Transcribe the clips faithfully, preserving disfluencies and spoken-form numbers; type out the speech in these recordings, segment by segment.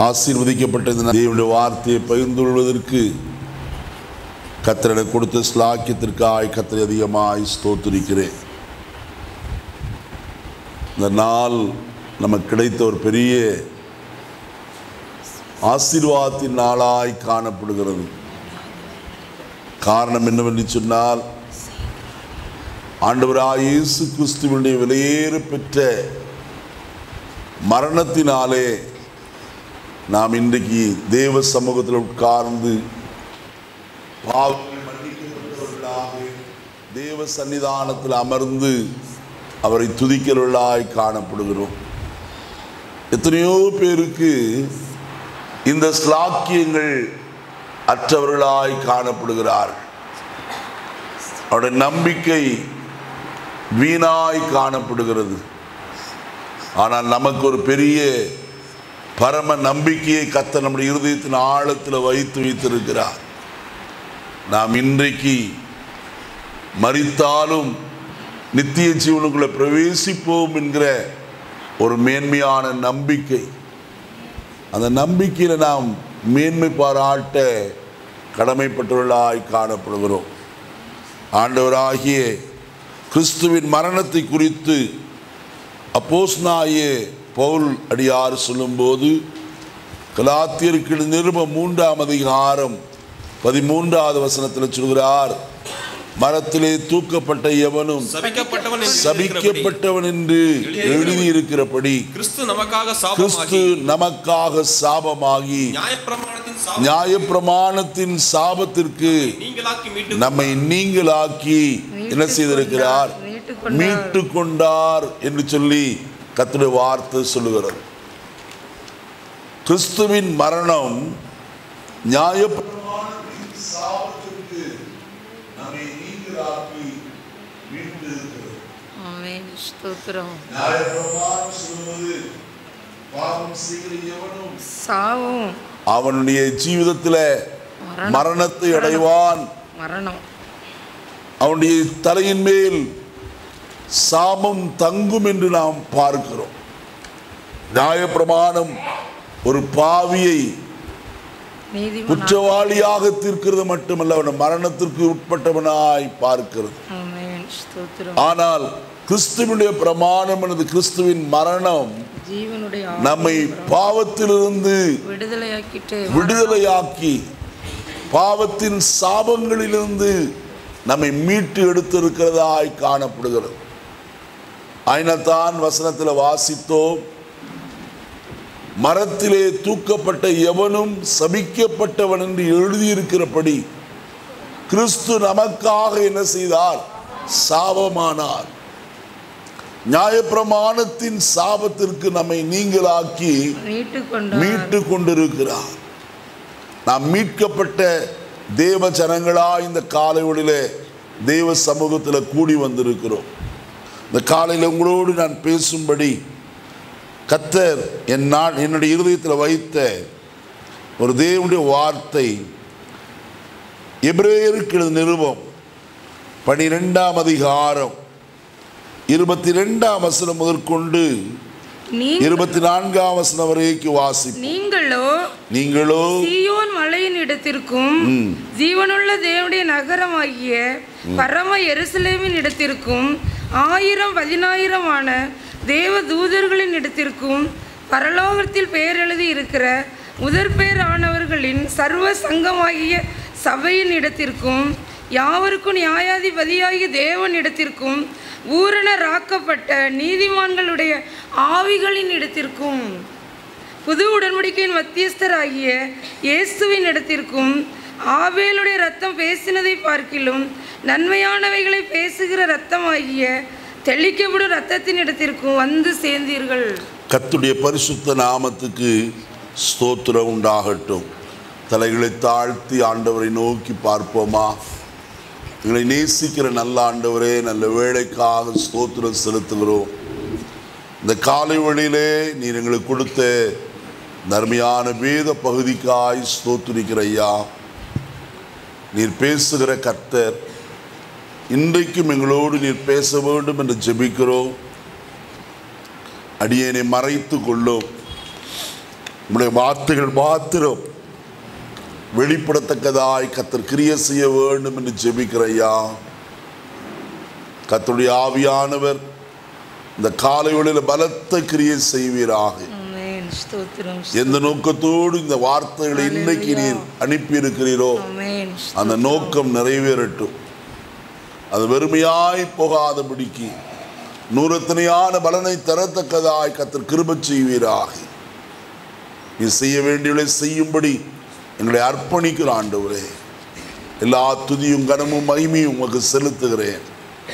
ஆசீர்வதிக்கப்பட்ட இந்த தேவனுடைய வார்த்தையை பகிர்ந்து கொள்வதற்கு கர்த்தர் கொடுத்த ஸ்லாக்கியத்திற்காய் கர்த்தரை அதிகமாய் ஸ்தோத்திரிக்கிறேன். இந்த நாள் நமக்கு கிடைத்த ஒரு பெரிய ஆசீர்வாதத்தின் நாளாய் காணப்படுகிறது. காரணம் என்னவென்று சொன்னால், ஆண்டவராகிய இயேசு கிறிஸ்துவினுடைய விலையேற பெற்ற மரணத்தினாலே நாம் இன்றைக்கு தேவ சமூகத்தில் உட்கார்ந்து பாவங்கள் மன்னிக்கப்பட்டவர்களாக தேவ சன்னிதானத்தில் அமர்ந்து அவரை துதிக்கிறவர்களாய் காணப்படுகிறோம். எத்தனையோ பேருக்கு இந்த ஸ்லாக்கியங்கள் அற்றவர்களாய் காணப்படுகிறார்கள். அவருடைய நம்பிக்கை வீணாய் காணப்படுகிறது. ஆனால் நமக்கு ஒரு பெரிய பரம நம்பிக்கையை கர்த்தர் நம்முடைய இருதயத்தின் ஆழத்தில் வைத்து வைத்திருக்கிறார். நாம் இன்றைக்கு மரித்தாலும் நித்திய ஜீவனுக்குள்ள பிரவேசிப்போம் என்கிற ஒரு மேன்மையான நம்பிக்கை. அந்த நம்பிக்கையில் நாம் மேன்மை பாராட்ட கடமைப்பட்டவர்களாய் காணப்படுகிறோம். ஆண்டவராகிய கிறிஸ்துவின் மரணத்தை குறித்து அப்போஸ்தலனாகிய பவுல் அடியார் சொல்லும்போது, கலாத்தியருக்கு நிருபம் மூன்றாம் அதிகாரம் பதிமூன்றாவது வசனத்தில் சொல்கிறார், மரத்திலே தூக்கப்பட்ட எவனும் சபிக்கப்பட்டவன் என்று எழுதியிருக்கிறபடி கிறிஸ்து நமக்காக சாபமாகி நியாயப்பிரமாணத்தின் சாபத்திற்கு நம்மை நீங்களாக்கி என்ன செய்திருக்கிறார், மீட்டு கொண்டார் என்று சொல்லி கர்த்தருடைய வார்த்தை சொல்லுகிறது. கிறிஸ்துவின் மரணம் நியாயப்பிரமாணத்தின் சாபத்திற்கு நம்மை நீங்களாக்கி மீட்டு இருக்கிறது. ஆமென். ஸ்தோத்திரம். நியாயப்பிரமாணம் சொல்வது பாவம் செய்கிற எவனும் சாவும் அவனுடைய ஜீவிதத்தில் மரணத்தை அடைவான். மரணம் அவனுடைய தலையின் மேல் சாபம் தங்கும் என்று நாம் பார்க்கிறோம். நியாயப்பிரமாணம் ஒரு பாவியை குற்றவாளியாக தீர்க்கிறது மட்டுமல்ல, அவன் மரணத்திற்கு உட்பட்டவனாய் பார்க்கிறது. ஆனால் கிறிஸ்துவினுடைய பிரமாணம் எனது கிறிஸ்துவின் மரணம் நம்மை பாவத்திலிருந்து விடுதலையாக்கி பாவத்தின் சாபங்களிலிருந்து நம்மை மீட்டு எடுத்திருக்கிறதாய் காணப்படுகிறது. ஆயினத்தான் வசனத்தில் வாசித்தோம், மரத்திலே தூக்கப்பட்ட எவனும் சபிக்கப்பட்டவன் என்று எழுதியிருக்கிறபடி கிறிஸ்து நமக்காக என்ன செய்தார், சாபமானார். நியாயப்பிரமாணத்தின் சாபத்திற்கு நம்மை நீங்களாக்கி மீட்டு கொண்டிருக்கிறார். நாம் மீட்கப்பட்ட தேவ ஜனங்களா இந்த காலைவெளியிலே தேவ சமூகத்தில் கூடி வந்திருக்கிறோம். இந்த காலையில் உங்களோடு நான் பேசும்படி கர்த்தர் என் நான் என்னுடைய இருதயத்தில் வைத்த ஒரு தேவனுடைய வார்த்தை எபிரேயருக்கு எழுதின நிருபம் பனிரெண்டாம் அதிகாரம் இருபத்தி ரெண்டாம் வசனம் முதற்கொண்டு இருபத்தி நான்காம் வசனம் வரைக்கும் வாசிப்போம். நீங்களோ நீங்களோ சீயோன் மலையின் இடத்திற்கும் ஜீவனுள்ள தேவனுடைய நகரமாகிய பரம எருசலேமின் இடத்திற்கும் ஆயிரம் பதினாயிரமான தேவ தூதர்களின் இடத்திற்கும் பரலோகத்தில் பெயர் எழுதி இருக்கிற முதற் பேர் ஆனவர்களின் சர்வ சங்கமாகிய சபையின் இடத்திற்கும் யாவருக்கும் நியாயாதிபதியாகிய தேவன் இடத்திற்கும் ஊரணராக்கப்பட்ட நீதிமான்களுடைய ஆவிகளின் இடத்திற்கும் புது உடன்படிக்கையின் மத்தியஸ்தராகிய இயேசுவின் இடத்திற்கும் ஆபேலுடைய ரத்தம் பேசினதை பார்க்கிலும் நன்மையானவைகளை பேசுகிற ரத்தமாகிய தெளிக்கப்படும் ரத்தத்தின் இடத்திற்கும் வந்து சேர்ந்தீர்கள். கர்த்தருடைய பரிசுத்த நாமத்துக்கு ஸ்தோத்திரம் உண்டாகட்டும். தலைகளை தாழ்த்தி ஆண்டவரை நோக்கி பார்ப்போமா? எங்களை நேசிக்கிற நல்ல ஆண்டவரே, நல்ல வேளைக்காக ஸ்தோத்திரம் செலுத்துகிறோம். இந்த காலை வழியிலே நீர் எங்களுக்கு கொடுத்த நன்மையான வேத பகுதிக்காய் ஸ்தோத்திரிக்கிற ஐயா. நீர் பேசுகிற கர்த்தர், இன்றைக்கும் எங்களோடு நீர் பேச வேண்டும் என்று ஜெபிக்கிறோம். அடியேனை மறைத்து கொள்ளும். உம்முடைய வார்த்தைகள் மாத்திரம் வெளிப்படத்தக்கதாய் கர்த்தர் கிரியை செய்ய வேண்டும் என்று ஜெபிக்கிறையா. கர்த்தருடைய ஆவியானவர் இந்த காலை வேளையில் பலத்த கிரியை செய்வீராக. எந்த நோக்கத்தோடு இந்த வார்த்தைகளை இன்னைக்கு நீர் அனுப்பி இருக்கிறீரோ அந்த நோக்கம் நிறைவேறட்டும். அது வெறுமையாய் போகாதபடிக்கு நூறத்தனையான பலனை தரத்தக்கதாய் கர்த்தர் கிருபை செய்வீராக. நீ செய்ய வேண்டியவளை செய்யும்படி எங்களை அர்ப்பணிக்கிற ஆண்டவரே, எல்லா துதியும் கனமும் மகிமையும் உமக்கு செலுத்துகிறேன்.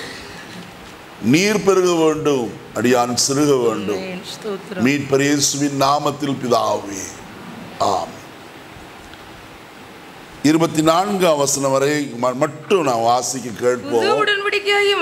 நீர் பெருக வேண்டும், அடியான் சிறுக வேண்டும். மீட்பர் இயேசுவின் நாமத்தில் பிதாவே, ஆமென். இருபத்தி நான்காம் வசனம் வரை மட்டும் நான் வாசிக்க கேட்போம். புதிய உடன்படிக்கையின்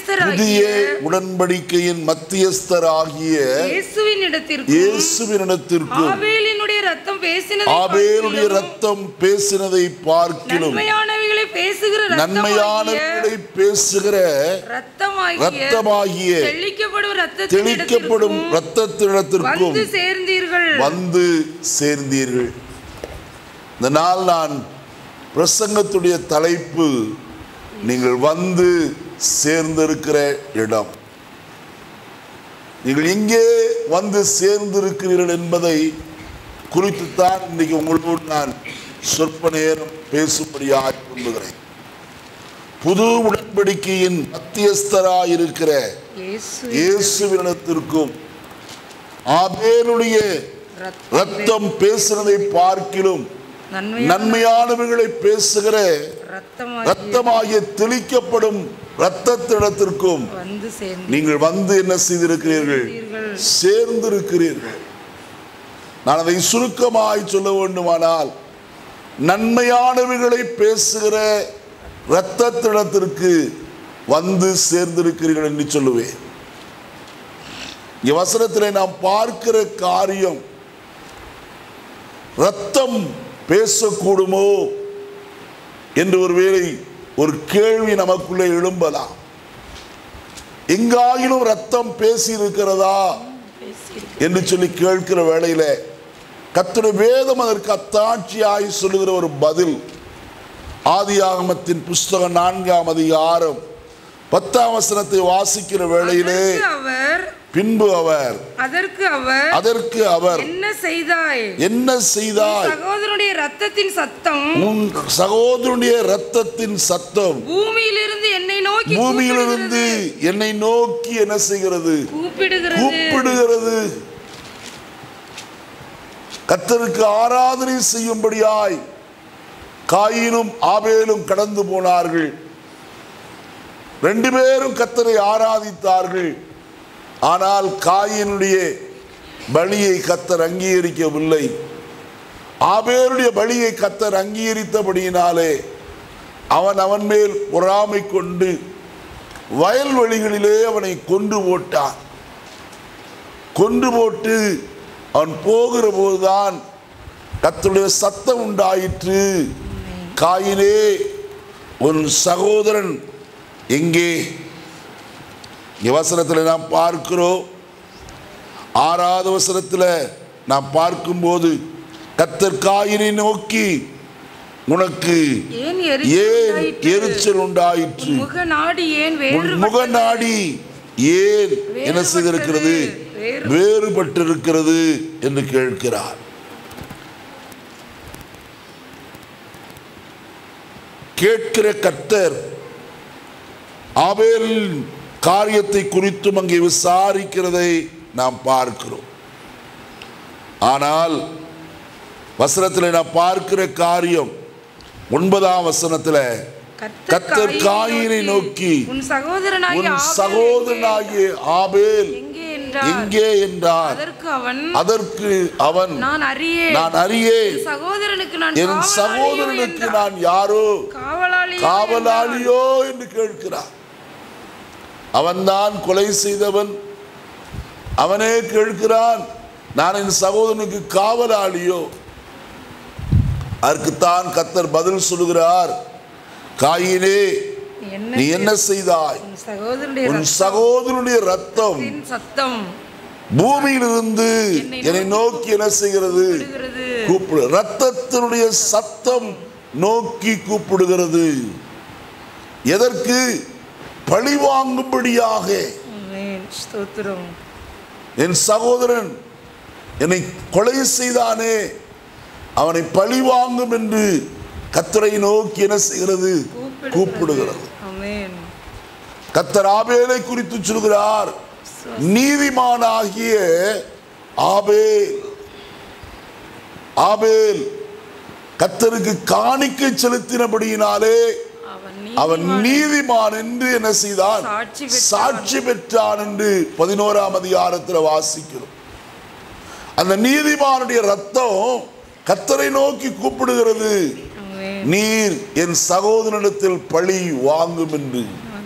மத்தியஸ்தராகிய இயேசுவினிடத்திற்கும் ஆபேலுடைய இரத்தம் பேசினதை பார்க்கிலும் நன்மையானவைகளை பேசுகிற இரத்தமாகிய தெளிக்கப்படும் இரத்தத்தினிடத்திற்கும் வந்து சேர்ந்தீர்கள். இந்த நாள் நான் பிரசங்கத்துடைய தலைப்பு நீங்கள் வந்து சேர்ந்திருக்கிற இடம். நீங்கள் எங்கே வந்து சேர்ந்திருக்கிறீர்கள் என்பதை குறித்துத்தான் இன்னைக்கு உங்களோடு நான் சொற்ப நேரம் பேசும்படியாக விரும்புகிறேன். புது உடன்படிக்கையின் மத்தியஸ்தராயிருக்கிற இயேசுவினிடத்திற்கும் ஆபேலுடைய இரத்தம் பேசுவதை பார்க்கிலும் நன்மையானவர்களை பேசுகிற இரத்தமாகிய தெளிக்கப்படும் இரத்தத்திடத்திற்கும் நீங்கள் வந்து என்ன செய்திருக்கிறீர்கள்? சேர்ந்திருக்கிறீர்கள். நான் அதை சுருக்கமாய் சொல்ல வேண்டுமானால், நன்மையானவர்களை பேசுகிற இரத்தத்திடத்திற்கு வந்து சேர்ந்திருக்கிறீர்கள் என்று சொல்லுவேன். வசனத்திலே நாம் பார்க்கிற காரியம், இரத்தம் பேசக்கூடுமோ என்று ஒருவேளை ஒரு கேள்வி நமக்குள்ளே எழும்பலாம். எங்காயினும் இரத்தம் பேசி இருக்கிறதா என்று சொல்லி கேட்கிற வேளையில கர்த்தருடைய வேதம் அதற்கு அத்தாட்சியாய் சொல்லுகிற ஒரு பதில். ஆதியாகமத்தின் புஸ்தகம் நான்காம் அதிகாரம் பத்தாம் வசனத்தை வாசிக்கிற வேளையிலே பின்பு அவர் அதற்கு அவர் அதற்கு அவர் என்ன செய்தாய் என்ன செய்தாய் சகோதரனுடைய இரத்தத்தின் சத்தம் உன் சகோதரனுடைய இரத்தத்தின் சத்தம் பூமியிலிருந்து என்னை நோக்கி பூமியிலிருந்து என்னை நோக்கி என்ன செய்கிறது? கூப்பிடுகிறது கூப்பிடுகிறது கர்த்தருக்கு ஆராதனை செய்யும்படியாய் காயினும் ஆபேலும் கடந்து போனார்கள். ரெண்டு பேரும் கர்த்தரை ஆராதித்தார்கள். ஆனால் காயினுடைய பலியை கர்த்தர் அங்கீகரிக்கவில்லை. ஆபேலுடைய பலியை கர்த்தர் அங்கீகரித்தபடியினாலே அவன் அவன் மேல் பொறாமை கொண்டு வயல்வெளிகளிலே அவனை கொன்று போட்டான். கொன்று போட்டு அவன் போகிற போதுதான் கர்த்தருடைய சத்தம் உண்டாயிற்று. காயினே, உன் சகோதரன் எங்கே? வசனத்தில் நாம் பார்க்கிறோம். ஆறாவது வசனத்தில் நாம் பார்க்கும்போது கர்த்தர் காயினை நோக்கி, உனக்கு ஏன் எரிச்சல் உண்டாயிற்று? முகநாடி ஏன் என்ன செய்திருக்கிறது? வேறுபட்டிருக்கிறது என்று கேட்கிறார். கேட்கிற கர்த்தர் ஆபேலின் காரியத்தை குறித்தும் அங்கே விசாரிக்கிறதை நாம் பார்க்கிறோம். ஆனால் வசனத்தில் நாம் பார்க்கிற காரியம் ஒன்பதாம் வசனத்தில் கர்த்தர் காயினை நோக்கி, உன் சகோதரனாகிய ஆபேல் எங்கே என்றார். அதற்கு அவன், நான் அறியேன், என் சகோதரனுக்கு நான் யாரோ காவலாளியோ என்று கேட்கிறார். அவன்தான் கொலை செய்தவன். அவனே கேட்கிறான், நான் என் சகோதரனுக்கு காவலாளியோ? அதற்குத்தான் கர்த்தர் பதில் சொல்லுகிறார், காயினே, நீ என்ன செய்தாய்? உன் சகோதரனுடைய இரத்தம் பூமியிலிருந்து என்னை நோக்கி என்ன செய்கிறது? கூப்பிடு. ரத்தத்தினுடைய சத்தம் நோக்கி கூப்பிடுகிறது. எதற்கு? பழி வாங்கும்படியாக. என் சகோதரன் என்னை கொலை செய்தானே, அவனை பழி வாங்கும் என்று கர்த்தரை நோக்கி என்ன செய்கிறது? கூப்பிடுகிறது. கர்த்தர் ஆபேலை குறித்து சொல்கிறார், நீதிமானாகிய ஆபேல் ஆபேல் கர்த்தருக்கு காணிக்கை செலுத்தினபடியினாலே அவன் நீதிமான் என்று என்ன செய்தான்? சாட்சி பெற்றான் என்று பதினோராம் அதிகாரத்தில் வாசிக்கிறோம். அந்த நீதிமானுடைய ரத்தம் கர்த்தரை நோக்கி கூப்பிடுகிறது, நீர் என் சகோதரனிடத்தில் பழி வாங்கும் என்று.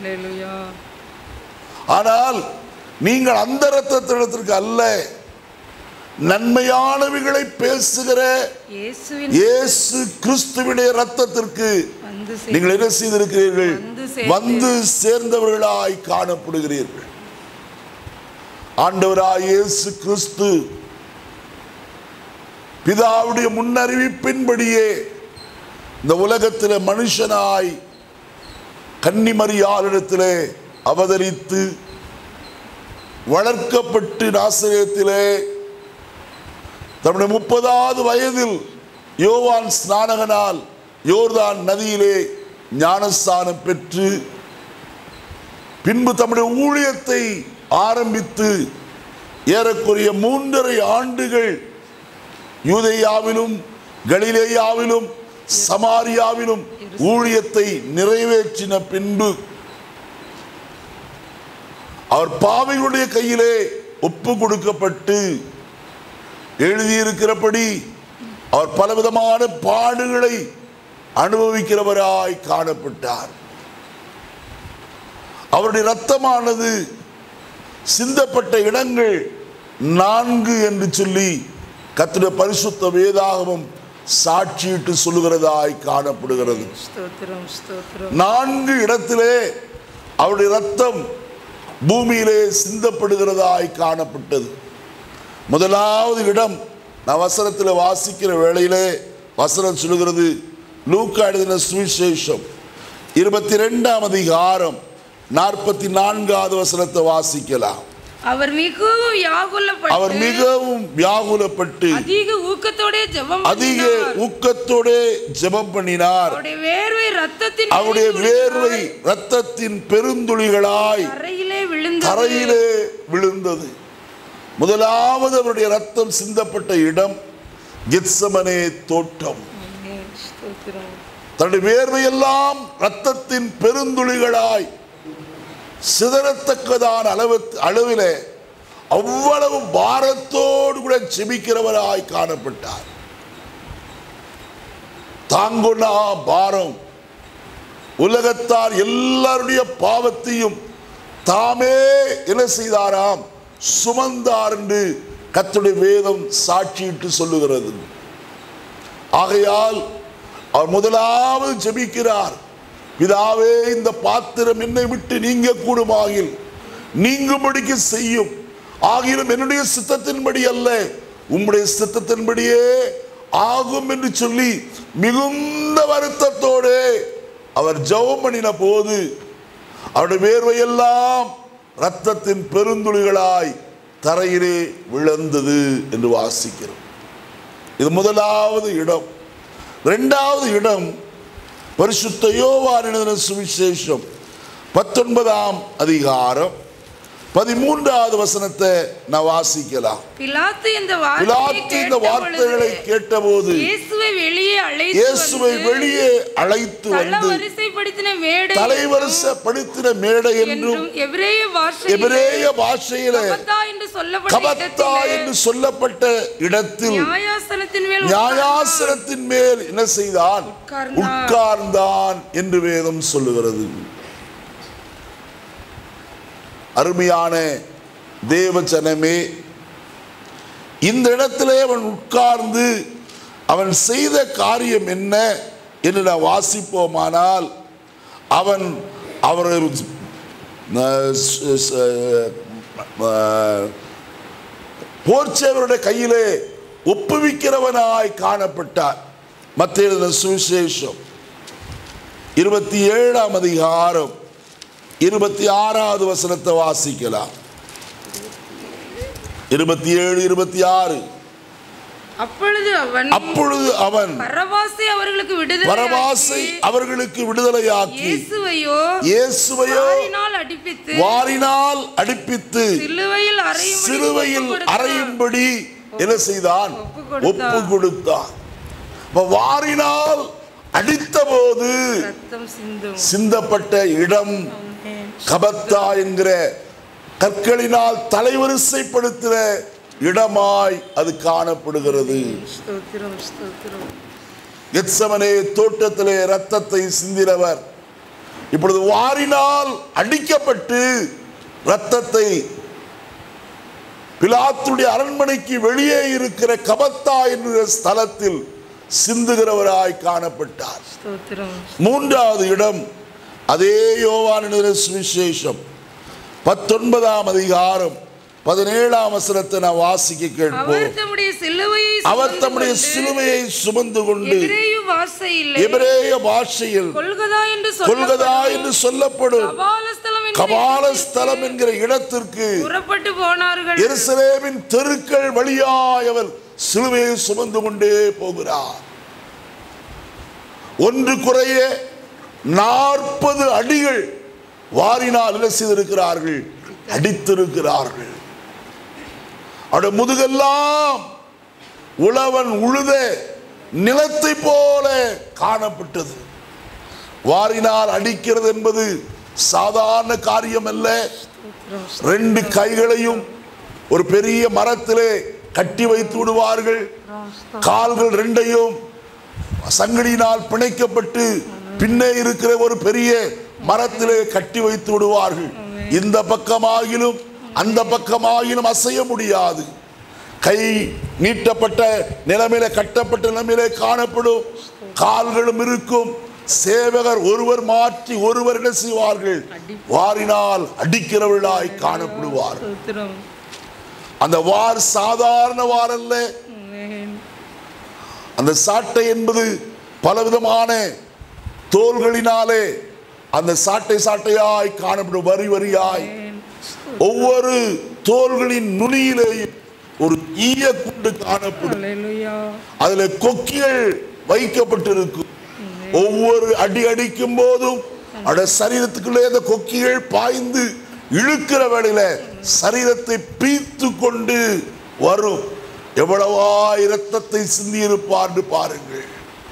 ஆனால் நீங்கள் அந்த ரத்தத்திடத்திற்கு அல்ல, நன்மையானவைகளை பேசுகிற இயேசு கிறிஸ்துவினுடைய ரத்தத்திற்கு நீங்கள் என்ன செய்திருக்கிறீர்கள்? வந்து சேர்ந்தவர்களாய் காணப்படுகிறீர்கள். ஆண்டவராய் இயேசு கிறிஸ்து பிதாவுடைய முன்னறிவிப்பின்படியே இந்த உலகத்திலே மனுஷனாய் கன்னிமரியாளிடத்திலே அவதரித்து வளர்க்கப்பட்டு நாசரேத்திலே தன்னுடைய முப்பதாவது வயதில் யோவான் ஸ்நானகனால் யோர்தான் நதியிலே ஞானஸ்நானம் பெற்று பின்பு தம்முடைய ஊழியத்தை ஆரம்பித்து ஏறக்குறைய மூன்றரை ஆண்டுகள் யூதேயாவிலும் கலிலேயாவிலும் சமாரியாவிலும் ஊழியத்தை நிறைவேற்றின பின்பு அவர் பாவிகளுடைய கையிலே ஒப்பு கொடுக்கப்பட்டு எழுதியிருக்கிறபடி அவர் பலவிதமான பாடுகளை அனுபவிக்கிறவராய் காணப்பட்டார். அவருடைய இரத்தமானது சிந்தப்பட்ட இடங்கள் நான்கு என்று சொல்லி கர்த்தருடைய பரிசுத்த வேதாகமம் சாட்சியிட்டு சொல்லுகிறதாய் காணப்படுகிறது. நான்கு இடத்திலே அவருடைய இரத்தம் பூமியிலே சிந்தப்படுகிறதாய் காணப்பட்டது. முதலாவது இடம் நான் வசனத்தில் வாசிக்கிற வேளையிலே வசனம் சொல்லுகிறது, லூக்கா எழுதின சுவிசேஷம் இருபத்தி ரெண்டாம் அதிகாரம் நாற்பத்தி நான்காவது வசனத்தை வாசிக்கலாம். அவர் மிகவும் வியாகுலப்பட்டு அவர் மிகவும் வியாகுலப்பட்டு அதிக ஊக்கத்தோடே ஜெபம் அதிக ஊக்கத்தோடே ஜெபம் பண்ணினார். அவருடைய வேர்வை இரத்தத்தின் அவருடைய வேர்வை இரத்தத்தின் பெருந்துளிகளாய் தரையிலே விழுந்தது தரையிலே விழுந்தது. முதலாவது அவருடைய இரத்தம் சிந்தப்பட்ட இடம் கெத்செமனே தோட்டம். தன்னுடைய வேர்வையெல்லாம் இரத்தத்தின் பெருந்துளிகளாய் சிதறத்தக்கதான அளவு அளவிலே அவ்வளவு பாரத்தோடு கூட செபிக்கிறவராய் காணப்பட்டார். தாங்கொன்னா பாரம், உலகத்தார் எல்லாருடைய பாவத்தையும் தாமே என்ன செய்தாராம்? சுமந்தார் என்று கர்த்தருடைய வேதம் சாட்சியிட்டு சொல்லுகிறது. ஆகையால் அவர் முதலாவது ஜெபிக்கிறார், பிதாவே இந்த பாத்திரம் என்னை விட்டு நீங்க கூடுமாகில் நீங்கும்படிக்கு செய்யும், ஆகிலும் என்னுடைய சித்தத்தின்படி அல்ல உம்முடைய சித்தத்தின்படியே ஆகும் என்று சொல்லி மிகுந்த வருத்தத்தோடு அவர் ஜெபம் பண்ணின போது அவருடைய வேர்வையெல்லாம் இரத்தத்தின் பெருந்துளிகளாய் தரையிலே விழுந்தது என்று வாசிக்கிறோம். இது முதலாவது இடம். இரண்டாவது இடம் பரிசுத்த யோவான் எழுதின சுவிசேஷம் பத்தொன்பதாம் அதிகாரம் பதிமூன்றாவது வசனத்தை நான் வாசிக்கலாம். பிலாத்து இந்த வார்த்தைகளை கேட்டபோது இயேசுவை வெளியே அழைத்து இயேசுவை வெளியே அழைத்து வந்து தலைவரிசைப்படுத்தின மேடை என்றும் எபிரேய பாஷையிலே கபத்தா என்று சொல்லப்பட்ட இடத்தில் நியாயாசனத்தின் மேல் என்ன செய்தான்? உட்கார்ந்தான் என்று வேதம் சொல்லுகிறது. அருமையான தேவஜனமே, இந்த இடத்திலே அவன் உட்கார்ந்து அவன் செய்த காரியம் என்ன என்று நான் வாசிப்போமானால், அவன் அவர் போர்ச்சேவருடைய கையிலே ஒப்புவிக்கிறவனாய் காணப்பட்டார். மத்தேயு எழுதின சுவிசேஷம் இருபத்தி ஏழாம் அதிகாரம் இருபத்தி ஆறாவது வசனத்தை வாசிக்கலாம். இருபத்தி ஏழு இருபத்தி ஆறு. அப்பொழுது அவன் அப்பொழுது அவன் பரபாசை அவர்களுக்கு விடுதலை பரபாசை அவர்களுக்கு விடுதலையாக்கி இயேசுவையோ இயேசுவையோ வாரினால் அடிப்பித்து வாரினால் அடிப்பித்து சிலுவையில் அறையும்படி சிலுவையில் ஒப்புக் கொடுத்தான். அறையும்படி என்ன செய்தான்? ஒப்பு கொடுத்தான். ஒப்பு கொடுத்தான். அப்ப வாரினால் அடித்த போது ரத்தம் சிந்தும். சிந்தப்பட்ட இடம் கபத்தா என்கிற கற்களினால் தலைவரிசைப்படுத்துகிற இடமாய் அது காணப்படுகிறது. ஸ்தோத்திரம், ஸ்தோத்திரம். கெத்செமனே தோட்டத்திலே ரத்தத்தை சிந்தினவர் இப்பொழுது வாரினால் அடிக்கப்பட்டு ரத்தத்தை பிலாத்துடைய அரண்மனைக்கு வெளியே இருக்கிற கபத்தா என்கிற ஸ்தலத்தில் சிந்துகிறவராய் காணப்பட்டார். ஸ்தோத்திரம். மூன்றாவது இடம் அதே யோவான் எழுதின சுவிசேஷம் பத்தொன்பதாம் அதிகாரம் பதினேழாம் வசனத்தை நான் வாசிக்க கேட்போம். அவர் தம்முடைய சிலுவையை அவர் தம்முடைய சிலுவையை சுமந்து கொண்டு எபிரேய பாஷையில் எபிரேய பாஷையில் கொல்கதா என்று கொல்கதா என்று சொல்லப்படும் கபாலஸ்தலம் என்கிற கபாலஸ்தலம் என்கிற இடத்திற்கு புறப்பட்டு போனார்கள். எருசலேமின் தெருக்கள் வழியாய் அவர் சிலுவையை சுமந்து கொண்டே போகிறார். ஒன்று குறைய நாற்பது அடிகள் வாரினால் என்ன செய்திருக்கிறார்கள்? அடித்திருக்கிறார்கள். அவருடைய முதுகெல்லாம் உழவன் உழுத நிலத்தை போல காணப்பட்டது. வாரினால் அடிக்கிறது என்பது சாதாரண காரியம் அல்ல. ரெண்டு கைகளையும் ஒரு பெரிய மரத்திலே கட்டி வைத்து விடுவார்கள். கால்கள் ரெண்டையும் சங்கிலியினால் பிணைக்கப்பட்டு பின்னே இருக்கிற ஒரு பெரிய மரத்திலே கட்டி வைத்து விடுவார்கள். இந்த பக்கமாகிலும் அந்த பக்கமாகிலும் அசைய முடியாது. கை நீட்டப்பட்ட நிலைமையில கட்டப்பட்ட நிலைமையிலே காணப்படும். கால்களும் இருக்கும். சேவகர் ஒருவர் மாற்றி ஒருவர் என்ன செய்வார்கள்? வாரினால் அடிக்கிறவர்களாய் காணப்படுவார். அந்த வார் சாதாரண வார் அல்ல. அந்த சாட்டை என்பது பலவிதமான தோள்களினாலே அந்த சாட்டை சாட்டையாய் காணப்படும். வரி வரியாய் ஒவ்வொரு தோள்களின் நுனியிலேயும் ஒரு ஈய குண்டு காணப்படும். அதுல கொக்கிகள் வைக்கப்பட்டிருக்கும். ஒவ்வொரு அடி அடிக்கும் போதும் அவருடைய சரீரத்துக்குள்ளே அந்த கொக்கிகள் பாய்ந்து இழுக்கிற வேளையில சரீரத்தை பீத்து கொண்டு வரும். எவ்வளவாய் இரத்தத்தை சிந்தி இருப்பார் பாருங்கள்.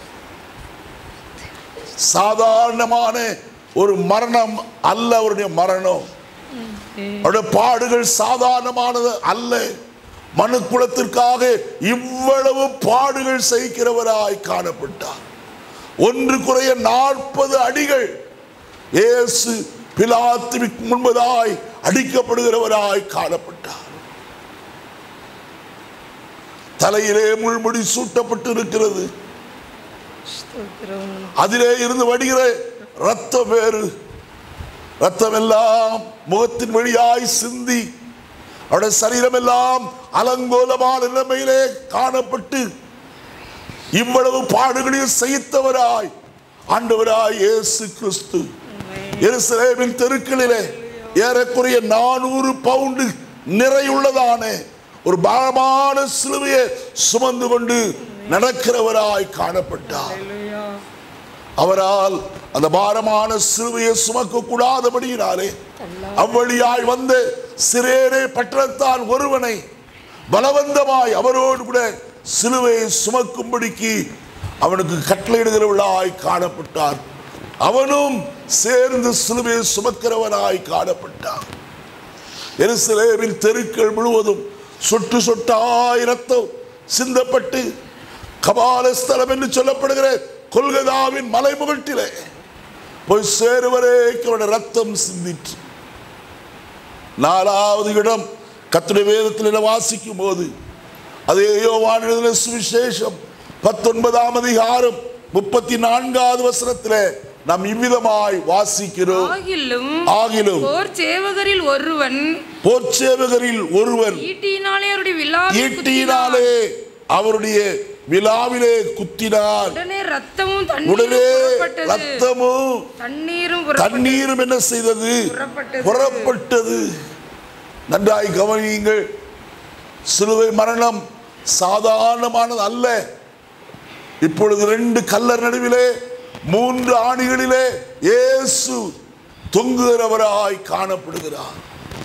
சாதாரணமான ஒரு மரணம் அல்ல அவருடைய மரணம். அவருடைய பாடுகள் சாதாரணமானது அல்ல. மனு குலத்திற்காக இவ்வளவு பாடுகள் சகிக்கிறவராய் காணப்பட்டார். ஒன்று குறைய நாற்பது அடிகள் இயேசு பிலாத்துவிற்கு முன்பதாய் அடிக்கப்படுகிறவராய் காணப்பட்டார். தலையிலே முள்முடி சூட்டப்பட்டு இருக்கிறது. அதிலே இருந்து வடிகிற ரத்தம் வேறு. ரத்தம் எல்லாம் முகத்தின் வழியாய் சிந்தி அவருடைய சரீரம் எல்லாம் அலங்கோலமான நிலைமையிலே காணப்பட்டு இவ்வளவு பாடுகளையும் சகித்தவராய் ஆண்டவராய் இயேசு கிறிஸ்து எருசலேமின் தெருக்களிலே ஏறக்குறைய நானூறு பவுண்டு நிறையுள்ளதான ஒரு பாரமான சிலுவையை சுமந்து கொண்டு நடக்கிறவராய் காணப்பட்டார். அவரால் அந்த பாரமான சிலுவையை சுமக்க கூடாதபடியினாலே அவ்வழியாய் வந்த சிரேனே பட்டணத்தான் ஒருவனை பலவந்தமாய் அவரோடு கூட சிலுவையை சுமக்கும்படிக்கு அவனுக்கு கட்டளையிடுகிறவளாய் காணப்பட்டார். அவனும் சேர்ந்து சிலுவையை சுமக்கிறவனாய் காணப்பட்டார். எருசலேமின் தெருக்கள் முழுவதும் சொட்டு சொட்டாய் ரத்தம் சிந்தப்பட்டு கபாலஸ்தலம் என்று சொல்லப்படுகிற கொல்கதாவின் மலைமுகட்டிலே போய் சேருவரேக்கு ரத்தம் சிந்திற்று. நாலாவது இடம் கர்த்தருடைய வேதத்தில் வாசிக்கும் போது அதே யோவான் எழுதின சுவிசேஷம் பத்தொன்பதாம் அதிகாரம் முப்பத்தி நான்காவது வசனத்திலே நாம் இவ்விதமாய் வாசிக்கிறோம். ஆகிலும் ஆகிலும் போர் சேவகரில் ஒருவன் போர் சேவகரில் ஒருவன் ஈட்டியினாலே அவருடைய விலாவில் ஈட்டியினாலே அவருடைய விலாவிலே குத்தினார். உடனே ரத்தமும் உடனே தண்ணீரும் புறப்பட்டது. ரத்தமும் தண்ணீரும் தண்ணீரும் என்ன செய்தது? புறப்பட்டது. புறப்பட்டது. நன்றாய் கவனியுங்கள். சிலுவை மரணம் சாதாரணமானது அல்ல. இப்பொழுது ரெண்டு கல்லர் நடுவிலே மூன்று ஆணிகளிலே இயேசு தொங்குகிறவராய் காணப்படுகிறார்.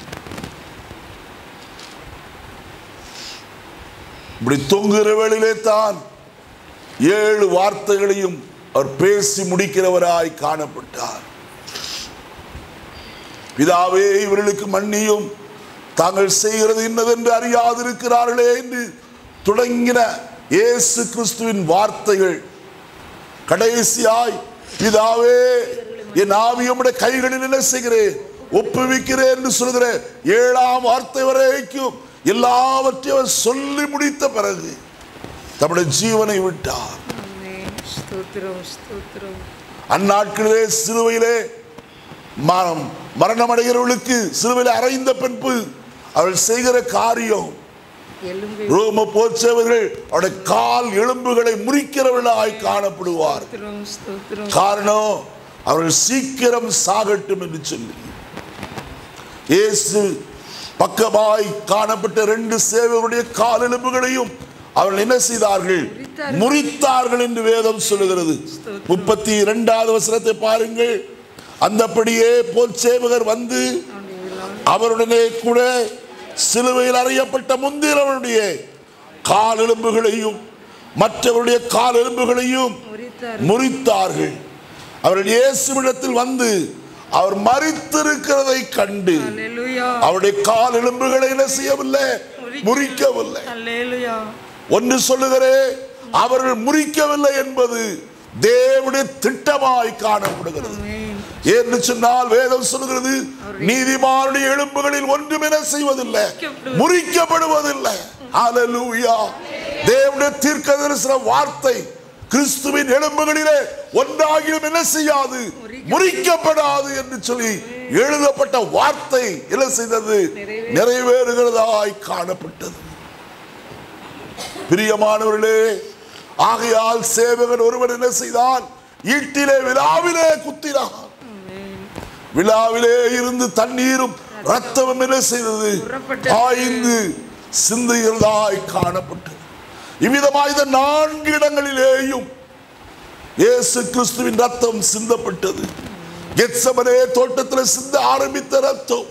இப்படி தொங்குகிற வேளையிலே தான் ஏழு வார்த்தைகளையும் அவர் பேசி முடிக்கிறவராய் காணப்பட்டார். பிதாவே, இவர்களுக்கு மன்னியும், தாங்கள் செய்கிறது இன்னதென்று அறியாதிருக்கிறார்களே என்று தொடங்கின இயேசு கிறிஸ்துவின் வார்த்தைகள் கடைசியாய், பிதாவே, என் ஆவியை உம்முடைய கைகளில் என்ன செய்கிறேன்? ஒப்புவிக்கிறேன் என்று சொல்கிற ஏழாம் வார்த்தை வரைக்கும் எல்லாவற்றையும் சொல்லி முடித்த பிறகு தம்முடைய ஜீவனை விட்டார். அந்நாட்களிலே சிலுவையிலே மரணம் மரணம் அடைகிறவர்களுக்கு சிலுவையில் அறைந்த பின்பு அவர்கள் செய்கிற காரியம், ரோம போர்ச்சேவர்கள் அவருடைய கால் எலும்புகளை முறிக்கிறவர்களாய் காணப்படுவார். காரணம், அவர்கள் சீக்கிரம் சாகட்டும் என்று சொல்லி இயேசு பக்கமாய் காணப்பட்ட ரெண்டு சேவகருடைய கால் எலும்புகளையும் அவர்கள் என்ன செய்தார்கள்? முறித்தார்கள் என்று வேதம் சொல்லுகிறது. முப்பத்தி இரண்டாவது வசனத்தை பாருங்கள். அந்தபடியே போர் சேவகர் வந்து அவருடனே கூட சிலுவையில் அறையப்பட்ட முந்திரவருடைய கால் எலும்புகளையும் மற்றவருடைய கால் எலும்புகளையும் முறித்தார்கள். அவர்கள் இயேசுவிடத்தில் வந்து அவர் மரித்திருக்கிறதை கண்டு அவருடைய கால் எலும்புகளை என்ன செய்யவில்லை? முறிக்கவில்லை. ஒன்று சொல்லுகிறேன், அவர்கள் முறிக்கவில்லை என்பது தேவனுடைய திட்டமாய் காணப்படுகிறது. என்று சொன்னால் வேதம் சொல்லுகிறது, நீதிமானுடைய எலும்புகளில் ஒன்றும் என்ன செய்வதில்லை? முறிக்கப்படுவதில்லை. ஹல்லேலூயா. தேவனுடைய தீர்க்கதரிசன வார்த்தை கிறிஸ்துவின் எலும்புகளிலே ஒன்றாகிலும் என்ன செய்யாது? முறிக்கப்படாது என்று சொல்லி எழுதப்பட்ட வார்த்தை என்ன செய்தது? நிறைவேறுகிறதாய் காணப்பட்டது. பிரியமானவர்களே, ஆகையால் சேவகன் ஒருவன் என்ன செய்தான்? ஈட்டிலே விலாவிலே குத்தினான். விலாவிலே இருந்து தண்ணீரும் ரத்தமும் என்ன செய்தது? பாய்ந்து சிந்துகிறதாய் காணப்பட்டது. இவ்விதமாய் இந்த நான்கு இடங்களிலேயும் இயேசு கிறிஸ்துவின் ரத்தம் சிந்தப்பட்டது. கெத்செமனே தோட்டத்தில் சிந்த ஆரம்பித்த ரத்தம்,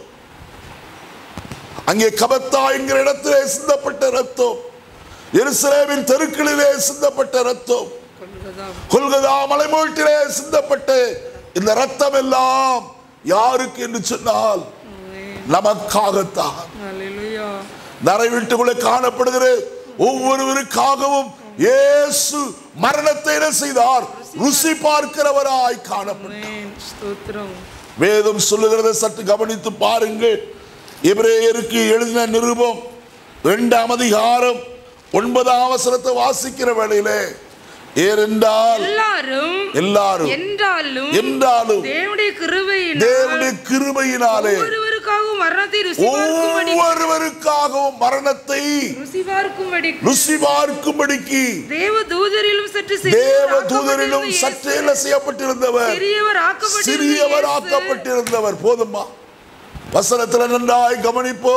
அங்கே கபத்தா என்கிற இடத்திலே சிந்தப்பட்ட ரத்தம், எருசலேமின் தெருக்களிலே சிந்தப்பட்ட ரத்தம், கொல்கதா மலைமூட்டிலே சிந்தப்பட்ட இந்த ரத்தம் எல்லாம் யாருக்கு என்று சொன்னால் நமக்காகத்தான். நரை வீட்டுக்குள்ளே காணப்படுகிற ஒவ்வொருவருக்காகவும் இயேசு மரணத்தை என்ன செய்தார்? ருசி பார்க்கிறவராய் காணப்பட்டார். வேதம் சொல்லுகிறதை சற்று கவனித்து பாருங்கள். எபிரேயருக்கு எழுதின நிருபம் இரண்டாம் அதிகாரம் ஒன்பதாம் வசனத்தை வாசிக்கிற வேளையிலே, ஏனென்றால் எல்லாரும் எல்லாரும் என்றாலும் என்றாலும் தேவனுடைய கிருபையினாலே தேவனுடைய கிருபையினாலே ஒவ்வொருவருக்காகவும் மரணத்தை ருசி பார்க்கும்படி ஒவ்வொருவருக்காகவும் மரணத்தை ருசி பார்க்கும்படி ருசி பார்க்கும்படிக்கு தேவதூதரிலும் சற்று தேவதூதரிலும் சற்றே செய்யப்பட்டிருந்தவர் சிறியவர் சிறியவர் ஆக்கப்பட்டிருந்தவர். போதுமா? வசனத்தில் நன்றாய் கவனிப்போ.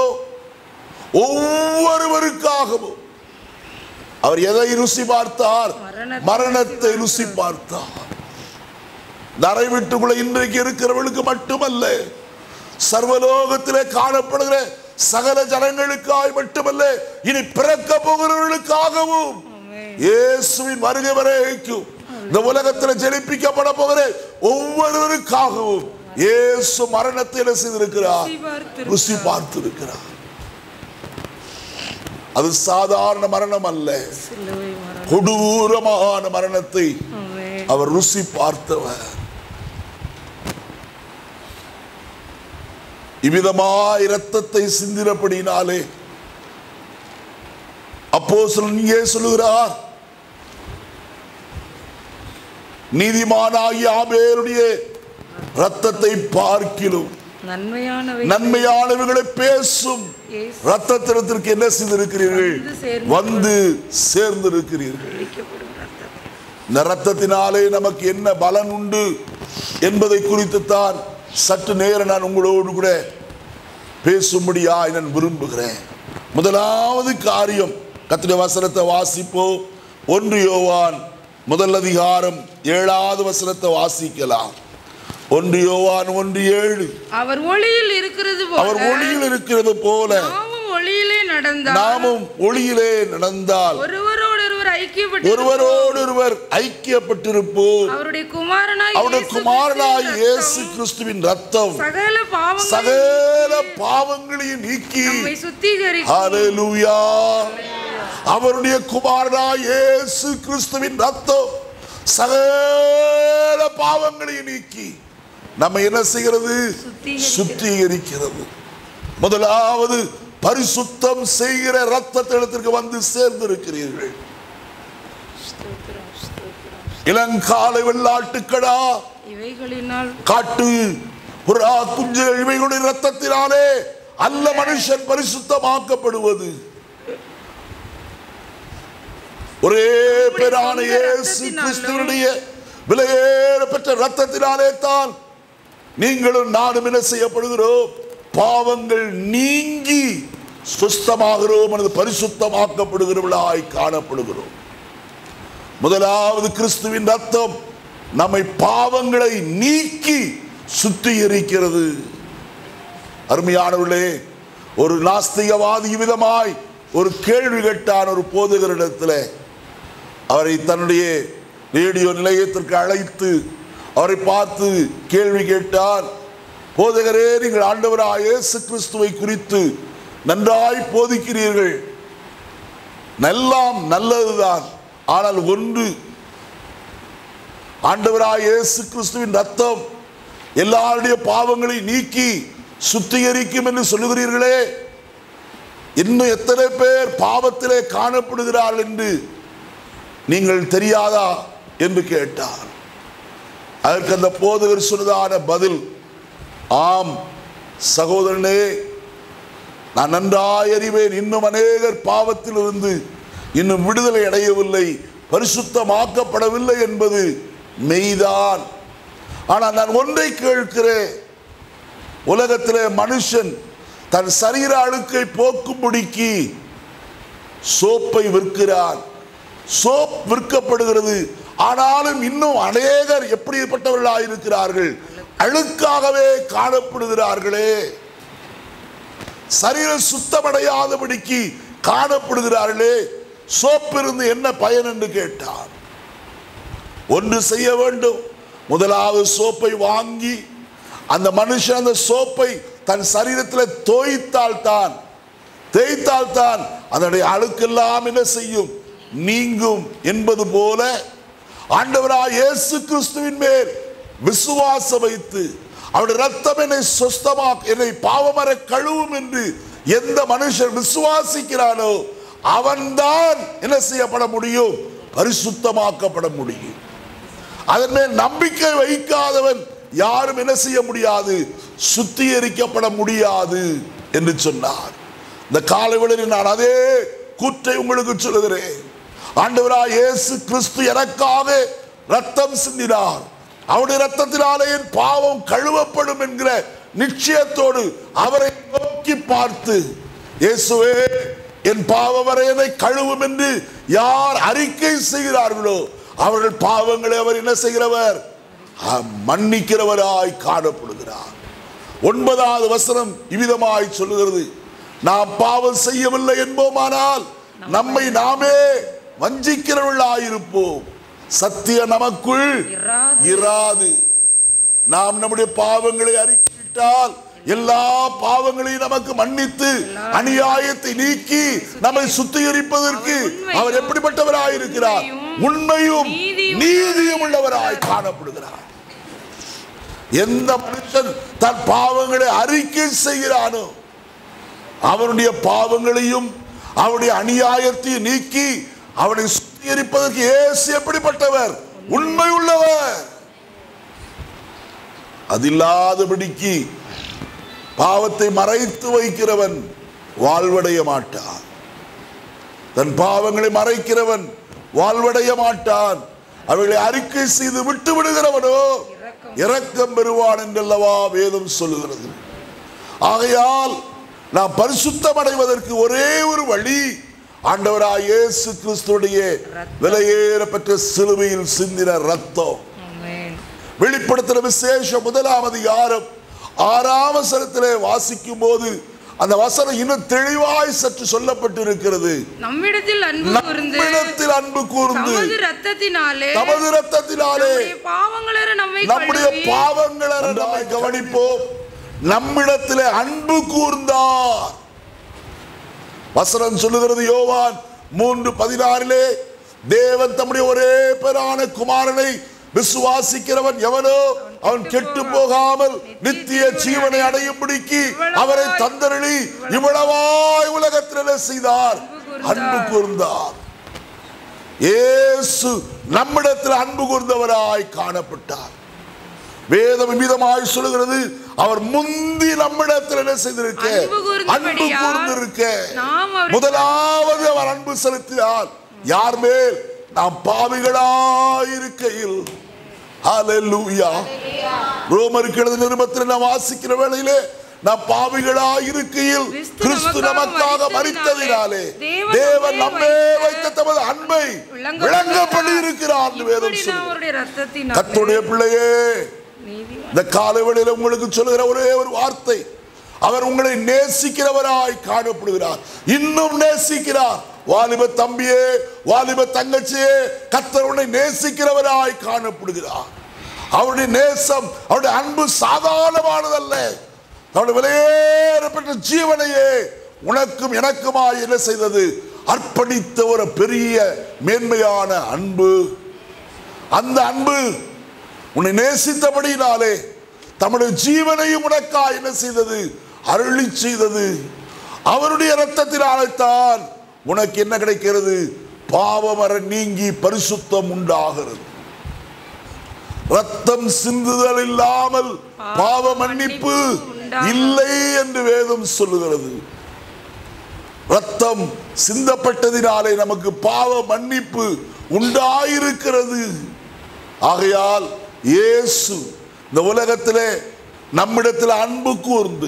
ஒவ்வொருவருக்காகவும் அவர் எதை ருசி பார்த்தார்? மரணத்தை ருசி பார்த்தார். நரை வீட்டுக்குள்ள இன்றைக்கு இருக்கிறவர்களுக்கு மட்டுமல்ல, சர்வலோகத்திலே காணப்படுகிற சகல ஜனங்களுக்காய் மட்டுமல்ல, இனி பிறக்க போகிறவர்களுக்காகவும் இயேசுவின் வருகை வரைக்கும் இந்த உலகத்தில் ஜெனிப்பிக்கப்பட போகிற ஒவ்வொருவருக்காகவும் இயேசு மரணத்தை என்ன செய்திருக்கிறார்? ருசி பார்த்திருக்கிறார். அது சாதாரண மரணம் அல்ல, கொடூரமான மரணத்தை அவர் ருசி பார்த்தவர். இவ்விதமாய் இரத்தத்தை சிந்தினபடினாலே அப்போஸ்தலன் இங்கே சொல்லுகிறார், நீதிமானாகிய ஆபேலுடைய இரத்தத்தை பார்க்கிலும் நன்மையானவை நன்மையானவைகளை பேசும் இரத்தத்திற்கு என்ன செய்திருக்கிறீர்கள்? வந்து சேர்ந்திருக்கிறீர்கள். இந்த இரத்தத்தினாலே நமக்கு என்ன பலன் உண்டு என்பதை குறித்து தான் சற்று நேரம் நான் உங்களோடு கூட பேசும்படியாய் நான் விரும்புகிறேன். முதலாவது காரியம், கர்த்தருடைய வசனத்தை வாசிப்போம். ஒன்று யோவான் முதல் அதிகாரம் ஏழாவது வசனத்தை வாசிக்கலாம். ஒன்று யோவான் ஒன்று ஏழு. அவர் ஒளியில் இருக்கிறது போல அவர் ஒளியில் இருக்கிறது போல நாமும் ஒளியிலே நடந்தால் நாமும் ஒளியிலே நடந்தால் ஒருவரோடொருவர் ஐக்கியப்பட்டு ஒருவரோடொருவர் ஐக்கியப்பட்டிருப்போம். அவருடைய குமாரனாய் அவருடைய குமாரனாய் இயேசு கிறிஸ்துவின் இரத்தம் சகல பாவங்களையும் சகல பாவங்களையும் நீக்கி நம்மை சுத்திகரிக்கும். ஹல்லேலூயா. அவருடைய குமாரனாய் இயேசு கிறிஸ்துவின் இரத்தம் சகல பாவங்களையும் நீக்கி நம்ம என்ன செய்கிறது? சுத்திகரிக்கிறது. முதலாவது பரிசுத்தம் செய்கிற இரத்தத்திற்கு வந்து சேர்ந்திருக்கிறீர்கள். இளங்காலை வெள்ளாட்டுக்கடா, இவைகளினால் காட்டு புறா குஞ்சுகள், இவைகளுடைய இரத்தத்தினாலே அல்ல மனுஷன் பரிசுத்தமாக்கப்படுவது. ஒரே பேரான இயேசு கிறிஸ்துவினுடைய விலையேற பெற்ற இரத்தத்தினாலே தான் நீங்களும் நானும் என்ன செய்யப்படுகிறோம்? பாவங்கள் நீங்கி சுத்தமாகிறோம், அல்லது பரிசுத்தமாக்கப்படுகிறவர்களாய் காணப்படுகிறோம். முதலாவது கிறிஸ்துவின் இரத்தம் நம்மை பாவங்களை நீக்கி சுத்திகரிக்கிறது. அருமையானவர்களே, ஒரு நாஸ்திகவாதி விதமாய் ஒரு கேள்வி கேட்டான் ஒரு போதகரிடத்தில். அவரை தன்னுடைய ரேடியோ நிலையத்திற்கு அழைத்து அவரை பார்த்து கேள்வி கேட்டார். போதகரே, நீங்கள் ஆண்டவராய் இயேசு கிறிஸ்துவை குறித்து நன்றாய் போதிக்கிறீர்கள், எல்லாம் நல்லதுதான். ஆனால் ஒன்று, ஆண்டவராய் இயேசு கிறிஸ்துவின் இரத்தம் எல்லாருடைய பாவங்களை நீக்கி சுத்திகரிக்கும் என்று சொல்லுகிறீர்களே, இன்னும் எத்தனை பேர் பாவத்திலே காணப்படுகிறார்கள் என்று நீங்கள் தெரியாதா என்று கேட்டார். அதற்கு அந்த போதகர் சொன்னதான பதில், ஆம் சகோதரனே, நான் நன்றாய் அறிவேன், இன்னும் அநேகர் பாவத்தில் இருந்து இன்னும் விடுதலை அடையவில்லை, பரிசுத்தமாக்கப்படவில்லை என்பது மெய்தான். ஆனால் நான் ஒன்றை கேட்கிறேன், உலகத்திலே மனுஷன் தன் சரீர அழுக்கை போக்கும்படிக்கு சோப்பை விற்கிறான், சோப் விற்கப்படுகிறது. ஆனாலும் இன்னும் அநேகர் எப்படிப்பட்டவர்களாக இருக்கிறார்கள்? அழுக்காகவே காணப்படுகிறார்களே, சரீரம் சுத்தமடையாதபடிக்கு காணப்படுகிறார்களே, சோப்பு இருந்து என்ன பயன் என்று கேட்டார். ஒன்று செய்ய வேண்டும், முதலாவது சோப்பை வாங்கி அந்த மனுஷன் அந்த சோப்பை தன் சரீரத்தில் தோய்த்தால் தான் தேய்த்தால் தான் அதனுடைய அழுக்கெல்லாம் என்ன செய்யும்? நீங்கும். என்பது போல ஆண்டவராய் இயேசு கிறிஸ்துவின் மேல் விசுவாசம் வைத்து அவருடைய இரத்தம் என்னை சுத்தமாக்க, என்னை பாவமற கழுவும் என்று எந்த மனுஷன் விசுவாசிக்கிறானோ அவன்தான் என்ன செய்யப்பட முடியும்? பரிசுத்தமாக்கப்பட முடியும். அதன் மேல் நம்பிக்கை வைக்காதவன் யாரும் என்ன செய்ய முடியாது? சுத்திகரிக்கப்பட முடியாது என்று சொன்னார். இந்த காலைவேளையில் நான் அதே கூற்றை உங்களுக்கு சொல்லுகிறேன். ஆண்டவராய் இயேசு கிறிஸ்து எனக்காக ரத்தம் சிந்தினார், அவருடைய ரத்தத்தினாலே என் பாவம் கழுவப்படும் என்கிற நிச்சயத்தோடு அவரை நோக்கி பார்த்து, இயேசுவே என் பாவவரையனை கழுவும் என்று யார் அறிக்கை செய்கிறார்களோ அவர்கள் பாவங்களை அவர் என்ன செய்கிறவர்? மன்னிக்கிறவராய் காணப்படுகிறார். ஒன்பதாவது வசனம் இவ்விதமாய் சொல்லுகிறது, நாம் பாவம் செய்யவில்லை என்போமானால் நம்மை நாமே வஞ்சிக்கிறவர்களாயிருப்போம், சத்தியம் நமக்குள் இராது. நாம் நம்முடைய பாவங்களை அறிக்கையிட்டால் எல்லா பாவங்களையும் நமக்கு மன்னித்து அநியாயத்தை நீக்கி நம்மை சுத்திகரிப்பதற்கு அவர் எப்படிப்பட்டவராயிருக்கிறார்? உண்மையும் நீதியும் உள்ளவராய் காணப்படுகிறார். எந்த மனுஷன் தன் பாவங்களை அறிக்கை செய்கிறானோ அவருடைய பாவங்களையும் அவருடைய அநியாயத்தையும் நீக்கி அவனை சுத்திகரிப்பதற்கு இயேசு எப்படிப்பட்டவர்? உண்மை உள்ளவர். அதில்லாதபடிக்கு பாவத்தை மறைத்து வைக்கிறவன் வாழ்வடைய மாட்டான். தன் பாவங்களை மறைக்கிறவன் வாழ்வடைய மாட்டான். அவைகளை அறிக்கை செய்து விட்டு விடுகிறவனோ இரக்கம் பெறுவான் என்றல்லவா வேதம் சொல்லுகிறது. ஆகையால் நாம் பரிசுத்தம் அடைவதற்கு ஒரே ஒரு வழி ஆண்டவராய் இயேசு கிறிஸ்துவுடைய விலையேறப்பட்ட சிலுவையில் சிந்தின ரத்தம். வெளிப்படுத்தின விசேஷம் முதலாம் அதிகாரம் ஆறாம் வசனத்திலே வாசிக்கும் போது அந்த வசனம் இன்னும் தெளிவாய் சற்று சொல்லப்பட்டு இருக்கிறது. நம்மிடத்தில் அன்பு கூர்ந்து நம்மிடத்தில் அன்பு கூர்ந்து தமது இரத்தத்தினாலே தமது இரத்தத்தினாலே பாவங்களற நம்மை நம்முடைய பாவங்களற நம்மை கவனிப்போம். நம்மிடத்திலே அன்பு கூர்ந்தார். வசனம் சொல்லுகிறது யோவான் மூன்று பதினாறிலே, தேவன் தம்முடைய ஒரே பேரான குமாரனை விசுவாசிக்கிறவன் எவனோ அவன் கெட்டு போகாமல் நித்திய ஜீவனை அடையும்படிக்கு அவரை தந்தருளி இவ்வளவாய் உலகத்திலே செய்தார், அன்பு கூர்ந்தார். இயேசு நம்மிடத்தில் அன்பு கூர்ந்தவராய் காணப்பட்டார். வேதம் விதமாய் சொல்லுகிறது, அவர் முந்தி நம்மிடத்தில் என்ன செய்திருக்க அன்பு கூர்ந்திருக்க. முதலாவது அவர் அன்பு செலுத்தினார் யார் மேல்? நாம் பாவிகளாயிருக்கையில். ஹல்லேலூயா. ரோமருக்கு எழுதின நிருபத்தில் நாம் வாசிக்கிற வேளையிலே, நாம் பாவிகளாயிருக்கையில் கிறிஸ்து நமக்காக மரித்ததினாலே தேவன் நம்மே வைத்த தமது அன்பை விளங்க பண்ணி இருக்கிறார் வேதம் சொல்லுகிறது. கர்த்தருடைய பிள்ளையே, இந்த காலைவேளையில் உங்களுக்கு சொல்லுகிற ஒரே ஒரு வார்த்தை, அவர் உங்களை நேசிக்கிறவராய் காணப்படுகிறார். இன்னும் நேசிக்கிறார். வாலிப தம்பியே, வாலிப தங்கச்சியே, கர்த்தர் உன்னை நேசிக்கிறவராய் காணப்படுகிறார். அவருடைய நேசம், அவருடைய அன்பு சாதாரணமானதல்ல. அவருடைய விலையேறப்பட்ட ஜீவனையே உனக்கும் எனக்குமாய் என்ன செய்தது? அர்ப்பணித்த ஒரு பெரிய மேன்மையான அன்பு. அந்த அன்பு உன்னை நேசித்தபடியினாலே தம்முடைய ஜீவனையும் உனக்காய் என்ன செய்தது? அருளி செய்தது. அவருடைய இரத்தத்தினாலே தான் உனக்கு என்ன கிடைக்கிறது? பாவமர நீங்கி பரிசுத்தம் உண்டாகிறது. ரத்தம் சிந்துதல் இல்லாமல் பாவ மன்னிப்பு இல்லை என்று வேதம் சொல்லுகிறது. ரத்தம் சிந்தப்பட்டதினாலே நமக்கு பாவ மன்னிப்பு உண்டாயிருக்கிறது. ஆகையால் இயேசு இந்த உலகத்திலே நம்மிடத்தில் அன்பு கூர்ந்து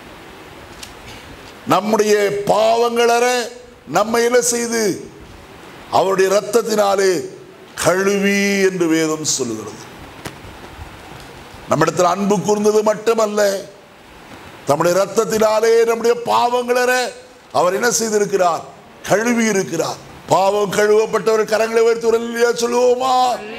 நம்முடைய பாவங்களற நம்மை என்ன செய்து அவருடைய இரத்தத்தினாலே கழுவி என்று வேதம் சொல்லுகிறது. நம்மிடத்தில் அன்பு கூர்ந்தது மட்டுமல்ல, நம்முடைய இரத்தத்தினாலே நம்முடைய பாவங்களற அவர் என்ன செய்திருக்கிறார்? கழுவி இருக்கிறார். பாவம் கழுவப்பட்டவர் கரங்களை உயர்த்தி ஒரு அல்லேலூயா சொல்லுவோமா?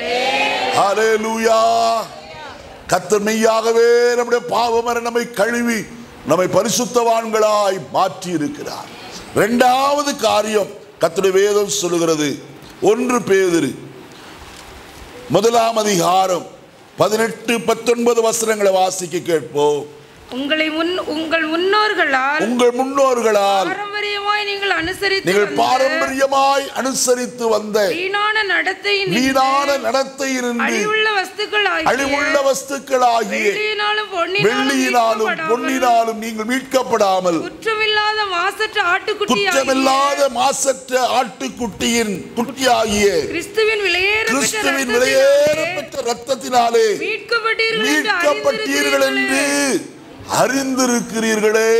ஹல்லேலூயா. கர்த்தர் மெய்யாகவே நம்முடைய பாவமர நம்மை கழுவி நம்மை பரிசுத்தவான்களாய் மாற்றி இருக்கிறார். இரண்டாவது காரியம் கர்த்தருடைய வேதம் சொல்லுகிறது. ஒன்று பேதுரு முதலாம் அதிகாரம் பதினெட்டு பத்தொன்பது வசனங்களை வாசிக்க கேட்போம். உங்களை முன் உங்கள் முன்னோர்களால் உங்கள் முன்னோர்களால் பாரம்பரியமாய் நீங்கள் அனுசரித்து நீங்கள் பாரம்பரியமாய் அனுசரித்து வந்த வீணான நடத்தையின் வீணான நடத்தையினின்று அழிவுள்ள வஸ்துக்களாகிய அழிவுள்ள வஸ்துக்களாகிய வெள்ளியினாலும் வெள்ளியினாலும் பொன்னினாலும் நீங்கள் மீட்கப்படாமல் குற்றமில்லாத மாசற்ற ஆட்டுக்குட்டி குற்றமில்லாத மாசற்ற ஆட்டுக்குட்டியின் குட்டியாகிய கிறிஸ்துவின் கிறிஸ்துவின் விலையேறப்பட்ட இரத்தத்தினாலே மீட்கப்பட்டீர்கள் என்று அறிந்திருக்கிறீர்களே.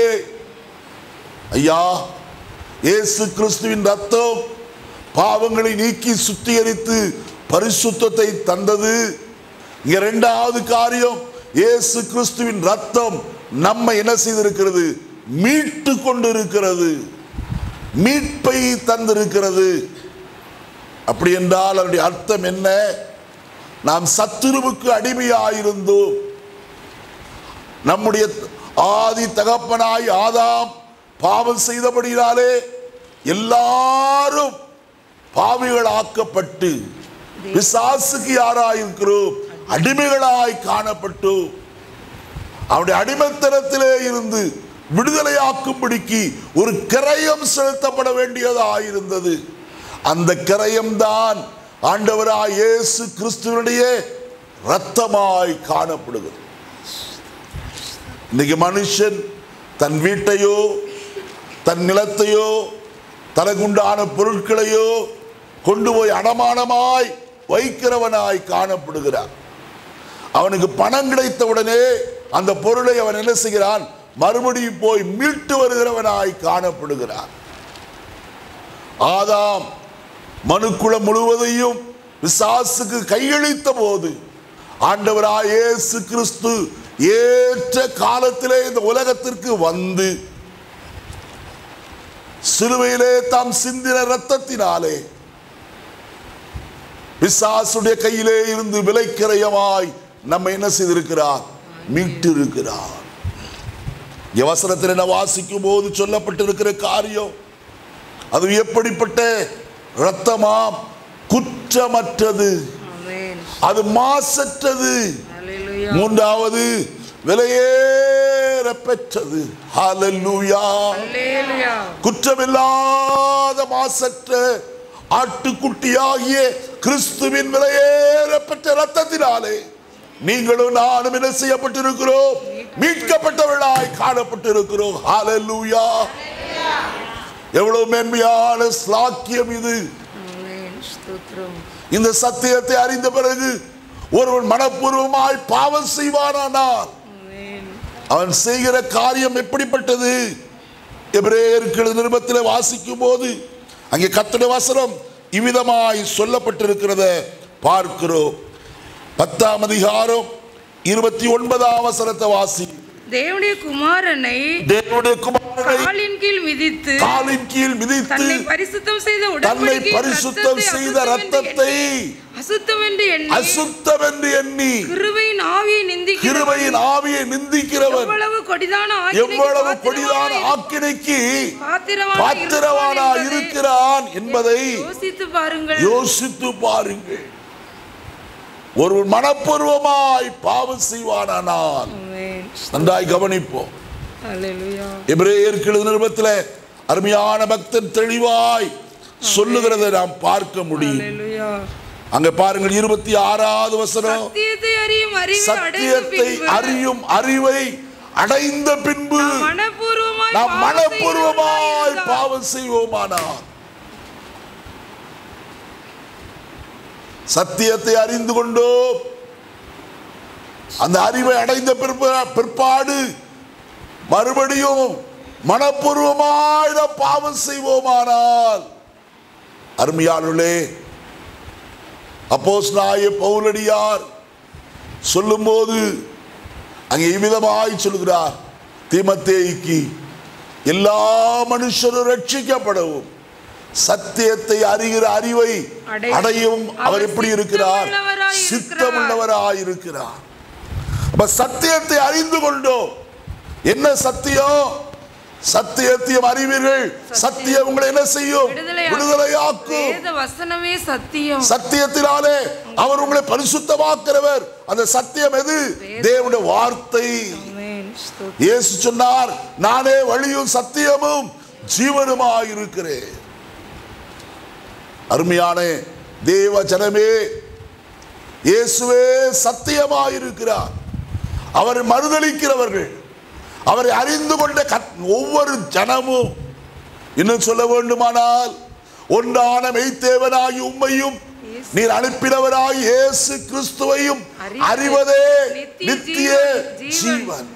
ஐயா, இயேசு கிறிஸ்துவின் ரத்தம் பாவங்களை நீக்கி சுத்திகரித்து பரிசுத்தத்தை தந்தது. இங்க இரண்டாவது காரியம், இயேசு கிறிஸ்துவின் ரத்தம் நம்மை என்ன செய்திருக்கிறது? மீட்டு கொண்டிருக்கிறது, மீட்பை தந்திருக்கிறது. அப்படி என்றால் அதனுடைய அர்த்தம் என்ன? நாம் சத்துருவுக்கு அடிமையாயிருந்தோம். நம்முடைய ஆதி தகப்பனாய் ஆதாம் பாவம் செய்தபடியாலே எல்லாரும் பாவிகளாக்கப்பட்டு பிசாசுக்கு யாராயிருக்கிறோம்? அடிமைகளாய் காணப்பட்டோம். அவருடைய அடிமைத்தனத்திலே இருந்து விடுதலையாக்கும்படிக்கு ஒரு கிரயம் செலுத்தப்பட வேண்டியதாயிருந்தது. அந்த கிரயம்தான் ஆண்டவராய் இயேசு கிறிஸ்துவினுடைய இரத்தமாய் காணப்படுகிறது. இன்னைக்கு மனுஷன் தன் வீட்டையோ தன் நிலத்தையோ தனக்குண்டான பொருட்களையோ கொண்டு போய் அடமானமாய் வைக்கிறவனாய் காணப்படுகிறான். அவனுக்கு பணம் கிடைத்தவுடனே அந்த பொருளை அவன் என்ன செய்கிறான்? மறுபடியும் போய் மீட்டு வருகிறவனாய் காணப்படுகிறான். ஆதாம் மனுக்குலம் முழுவதையும் பிசாசுக்கு கையளித்த போது ஆண்டவராய் இயேசு கிறிஸ்து ஏற்ற காலத்திலே இந்த உலகத்திற்கு வந்து சிலுவையிலே தாம் சிந்தின இரத்தத்தினாலே பிசாசுடைய கையிலே இருந்து விலைக்கிரயமாய் நம்மை என்ன செய்திருக்கிறார்? மீட்டு இருக்கிறார். வசனத்தில் என்ன வாசிக்கும் போது சொல்லப்பட்டிருக்கிற காரியம் அது எப்படிப்பட்ட இரத்தமாம்? குற்றமற்றது, அது மாசற்றது, மூன்றாவது விலையேற பெற்றது. ஹல்லேலூயா. குற்றமில்லாத மாசற்ற ஆட்டுக்குட்டியாகிய கிறிஸ்துவின் விலையேற பெற்ற இரத்தத்தினாலே நீங்களும் நானும் என்ன செய்யப்பட்டிருக்கிறோம்? மீட்கப்பட்டவர்களாய் காணப்பட்டிருக்கிறோம். ஹல்லேலூயா. எவ்வளவு மேன்மையான ஸ்லாக்கியம் இது! இந்த சத்தியத்தை அறிந்த பிறகு ஒருவன் மனப்பூர்வமாய் பாவம் செய்வானானால் அவன் செய்கிற காரியம் எப்படிப்பட்டது? எபிரேயருக்கு நிருபத்தில் வாசிக்கும் போது அங்கே கர்த்தருடைய வசனம் இவ்விதமாய் சொல்லப்பட்டிருக்கிறத பார்க்கிறோம். பத்தாம் அதிகாரம் இருபத்தி ஒன்பதாம் வசனத்தை வாசி. தேவனுடைய குமாரனை தேவனுடைய குமாரனை காலின் கீழ் மிதித்து காலின் கீழ் மிதித்து தன்னை பரிசுத்தம் செய்த தன்னை பரிசுத்தம் செய்த இரத்தத்தை அசுத்தம் என்று எண்ணி அசுத்தம் என்று எண்ணி கிருபையின் ஆவியை நிந்திக்கிறவன் கிருபையின் ஆவியை நிந்திக்கிறவன் எவ்வளவு கொடிதான எவ்வளவு கொடிதான ஆக்கினைக்கு பாத்திரவானாய் இருக்கிறான் என்பதை யோசித்து பாருங்கள். யோசித்து பாருங்கள். ஒரு மனப்பூர்வமாய் பாவம் செய்வானானால் நன்றாய் கவனிப்போம். எபிரேயருக்கு நிருபத்தில் அருமையான பக்தன் தெளிவாய் சொல்லுகிறதை நாம் பார்க்க முடியும். அங்க பாருங்கள், இருபத்தி ஆறாவது வசனம். சத்தியத்தை அறியும் அறிவை அடைந்த பின்பு நாம் மனப்பூர்வமாய் பாவம் செய்வோமானால், சத்தியத்தை அறிந்து கொண்டோம், அந்த அறிவை அடைந்த பிற்பாடு மறுபடியும் மனப்பூர்வமாய் பாவம் செய்வோமானால், அருமையானவர்களே, அப்போஸ்தலனாகிய பவுலடியார் சொல்லும் போது அங்கே இவ்விதமாய் சொல்கிறார், தீமோத்தேயுக்கு எல்லா மனுஷரும் ரட்சிக்கப்படவும் சத்தியத்தை அறிகிற அறிவை அடையும் அவர் எப்படி இருக்கிறார்? சித்தமுள்ளவராய் இருக்கிறார். அப்ப சத்தியத்தை அறிந்து கொண்டோம். என்ன சத்தியம்? சத்தியத்தையும் அறிவீர்கள், சத்தியம் உங்களை என்ன செய்யும்? விடுதலையாக்கும். வசனமே சத்தியம். சத்தியத்தினாலே அவர் உங்களை பரிசுத்தமாக்குறவர். அந்த சத்தியம் எது? தேவனுடைய வார்த்தை. இயேசு சொன்னார், நானே வழியும் சத்தியமும் ஜீவனுமாய் இருக்கிறேன். அருமையான தேவ ஜனமே, இயேசுவே சத்தியமாய் இருக்கிறார். அவரை மறுதலிக்கிறவர்கள், அவரை அறிந்து கொண்ட ஒவ்வொரு ஜனமும், இன்னும் சொல்ல வேண்டுமானால், ஒன்றான மெய்த்தேவனாகி உம்மையும் நீர் அனுப்பினவராய் இயேசு கிறிஸ்துவையும் அறிவதே நித்திய ஜீவன்.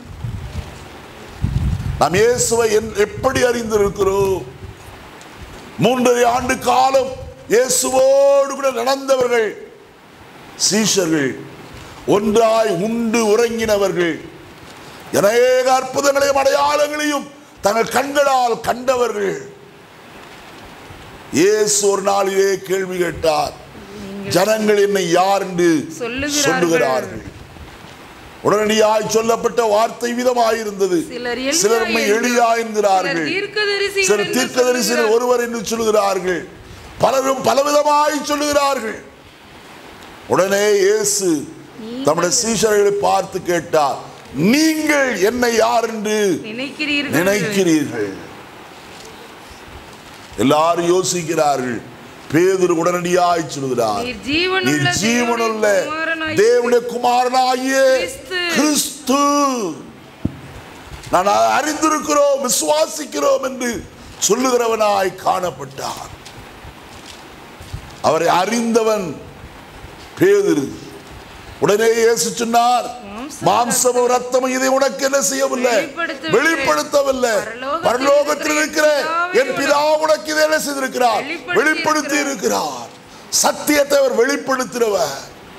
நாம் இயேசுவை எப்படி அறிந்திருக்கிறோம்? மூன்றரை ஆண்டு காலம் இயேசுவோடு கூட நடந்தவர்கள் சீஷர்கள், ஒன்றாய் உண்டு உறங்கினவர்கள், அநேக அற்புதங்களையும் அடையாளங்களையும் தங்கள் கண்களால் கண்டவர்கள். இயேசு ஒரு நாளிலே கேள்வி கேட்டார், ஜனங்கள் என்னை யார் என்று சொல்லுகிறார்கள்? உடனடியாய் சொல்லப்பட்ட வார்த்தை விதமாயிருந்தது. சிலர் எளியா என்கிறார்கள், சிலர் தீர்க்கதரிசிகள் ஒருவர் என்று சொல்லுகிறார்கள், பலரும் பலவிதமாய் சொல்லுகிறார்கள். உடனே இயேசு தம்முடைய சீஷர்களை பார்த்து கேட்டார், நீங்கள் என்னை யார் என்று நினைக்கிறீர்கள்? எல்லாரும் யோசிக்கிறார்கள். பேதுரு உடனடியாய் சொல்கிறார், நீர் நீ ஜீவனுள்ள ஜீவனுள்ள குமாரனாகிய தேவனுடைய குமாரனாகிய கிறிஸ்து. கிறிஸ்து நான் அறிந்திருக்கிறோம் விசுவாசிக்கிறோம் என்று சொல்லுகிறவனாய் காணப்பட்டார். அவரை அறிந்தவன் பேதுரு. உடனே இயேசு சொன்னார், மாம்சமும் ரத்தமும் இதை உனக்கு என்ன செய்யவில்லை, வெளிப்படுத்தவில்லை, பரலோகத்தில் இருக்கிற என் பிதா உனக்கு இதை என்ன செய்திருக்கிறார், வெளிப்படுத்தி இருக்கிறார். சத்தியத்தை அவர் வெளிப்படுத்தினவர்.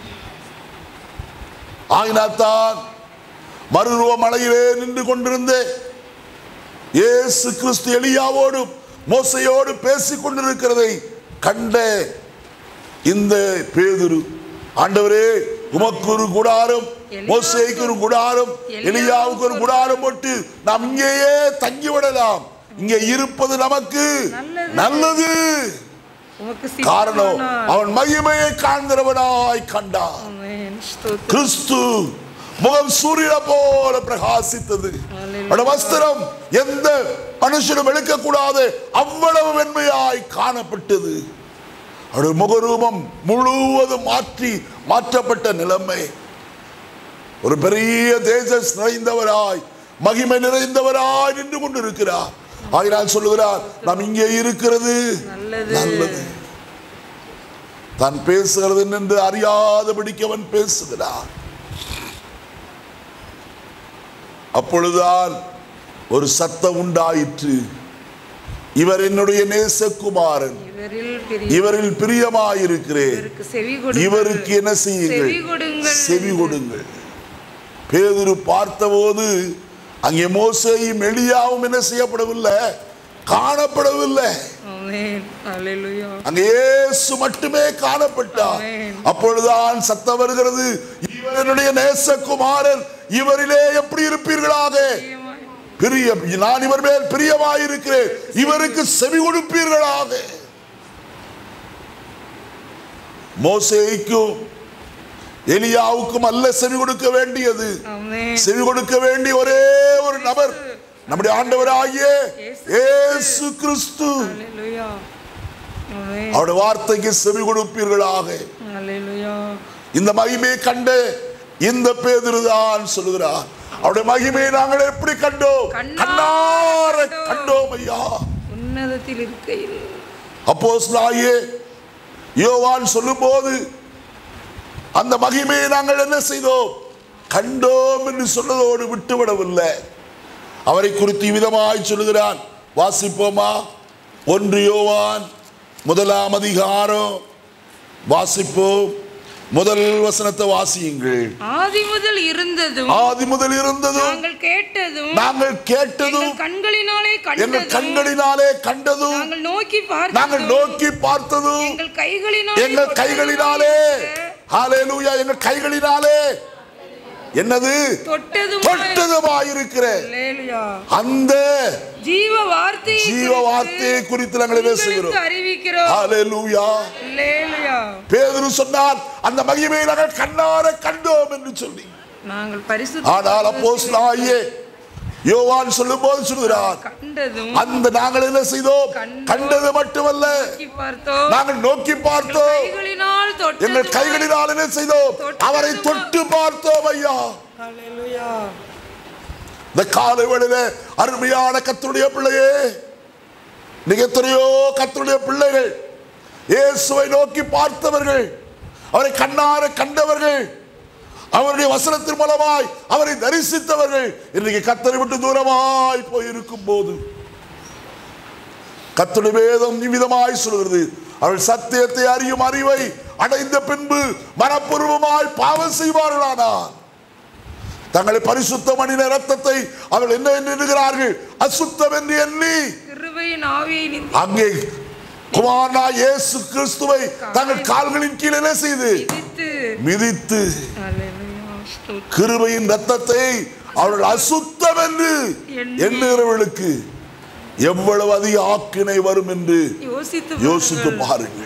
ஆகினால்தான் மறுரூப மலையிலே நின்று கொண்டிருந்த இயேசு கிறிஸ்து எலியாவோடும் மோசையோடு பேசிக் கொண்டிருக்கிறதை கண்ட இந்த பேதுரு, ஆண்டவரே உமக்கு ஒரு கூடாரம், மோசேக்கு ஒரு கூடாரம், எலியாவுக்கு ஒரு கூடாரம் போட்டு நாம் இங்கேயே தங்கிவிடலாம், இங்கே இருப்பது நமக்கு நல்லது. காரணம் அவன் மகிமையை காண்கிறவனாய் கண்டான். கிறிஸ்து முகம் சூரியனை போல பிரகாசித்தது. வஸ்திரம் எந்த மனுஷனும் எடுக்கக்கூடாது, அவ்வளவு வெண்மையாய் காணப்பட்டது. அவருடைய முகரூபம் முழுவதும் மாற்றி மாற்றப்பட்ட நிலைமை. ஒரு பெரிய தேஜஸ் நிறைந்தவராய் மகிமை நிறைந்தவராய் நின்று கொண்டிருக்கிறார். ஆகினால் சொல்லுகிறார், நாம் இங்கே இருக்கிறது நல்லது. தான் பேசுகிறது என்று அறியாதபடிக்கு அவன் பேசுகிறார். அப்பொழுதுதான் ஒரு சத்தம் உண்டாயிற்று, இவர் என்னுடைய நேசகுமாரன், இவரில் பிரியமாயிருக்கிறேன், இவருக்கு என்ன செய்யுங்கள், செவி கொடுங்கள். பேதுரு பார்த்தபோது அங்கே மோசேயும் எலியாவும் என்ன செய்யப்படவில்லை, காணப்படவில்லை. அங்கே இயேசு மட்டுமே காணப்பட்டார். அப்பொழுதுதான் சத்தம் வருகிறது, இவர் என்னுடைய நேசகுமாரன், இவரிலே எப்படி இருப்பீர்களாக, பிரியம், நான் இவர் மேல் பிரியமாயிருக்கிறேன், இவருக்கு செவி கொடுப்பீர்களாக. மோசேக்கும் எலியாவுக்கும் அல்ல செவி கொடுக்க வேண்டியது, செவி கொடுக்க வேண்டிய ஒரே ஒரு நபர் நம்முடைய ஆண்டவராகிய இயேசு கிறிஸ்து. அவருடைய வார்த்தைக்கு செவி கொடுப்பீர்களாக. இந்த மகிமையை கண்ட இந்த பேதுருதான் சொல்லுகிறார், அவருடைய மகிமையை நாங்கள் எப்படி கண்டோம், கண்ணார கண்டோம் ஐயா. உன்னதத்தில் இருக்கையில் அப்போஸ்தலனாகிய யோவான் சொல்லும்போது அந்த மகிமையை நாங்கள் என்ன செய்தோம், கண்டோம் என்று சொன்னதோடு விட்டுவிடவில்லை. அவரை குறித்து விதமாய் சொல்லுகிறான். வாசிப்போமா? ஒன்று யோவான் முதலாம் அதிகாரம் வாசிப்போம். முதல் வசனத்தை வாசியுங்கள். ஆதி முதல் இருந்ததும் ஆதி முதல் இருந்ததும் நாங்கள் கேட்டதும் நாங்கள் கேட்டதும் கண்களினாலே எங்கள் கண்களினாலே கண்டதும் நாங்கள் நோக்கி பார்த்ததும் நாங்கள் நோக்கி பார்த்ததும் எங்கள் கைகளினாலே எங்கள் கைகளினாலே ஹalleluya எங்கள் கைகளினாலே என்னது தொட்டதுமாயிருக்கிற அந்த ஜீவ வார்த்தை ஜீவ வார்த்தையை குறித்து நாங்கள் பேசுகிறோம், அறிவிக்கிறோம். ஹalleluya. ஹalleluya. பேதுரு சொன்னார், அந்த மகிமையை நாங்கள் கண்ணார கண்டோம் என்று சொல்லி. நாங்கள் பரிசுத்த ஆனால் அப்போஸ்தலனாகிய யோவான் சொல்லும்போது சொல்கிறார், அந்த நாங்கள் என்ன செய்தோம், கண்டது மட்டுமல்ல நாங்கள் நோக்கி பார்த்தோம், எங்கள் கைகளினால் என்ன செய்தோம், அவரை தொட்டு பார்த்தோம் ஐயா. இந்த காலை வேளையிலே அருமையான கர்த்தருடைய பிள்ளையே, நீங்க எத்தனையோ கர்த்தருடைய பிள்ளைகள் இயேசுவை நோக்கி பார்த்தவர்கள், அவரை கண்ணார கண்டவர்கள், அவருடைய வசனத்தின் மூலமாய் அவரை தரிசித்தவர்கள் இன்றைக்கு கர்த்தரை விட்டு தூரமாய் போயிருக்கும் போது கர்த்தருடைய வேதம் நிமிதமாய் சொல்கிறது, அவர்கள் சத்தியத்தை அறியும் அறிவை அடைந்த பின்பு மனப்பூர்வமாய் பாவம் செய்வார்களானால் தங்களை பரிசுத்த மனித ரத்தத்தை அவர்கள் என்ன எண்ணுகிறார்கள், அசுத்தம் என்று எண்ணி அங்கே குமாரனா இயேசு கிறிஸ்துவை தங்கள் கால்களின் கீழே என்ன செய்து மிதித்து கிருபையின் ரத்தத்தை அவர்கள் அசுத்தம் என்று எண்ணுகிறவர்களுக்கு எவ்வளவு அதிக ஆக்கினை வரும் என்று யோசித்து பாருங்கள்.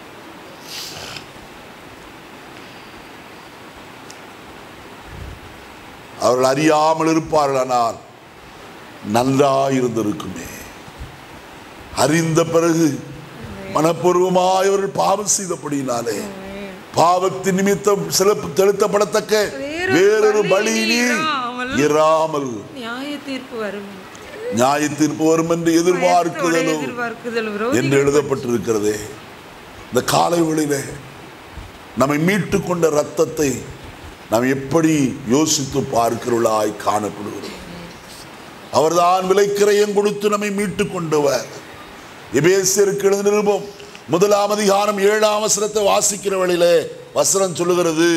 அவர்கள் அறியாமல் இருப்பார்களானால் நன்றாயிருந்திருக்குமே. அறிந்த பிறகு மனப்பூர்வமாய் அவர்கள் பாவம் செய்தபடியினாலே பாவத்தின் நிமித்தம் செலுத்த செலுத்தப்படத்தக்க வேறொரு பலி இராமல் நியாய தீர்ப்பு வரும் நியாய தீர்ப்பு வரும் என்று எதிர்பார்க்குதலும் என்று எழுதப்பட்டிருக்கிறதே. இந்த காலை வேளையிலே நம்மை மீட்டு கொண்ட ரத்தத்தை நாம் எப்படி யோசித்து பார்க்கிறவர்களாய் காணப்படுகிறோம். அவர்தான் விலைக்கிரயம் கொடுத்து நம்மை மீட்டு கொண்டவர். எபேசியருக்கு எழுதின நிருபம் முதலாம் அதிகாரம் ஏழாம் வசனத்தை வாசிக்கிற வேளையிலே வசனம் சொல்லுகிறது,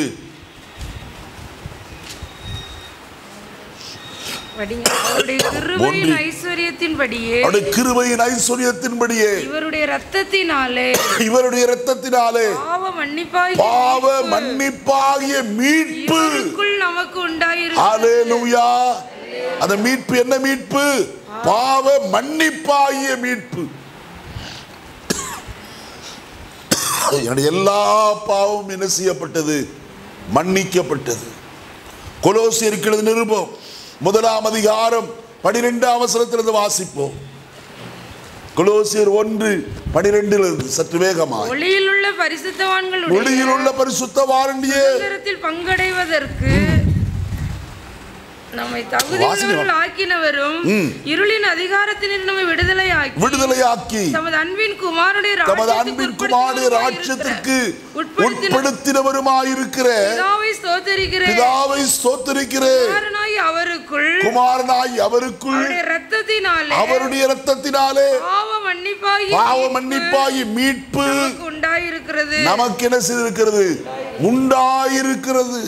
கிருபையின் ஐஸ்வரியத்தின்படியே இவருடைய இரத்தத்தினாலே இவருடைய இரத்தத்தினாலே பாவ மன்னிப்பாகிய பாவ மன்னிப்பாகிய மீட்பு நமக்கு உண்டாயிருக்கு. ஹல்லேலூயா. அந்த மீட்பு என்ன மீட்பு? பாவ மன்னிப்பாகிய மீட்பு. என்னுடைய எல்லா பாவமும் என்ன செய்யப்பட்டது? மன்னிக்கப்பட்டது. கொலோசியருக்கு எழுதின நிருபம் முதலாம் அதிகாரம் பனிரெண்டாம் வசனத்திலிருந்து வாசிப்போம். கொலோசியர் ஒன்று பனிரெண்டிலிருந்து சற்று வேகமாக. ஒளியில் உள்ள பரிசுத்தவான்களுடைய ஒளியில் உள்ள பரிசுத்தவான்களுடைய சுதந்திரத்தில் பங்கடைவதற்கு நம்மை தகுதியுள்ளவர்கள் ஆக்கினவரும் இருளின் அதிகாரத்தினின்று நம்மை விடுதலையாக்கி விடுதலையாக்கி தமது அன்பின் குமாரனுடைய தமது அன்பின் குமாரனுடைய ராஜ்யத்திற்கு உட்படுத்தினவருமாயிருக்கிற பிதாவை ஸ்தோத்திரிக்கிறேன் பிதாவை ஸ்தோத்திரிக்கிறேன் குமாரனாய் அவருக்குள் குமாரனாய் அவருக்குள் அவருடைய இரத்தத்தினாலே அவருடைய இரத்தத்தினாலே பாவ மன்னிப்பாகி பாவ மன்னிப்பாகி மீட்பு உண்டாயிருக்கிறது. நமக்கு என்ன செய்திருக்கிறது? உண்டாயிருக்கிறது.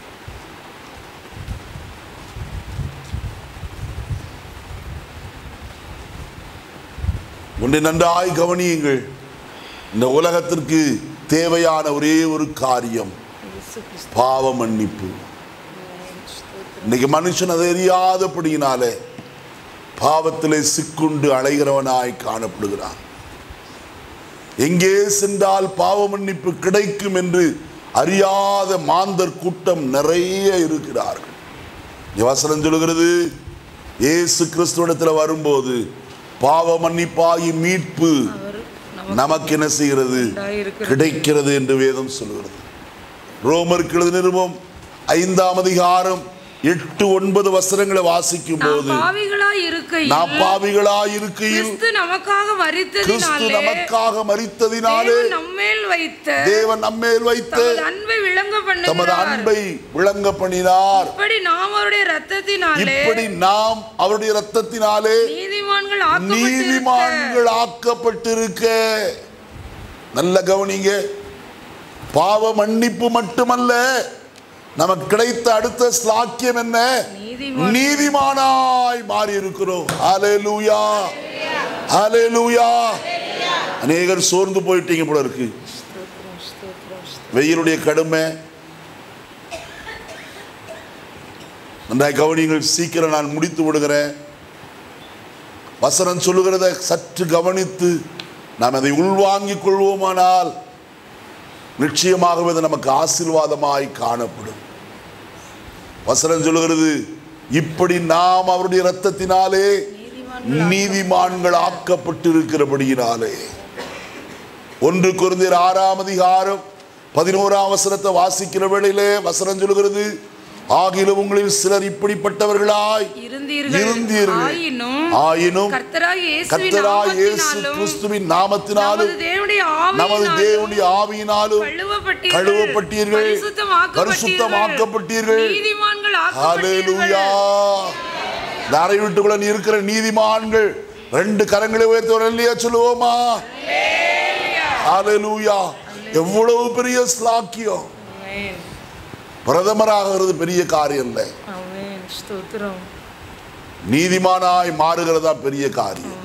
ஒன்றை நன்றாய் கவனியுங்கள். இந்த உலகத்திற்கு தேவையான ஒரே ஒரு காரியம் பாவ மன்னிப்பு. இன்னைக்கு மனுஷன் அதை அறியாதபடியினாலே பாவத்திலே சிக்குண்டு அலைகிறவனாய் காணப்படுகிறான். எங்கே சென்றால் பாவ மன்னிப்பு கிடைக்கும் என்று அறியாத மாந்தர் கூட்டம் நிறைய இருக்கிறார்கள். வசனம் சொல்லுகிறது, இயேசு கிறிஸ்துவிடத்தில் வரும்போது பாவ மன்னிப்பாகி மீட்பு நமக்கு என்ன செய்கிறது? கிடைக்கிறது என்று வேதம் சொல்கிறது. ரோமருக்கு எழுதின நிருபம் ஐந்தாம் அதிகாரம் எட்டு ஒன்பது வசனங்களை வாசிக்கும் போது நாம் பாவிகளாய் இருக்கையில் கிறிஸ்து நமக்காக மரித்ததினாலே நமக்காக மரித்ததினாலே நம்மேல் வைத்த தேவன் நம்மேல் வைத்த அன்பை விளங்க பண்ணுகிறார். தமது அன்பை விளங்க பண்ணினார். இப்படி நாம் அவருடைய இரத்தத்தினாலே இப்படி நாம் அவருடைய இரத்தத்தினாலே நீதிமான்கள் நீதிமான்கள் ஆக்கப்பட்டிருக்க. நல்ல கவனிங்க. பாவ மன்னிப்பு மட்டுமல்ல, நமக்கு கிடைத்த அடுத்த ஸ்லாக்கியம் என்ன? நீதிமானாய் மாறி இருக்கிறோம். ஹல்லேலூயா, ஹல்லேலூயா. அநேகர் சோர்ந்து போயிட்டீங்க போல இருக்கு. வெயிலுடைய கடுமை நன்றாய் கவனிங்கள். சீக்கிரம் நான் முடித்து விடுகிறேன். வசனம் சொல்லுகிறத சற்று கவனித்து நாம் அதை உள்வாங்கிக் கொள்வோமானால் நிச்சயமாகவே அது நமக்கு ஆசீர்வாதமாய் காணப்படும். வசனம் சொல்லுகிறது, இப்படி நாம் அவருடைய இரத்தத்தினாலே நீதிமான்கள் ஆக்கப்பட்டிருக்கிறபடியினாலே. ஒன்று கொரிந்தியர் ஆறாம் அதிகாரம் பதினோராம் வசனத்தை வாசிக்கிற வேளையிலே வசனம் சொல்லுகிறது, ஆகிலும் உங்களில் சிலர் இப்படிப்பட்டவர்களாய் இருந்தீர்கள், ஆயினும் கர்த்தராகிய இயேசு கிறிஸ்துவின் நாமத்தினாலும் நமது தேவனுடைய ஆவியினாலும் கழுவப்பட்டீர்கள், பரிசுத்தமாக்கப்பட்டீர்கள். ஹல்லேலூயா. தாரை வீட்டுக்குள்ள இருக்கிற நீதிமான்கள் ரெண்டு கரங்களை உயர்த்தவர் இல்லையா? சொல்லுவோமா? ஹல்லேலூயா. எவ்வளவு பெரிய ஸ்லாக்கியம். பிரதமராகிறது பெரிய காரியம் இல்லை, நீதிமானாய் மாறுகிறதா பெரிய காரியம்.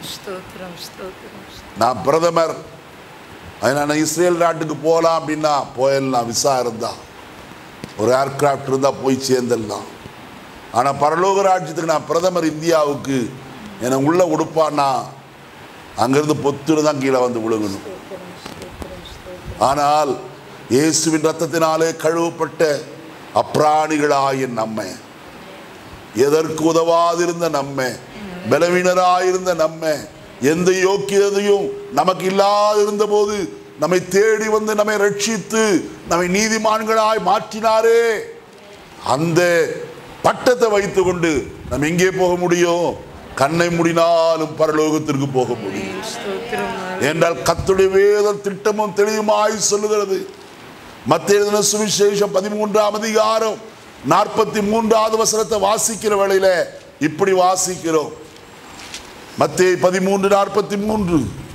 நான் பிரதமர், அதனால இஸ்ரேல் நாட்டுக்கு போகலாம் அப்படின்னா போயிடலாம். விசா இருந்தா, ஒரு ஏர்கிராஃப்ட் இருந்தா போய் சேர்ந்துடலாம். ஆனா பரலோக ராஜ்யத்துக்கு நான் பிரதமர் இந்தியாவுக்கு என்னை உள்ள உடுப்பான்னா அங்கிருந்து பொத்துன்னு தான் கீழே வந்து விழுகணும். ஆனால் இயேசுவின் ரத்தத்தினாலே கழுவப்பட்ட அப்பிராணிகளாய நம்மை, எதற்கு உதவாதிருந்த நம்மை, பலவீனராயிருந்த நம்மை எந்த யோக்கியதையும் நமக்கு இல்லாது இருந்த போது நம்மை தேடி வந்து நம்மை ரட்சித்து நம்மை நீதிமான்களாய் மாற்றினாரே, அந்த பட்டத்தை வைத்து கொண்டு நம்ம எங்கே போக முடியும்? கண்ணை மூடினாலும் பரலோகத்திற்கு போக முடியும் என்றால் கர்த்தருடைய வேத திட்டமும் தெளிவுமாய் சொல்லுகிறது. மத்தேயு எழுதின சுவிசேஷம் பதிமூன்றாம் அதிகாரம் நாற்பத்தி மூன்றாவது வசனத்தை வாசிக்கிற வேளையில இப்படி வாசிக்கிறோம். மத்தேயு பதிமூன்று நாற்பத்தி மூன்று.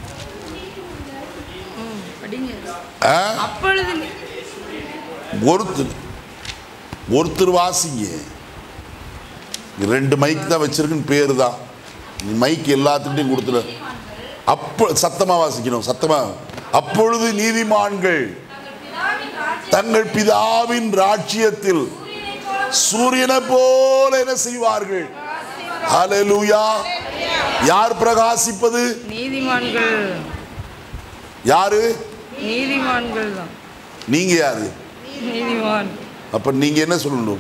ஒருத்தர் ஒருத்தர் வாசிங்க. ரெண்டு மைக் தான் வச்சிருக்குன்னு பேரு தான், மைக் எல்லாத்துட்டையும் கொடுத்துல. அப்ப சத்தமா வாசிக்கணும், சத்தமா. அப்பொழுது நீதிமான்கள் தங்கள் பிதாவின் ராஜ்யத்தில் சூரியனை போல என்ன செய்வார்கள்? ஹல்லேலூயா. யார் பிரகாசிப்பது? நீதிமான்கள். யாரு? நீதிமான்கள் தான். நீங்க யாரு? நீதிமான். அப்ப நீங்க என்ன சொல்லணும்?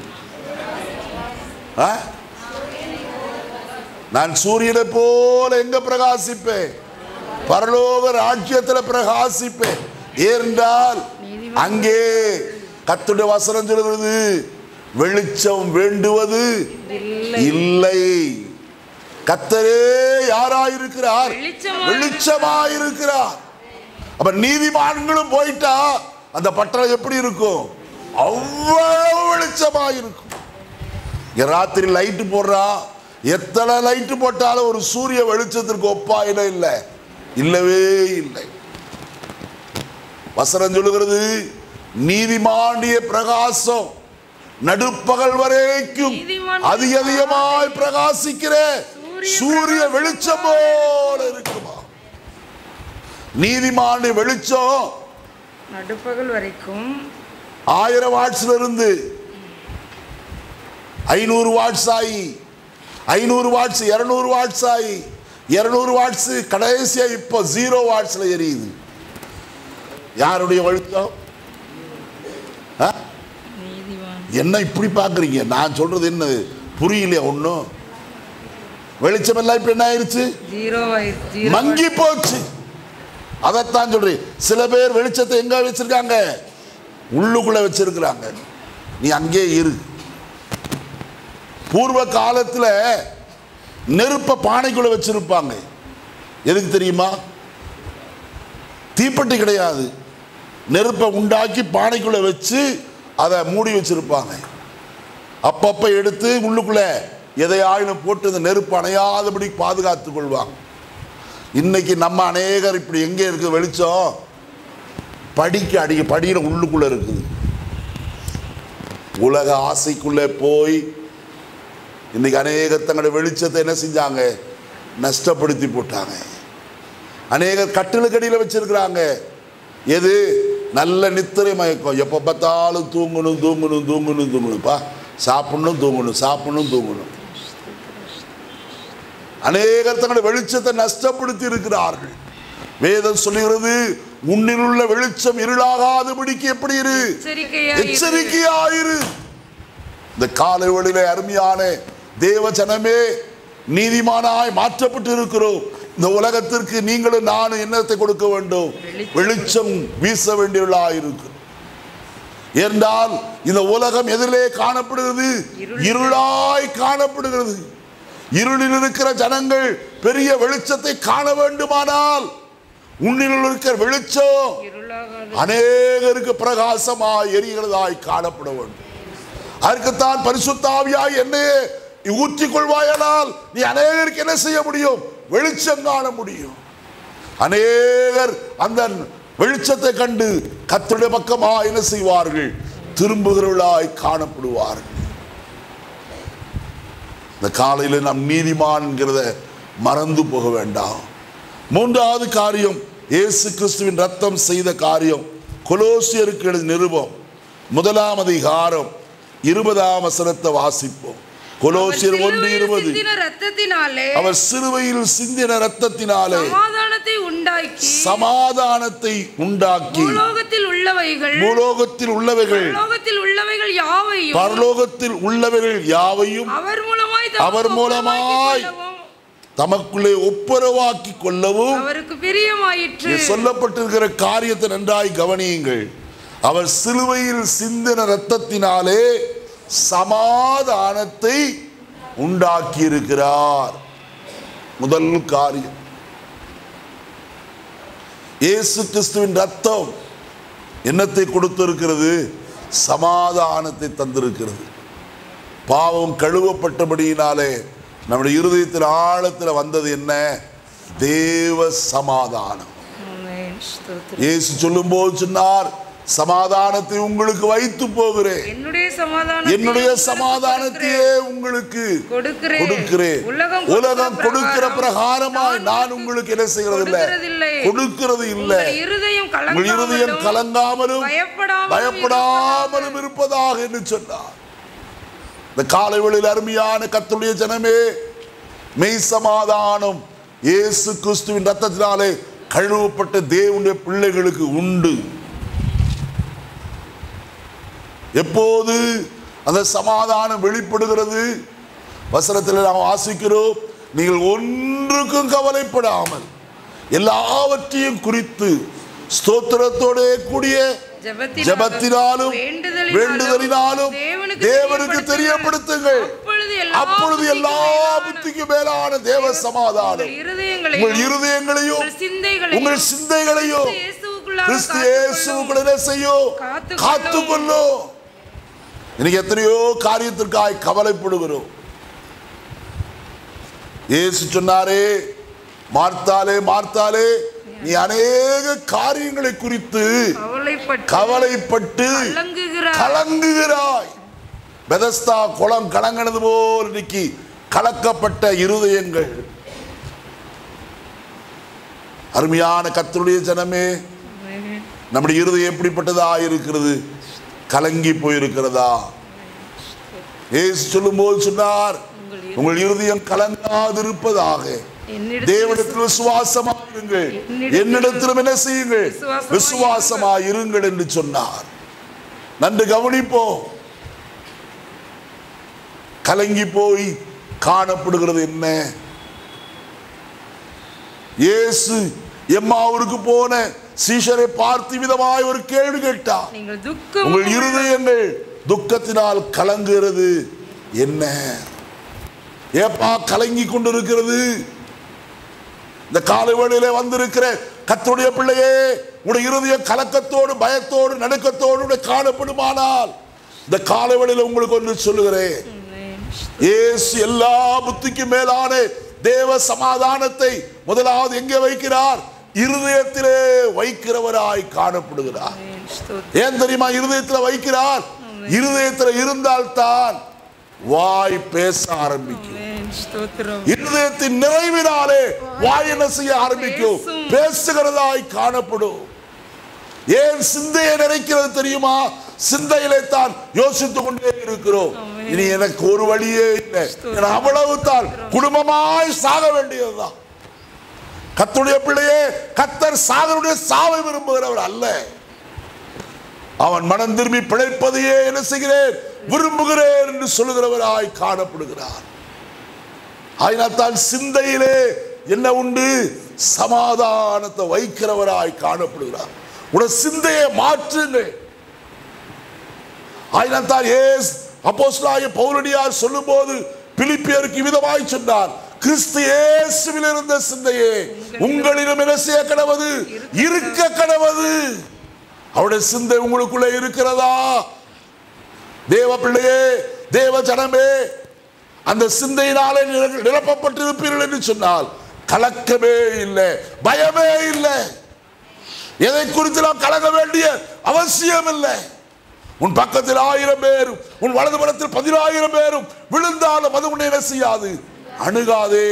நான் சூரியனை போல எங்க பிரகாசிப்பேன்? பரலோக ராஜ்யத்தில் பிரகாசிப்பேன். ஏனென்றால் அங்கே கர்த்தருடைய வசனம் சொல்கிறது, வெளிச்சம் வேண்டுவது இல்லை. கர்த்தரே யாராயிருக்கிறார்? வெளிச்சமாயிருக்கிறார். அப்ப நீதிமான்களும் போயிட்டா அந்த பட்டணம் எப்படி இருக்கும்? அவ்வளவு வெளிச்சமாயிருக்கும். ராத்திரி லைட்டு போடுறா, எத்தனை லைட்டு போட்டாலும் ஒரு சூரிய வெளிச்சத்திற்கு ஒப்பாயிட இல்லை, இல்லவே இல்லை. வசனம் சொல்லுகிறது, நீதிமானிய பிரகாசம் நடுப்பகல் வரைக்கும் அதிக அதிகமாய் பிரகாசிக்கிற சூரிய வெளிச்சம் போல இருக்குமா? நீதிமானிய வெளிச்சம் நடுப்பகல் வரைக்கும் ஆயிரம் வாட்ஸ்ல இருந்து ஐநூறு வாட்ஸ் ஆகி, ஐநூறு வாட்ஸ் இருநூறு வாட்ஸ் ஆகி, இருநூறு வாட்ஸ் கடைசியா இப்போ ஜீரோ வாட்ஸ்ல எரியுது. யாருடைய வெளிச்சம்? என்ன இப்படி பாக்குறீங்க? நான் சொல்றது என்ன புரியலையா? ஒண்ணும் வெளிச்சம் எல்லாம் இப்ப என்ன ஆயிருச்சு? மங்கி போச்சு. அதைத்தான் சொல்றேன். சில பேர் வெளிச்சத்தை எங்க வச்சிருக்காங்க? உள்ளுக்குள்ள வச்சிருக்கிறாங்க. நீ அங்கே இரு. பூர்வ காலத்துல நெருப்ப பானைக்குள்ள வச்சிருப்பாங்க. எதுக்கு தெரியுமா? தீப்பெட்டி கிடையாது, நெருப்பை உண்டாக்கி பானைக்குள்ள வச்சு அதை மூடி வச்சிருப்பாங்க. அப்பப்ப எடுத்து உள்ளுக்குள்ள எதையாயினும் போட்டு அந்த நெருப்பு அணையாதபடி பாதுகாத்துக் கொள்வாங்க. இன்னைக்கு நம்ம அநேகர் இப்படி எங்கே இருக்குது வெளிச்சம்? படிக்க அடிக்க படிக்கிற உள்ளுக்குள்ள இருக்குது. உலக ஆசைக்குள்ளே போய் இன்னைக்கு அநேகர் தங்களுடைய வெளிச்சத்தை என்ன செஞ்சாங்க? நஷ்டப்படுத்தி போட்டாங்க. அநேகர் கட்டிலுக்கடியில் வச்சிருக்கிறாங்க. எது? நல்ல நித்திரை மயக்கம். எப்போ பார்த்தாலும் தூங்கணும் தூங்கணும் தூங்கணும் தூங்கணும்ப்பா, சாப்பிடணும் தூங்கணும் சாப்பிடணும் தூங்கணும். அநேகர் தங்களுடைய வெளிச்சத்தை நஷ்டப்படுத்தி இருக்கிறார்கள். வேதம் சொல்லுகிறது, உன்னில் உள்ள வெளிச்சம் இருளாகாதபடிக்கு எப்படி இரு? எச்சரிக்கையாயிரு. இந்த காலை வேளையிலே அருமையான தேவ ஜனமே, நீதிமானாய் மாற்றப்பட்டு இருக்கிறோம். இந்த உலகத்திற்கு நீங்களும் நானும் என்னத்தை கொடுக்க வேண்டும்? வெளிச்சம் வீச வேண்டியவர்களாயிருக்கு. என்றால் இந்த உலகம் எதிலே காணப்படுகிறது? இருளாய் காணப்படுகிறது. இருளில் இருக்கிற ஜனங்கள் பெரிய வெளிச்சத்தை காண வேண்டுமானால் உன்னில் இருக்கிற வெளிச்சம் அநேகருக்கு பிரகாசமாய் எரிகிறதாய் காணப்பட வேண்டும். அதற்குத்தான் பரிசுத்த ஆவியாய் என்னையே ஊற்றிக் கொள்வாயானால் நீ அநேகருக்கு என்ன செய்ய முடியும்? வெளிச்சம் காண முடியும். அநேகர் அந்த வெளிச்சத்தை கண்டு கர்த்தருடைய பக்கமாக என்ன செய்வார்கள்? திரும்புகிறவர்களாய் காணப்படுவார்கள். இந்த காலையில் நாம் நீதிமான்கிறத மறந்து போக வேண்டாம். மூன்றாவது காரியம், இயேசு கிறிஸ்துவின் ரத்தம் செய்த காரியம். கொலோசியருக்கு எழுதிய நிருபம் முதலாம் அதிகாரம் இருபதாம் வசனத்தை வாசிப்போம். கொலோசியர் ஒன்று இருபது. அவர் சிலுவையில் சிந்தின ரத்தத்தினாலே சமாதானத்தை உண்டாக்கி சமாதானத்தை உண்டாக்கி பூலோகத்தில் உள்ளவைகள் பூலோகத்தில் உள்ளவைகள் பரலோகத்தில் உள்ளவைகள் யாவையும் பரலோகத்தில் உள்ளவைகள் யாவையும் அவர் மூலமாய் அவர் மூலமாய் தமக்குள்ளே ஒப்புரவாக்கி கொள்ளவும் அவருக்கு பிரியமாயிற்று. இங்கே சொல்லப்பட்டிருக்கிற காரியத்தை நன்றாய் கவனியுங்கள். அவர் சிலுவையில் சிந்தின இரத்தத்தினாலே சமாதானத்தை உண்டாக்கி இருக்கிறார். முதல் காரியம், இயேசு கிறிஸ்துவின் ரத்தம் என்னத்தை கொடுத்திருக்கிறது? சமாதானத்தை தந்திருக்கிறது. பாவம் கழுவப்பட்டபடியினாலே நம்முடைய இருதயத்தில் ஆழத்தில் வந்தது என்ன? தேவ சமாதானம். இயேசு சொல்லும் போது சொன்னார், சமாதானத்தை உங்களுக்கு வைத்து போகிறேன், என்னுடைய சமாதானத்தை என்னுடைய சமாதானத்தையே உங்களுக்கு கொடுக்கிறேன். உலகம் கொடுக்கிற பிரகாரமாய் நான் உங்களுக்கு என்ன செய்கிறதில்லை, கொடுக்கிறது இல்லை. உங்கள் இருதயம் கலங்காமலும் பயப்படாமலும் இருப்பதாக என்று சொன்னார். இந்த காலை வேளையில் அருமையான கர்த்தருடைய ஜனமே, மெய் சமாதானம் இயேசு கிறிஸ்துவின் ரத்தத்தினாலே கழுவப்பட்ட தேவனுடைய பிள்ளைகளுக்கு உண்டு. எப்போது அந்த சமாதானம் வெளிப்படுகிறது? வசனத்தில் நாம் வாசிக்கிறோம், நீங்கள் ஒன்றுக்கும் கவலைப்படாமல் எல்லாவற்றையும் குறித்து ஸ்தோத்திரத்தோட கூடிய ஜெபத்தினாலும் வேண்டுதலினாலும் தேவனுக்கு தெரியப்படுத்துங்கள். அப்பொழுது எல்லா புத்திக்கு மேலான தேவ சமாதானம் உங்கள் இருதயங்களையும் உங்கள் சிந்தைகளையும் கிறிஸ்து இயேசுவுக்குள்ளே செய்யும் காத்துக்கொள்ளும். இன்னைக்கு எத்தனையோ காரியத்திற்காக கவலைப்படுகிறோம். இயேசு சொன்னாரே, மார்த்தாலே மார்த்தாலே, நீ அநேக காரியங்களை குறித்து கவலைப்பட்டு கலங்குகிறாய். பெதஸ்தா குளம் கலங்கினது போல் இன்னைக்கு கலக்கப்பட்ட இருதயங்கள். அருமையான கர்த்தருடைய ஜனமே, நம்முடைய இருதயம் எப்படிப்பட்டதா இருக்கிறது? கலங்கி போயிருக்கிறதா? இயேசு சொல்லும் போது சொன்னார், உங்கள் இருதயம் கலங்காதிருப்பதாக தேவனிடத்தில் விசுவாசமாயிருங்கள், என்னிடத்திலும் என்ன செய்யுங்கள், விசுவாசமாயிருங்கள் என்று சொன்னார். நன்று கவனிப்போம். கலங்கி போய் காணப்படுகிறது என்ன? இயேசு எம்மாவூருக்கு போன சீஷரை பார்த்து விதமாய் ஒரு கேள்வி கேட்டார், உங்கள் இருதயங்கள் துக்கத்தினால் கலங்குகிறது என்ன? ஏப்பா கலங்கி கொண்டிருக்கிறது? இந்த காலை வேளையிலே வந்திருக்கிற கர்த்தருடைய பிள்ளையே, உடைய இருதயம் கலக்கத்தோடு பயத்தோடு நடுக்கத்தோடு காணப்படுமானால் இந்த காலை வேளையில உங்களுக்கு ஒன்று சொல்லுகிறேன், இயேசு எல்லா புத்திக்கு மேலான தேவ சமாதானத்தை முதலாவது எங்கே வைக்கிறார்? இருதயத்திலே வைக்கிறவராய் காணப்படுகிறார். ஏன் தெரியுமா இருதயத்தில் வைக்கிறார்? இருதயத்தில் இருந்தால்தான் வாய் பேச ஆரம்பிக்கும். இருதயத்தின் நிறைவினாலே வாய் என்ன செய்ய ஆரம்பிக்கும்? பேசுகிறதாய் காணப்படும். ஏன் சிந்தையை நினைக்கிறது தெரியுமா? சிந்தையிலே தான் யோசித்துக் கொண்டே இருக்கிறோம். இனி எனக்கு ஒரு வழியே இல்லை, அவ்வளவு தான், குடும்பமாய் சாக வேண்டியதுதான். கர்த்தருடைய பிள்ளையே, கர்த்தர் சாகருடைய சாவை விரும்புகிறவர் அல்ல. அவன் மனம் திரும்பி பிழைப்பதையே என்ன செய்கிறேன், விரும்புகிறேன் என்று சொல்லுகிறவராய் காணப்படுகிறார். அதனால் தான் சிந்தையிலே என்ன உண்டு? சமாதானத்தை வைக்கிறவராய் காணப்படுகிறார். உடைய சிந்தையை மாற்றுங்கள். அதனால் தான் ஏஸ் அப்போஸ்தலனாகிய பவுலடியார் சொல்லும் போது பிலிப்பியருக்கு விதமாய் சொன்னார், கிறிஸ்து இயேசுவில் இருந்த சிந்தையே உங்களிடம் என்ன செய்ய கடவது? இருக்க கடவது. அவருடைய சிந்தை உங்களுக்குள்ளே இருக்கிறதா? தேவ பிள்ளையே, தேவ ஜனமே, அந்த சிந்தையினாலே நிரப்பப்பட்டிருப்பீர்கள் என்று சொன்னால் கலக்கமே இல்லை, பயமே இல்லை. எதை குறித்து நாம் கலங்க வேண்டிய அவசியம் இல்லை. உன் பக்கத்தில் ஆயிரம் பேரும் உன் வலது பக்கத்தில் பதினாயிரம் பேரும் விழுந்தாலும் அது உன்னை என்ன செய்யாது, அணுகாதே.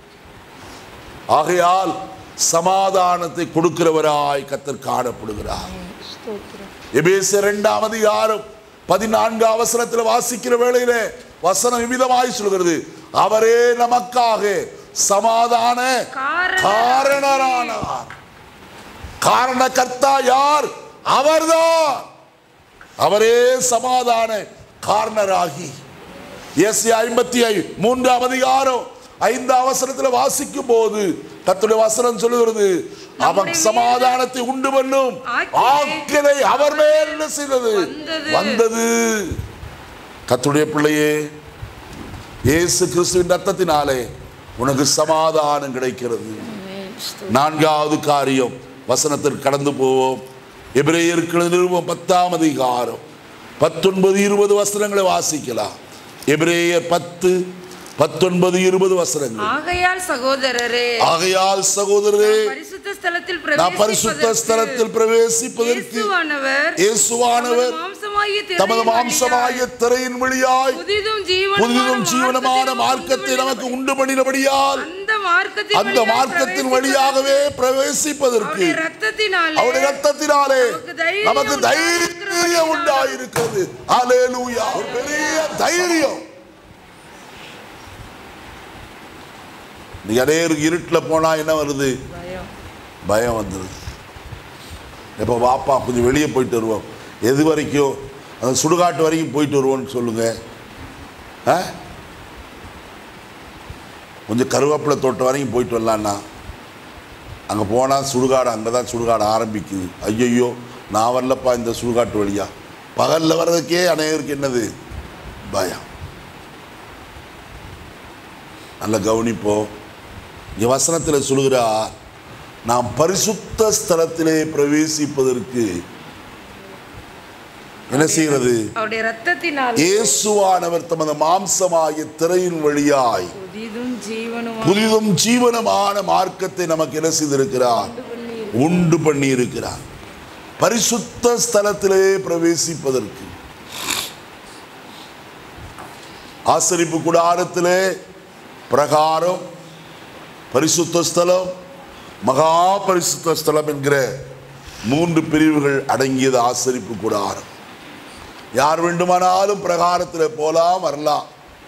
ஆகையால் சமாதானத்தை கொடுக்கிறவராய் கர்த்தர் காணப்படுகிறார். எபேசியர் இரண்டாம் அதிகாரம் பதினான்காம் வசனத்தில் வாசிக்கிற வேளையிலே வசனம் விதமாய் சொல்கிறது, அவரே நமக்காக சமாதான காரணரானார். காரணகர்த்தா யார்? அவர்தான். அவரே சமாதான காரணராகி, ஏசாயா ஐம்பத்தி மூன்றாம் அதிகாரம் ஐந்தாம் வசனத்தில் வாசிக்கும் போது கர்த்தருடைய வசனம் சொல்லுகிறது, அவன் சமாதானத்தை உண்டு பண்ணும் ஆக்கினை அவர் மேல் என்ன செய்தது வந்தது. கர்த்தருடைய பிள்ளையே, இயேசு கிறிஸ்துவின் ரத்தத்தினாலே உனக்கு சமாதானம் கிடைக்கிறது. நான்காவது காரியம், வசனத்திற்கு கடந்து போவோம். எபிரேயருக்கு நிருபம் பத்தாம் அதிகாரம் பத்தொன்பது இருபது வசனங்களை வாசிக்கலாம். எபிரேயர் பத்து பத்தொன்பது இருபது வசனங்கள். ஆகையால் சகோதரரே ஆகையால் சகோதரரே பரிசுத்த ஸ்தலத்தில் நாம் பரிசுத்த ஸ்தலத்தில் பிரவேசிப்பதற்கு இயேசுவானவர் இயேசுவானவர் தமது மாம்சமாகிய திரையின் வழியாய் புதிதும் புதிதும் ஜீவனமான மார்க்கத்தை நமக்கு உண்டு பண்ணினபடியால் அந்த மார்க்கத்தின் வழியாகவே பிரவேசிப்பதற்கு அவருடைய ரத்தத்தினாலே நமக்கு தைரியம் உண்டாயிருக்கிறது. அல்லேலூயா. ஒரு பெரிய தைரியம். நீ அநேருக்கு இருட்டில் போனா என்ன வருது? பயம் வந்துடுது. எப்போ வாப்பா கொஞ்சம் வெளியே போயிட்டு வருவோம். எது வரைக்கும்? அந்த சுடுகாட்டு வரைக்கும் போயிட்டு வருவோன்னு சொல்லுங்க. கொஞ்சம் கருவேப்பிலை தோட்டம் வரைக்கும் போயிட்டு வரலான்னா அங்கே போனால் சுடுகாடு, அங்கே தான் சுடுகாடு ஆரம்பிக்குது. ஐயையோ நான் வரலப்பா இந்த சுடுகாட்டு வழியா. பகலில் வர்றதுக்கே அநேகருக்கு என்னது? பயம். நல்ல கவனிப்போம். இங்கே வசனத்தில் சொல்கிறார், நாம் பரிசுத்த ஸ்தலத்திலே பிரவேசிப்பதற்கு என்ன செய்கிறது? இயேசுவானவர் தமது மாம்சமாகிய திரையின் வழியாய் புதிதும் ஜீவனமான மார்க்கத்தை நமக்கு என்ன செய்திருக்கிறார்? உண்டு பண்ணி இருக்கிறார். பரிசுத்த ஸ்தலத்திலே பிரவேசிப்பதற்கு ஆசரிப்பு கூடாரத்திலே பிரகாரம், பரிசுத்த ஸ்தலம், மகா பரிசுத்த ஸ்தலம் என்கிற மூன்று பிரிவுகள் அடங்கியது ஆசரிப்பு கூடாரம். யார் வேண்டுமானாலும் பிரகாரத்தில் போலாம், வரலாம்.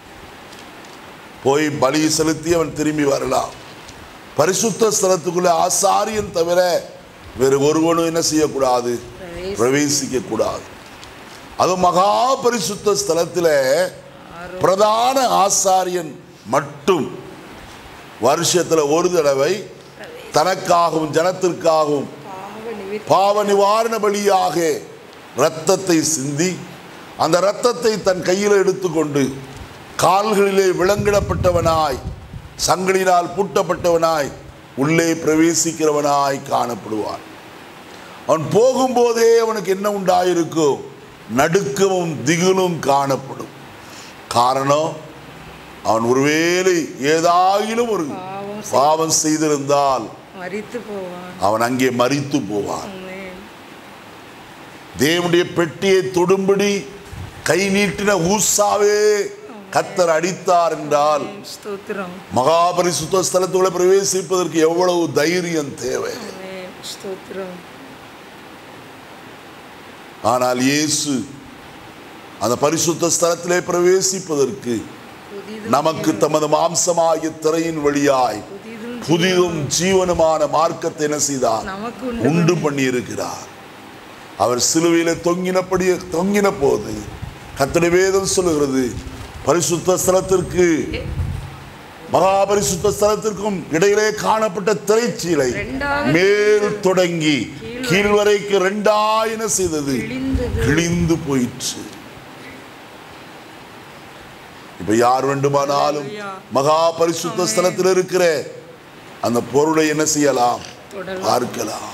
போய் பலி செலுத்தி அவன் திரும்பி வரலாம். பரிசுத்த ஸ்தலத்துக்குள்ள ஆசாரியன் தவிர வேறு ஒருவனும் என்ன செய்யக்கூடாது? பிரவேசிக்க கூடாது. அது மகா பரிசுத்த ஸ்தலத்தில் பிரதான ஆசாரியன் மட்டும் வருஷத்தில் ஒரு தடவை தனக்காகவும் ஜனத்திற்காகவும் பாவ நிவாரண பலியாக இரத்தத்தை சிந்தி அந்த இரத்தத்தை தன் கையில் எடுத்துக்கொண்டு கால்களிலே விலங்கிடப்பட்டவனாய் சங்கிலினால் பூட்டப்பட்டவனாய் உள்ளே பிரவேசிக்கிறவனாய் காணப்படுவான். அவன் போகும்போதே அவனுக்கு என்ன உண்டாயிருக்கும்? நடுக்கமும் திகிலும் காணப்படும். காரணம், அவன் ஒருவேளை ஏதாயிலும் ஒரு பாவம் செய்திருந்தால் அவன் அங்கே மரித்து போவான். தேவனுடைய பெட்டியை தொடும்படி கை நீட்டின ஊசாவே கர்த்தர் அடித்தார் என்றால் மகாபரிசுத்த ஸ்தலத்துக்குள்ள பிரவேசிப்பதற்கு எவ்வளவு தைரியம் தேவை. ஆனால் இயேசு அந்த பரிசுத்த ஸ்தலத்திலே பிரவேசிப்பதற்கு நமக்கு தமது மாம்சமாகிய திரையின் வழியாய் புதிதும் ஜீவனமான மார்க்கத்தை என்ன செய்தார்? உண்டு பண்ணி இருக்கிறார். அவர் சிலுவையில தொங்கினபடி தொங்கின போது கர்த்தருடைய வேதம் சொல்லுகிறது, பரிசுத்த ஸ்தலத்திற்கு மகா பரிசுத்த ஸ்தலத்திற்கும் இடையிலே காணப்பட்ட திரைச்சீலை மேல் தொடங்கி கீழ்வரைக்கு இரண்டாய் என்ன செய்தது? கிழிந்து போயிற்று. இப்ப யார் வேண்டுமானாலும் மகா பரிசுத்த ஸ்தலத்தில் இருக்கிற அந்த பொருளை என்ன செய்யலாம்? பார்க்கலாம்.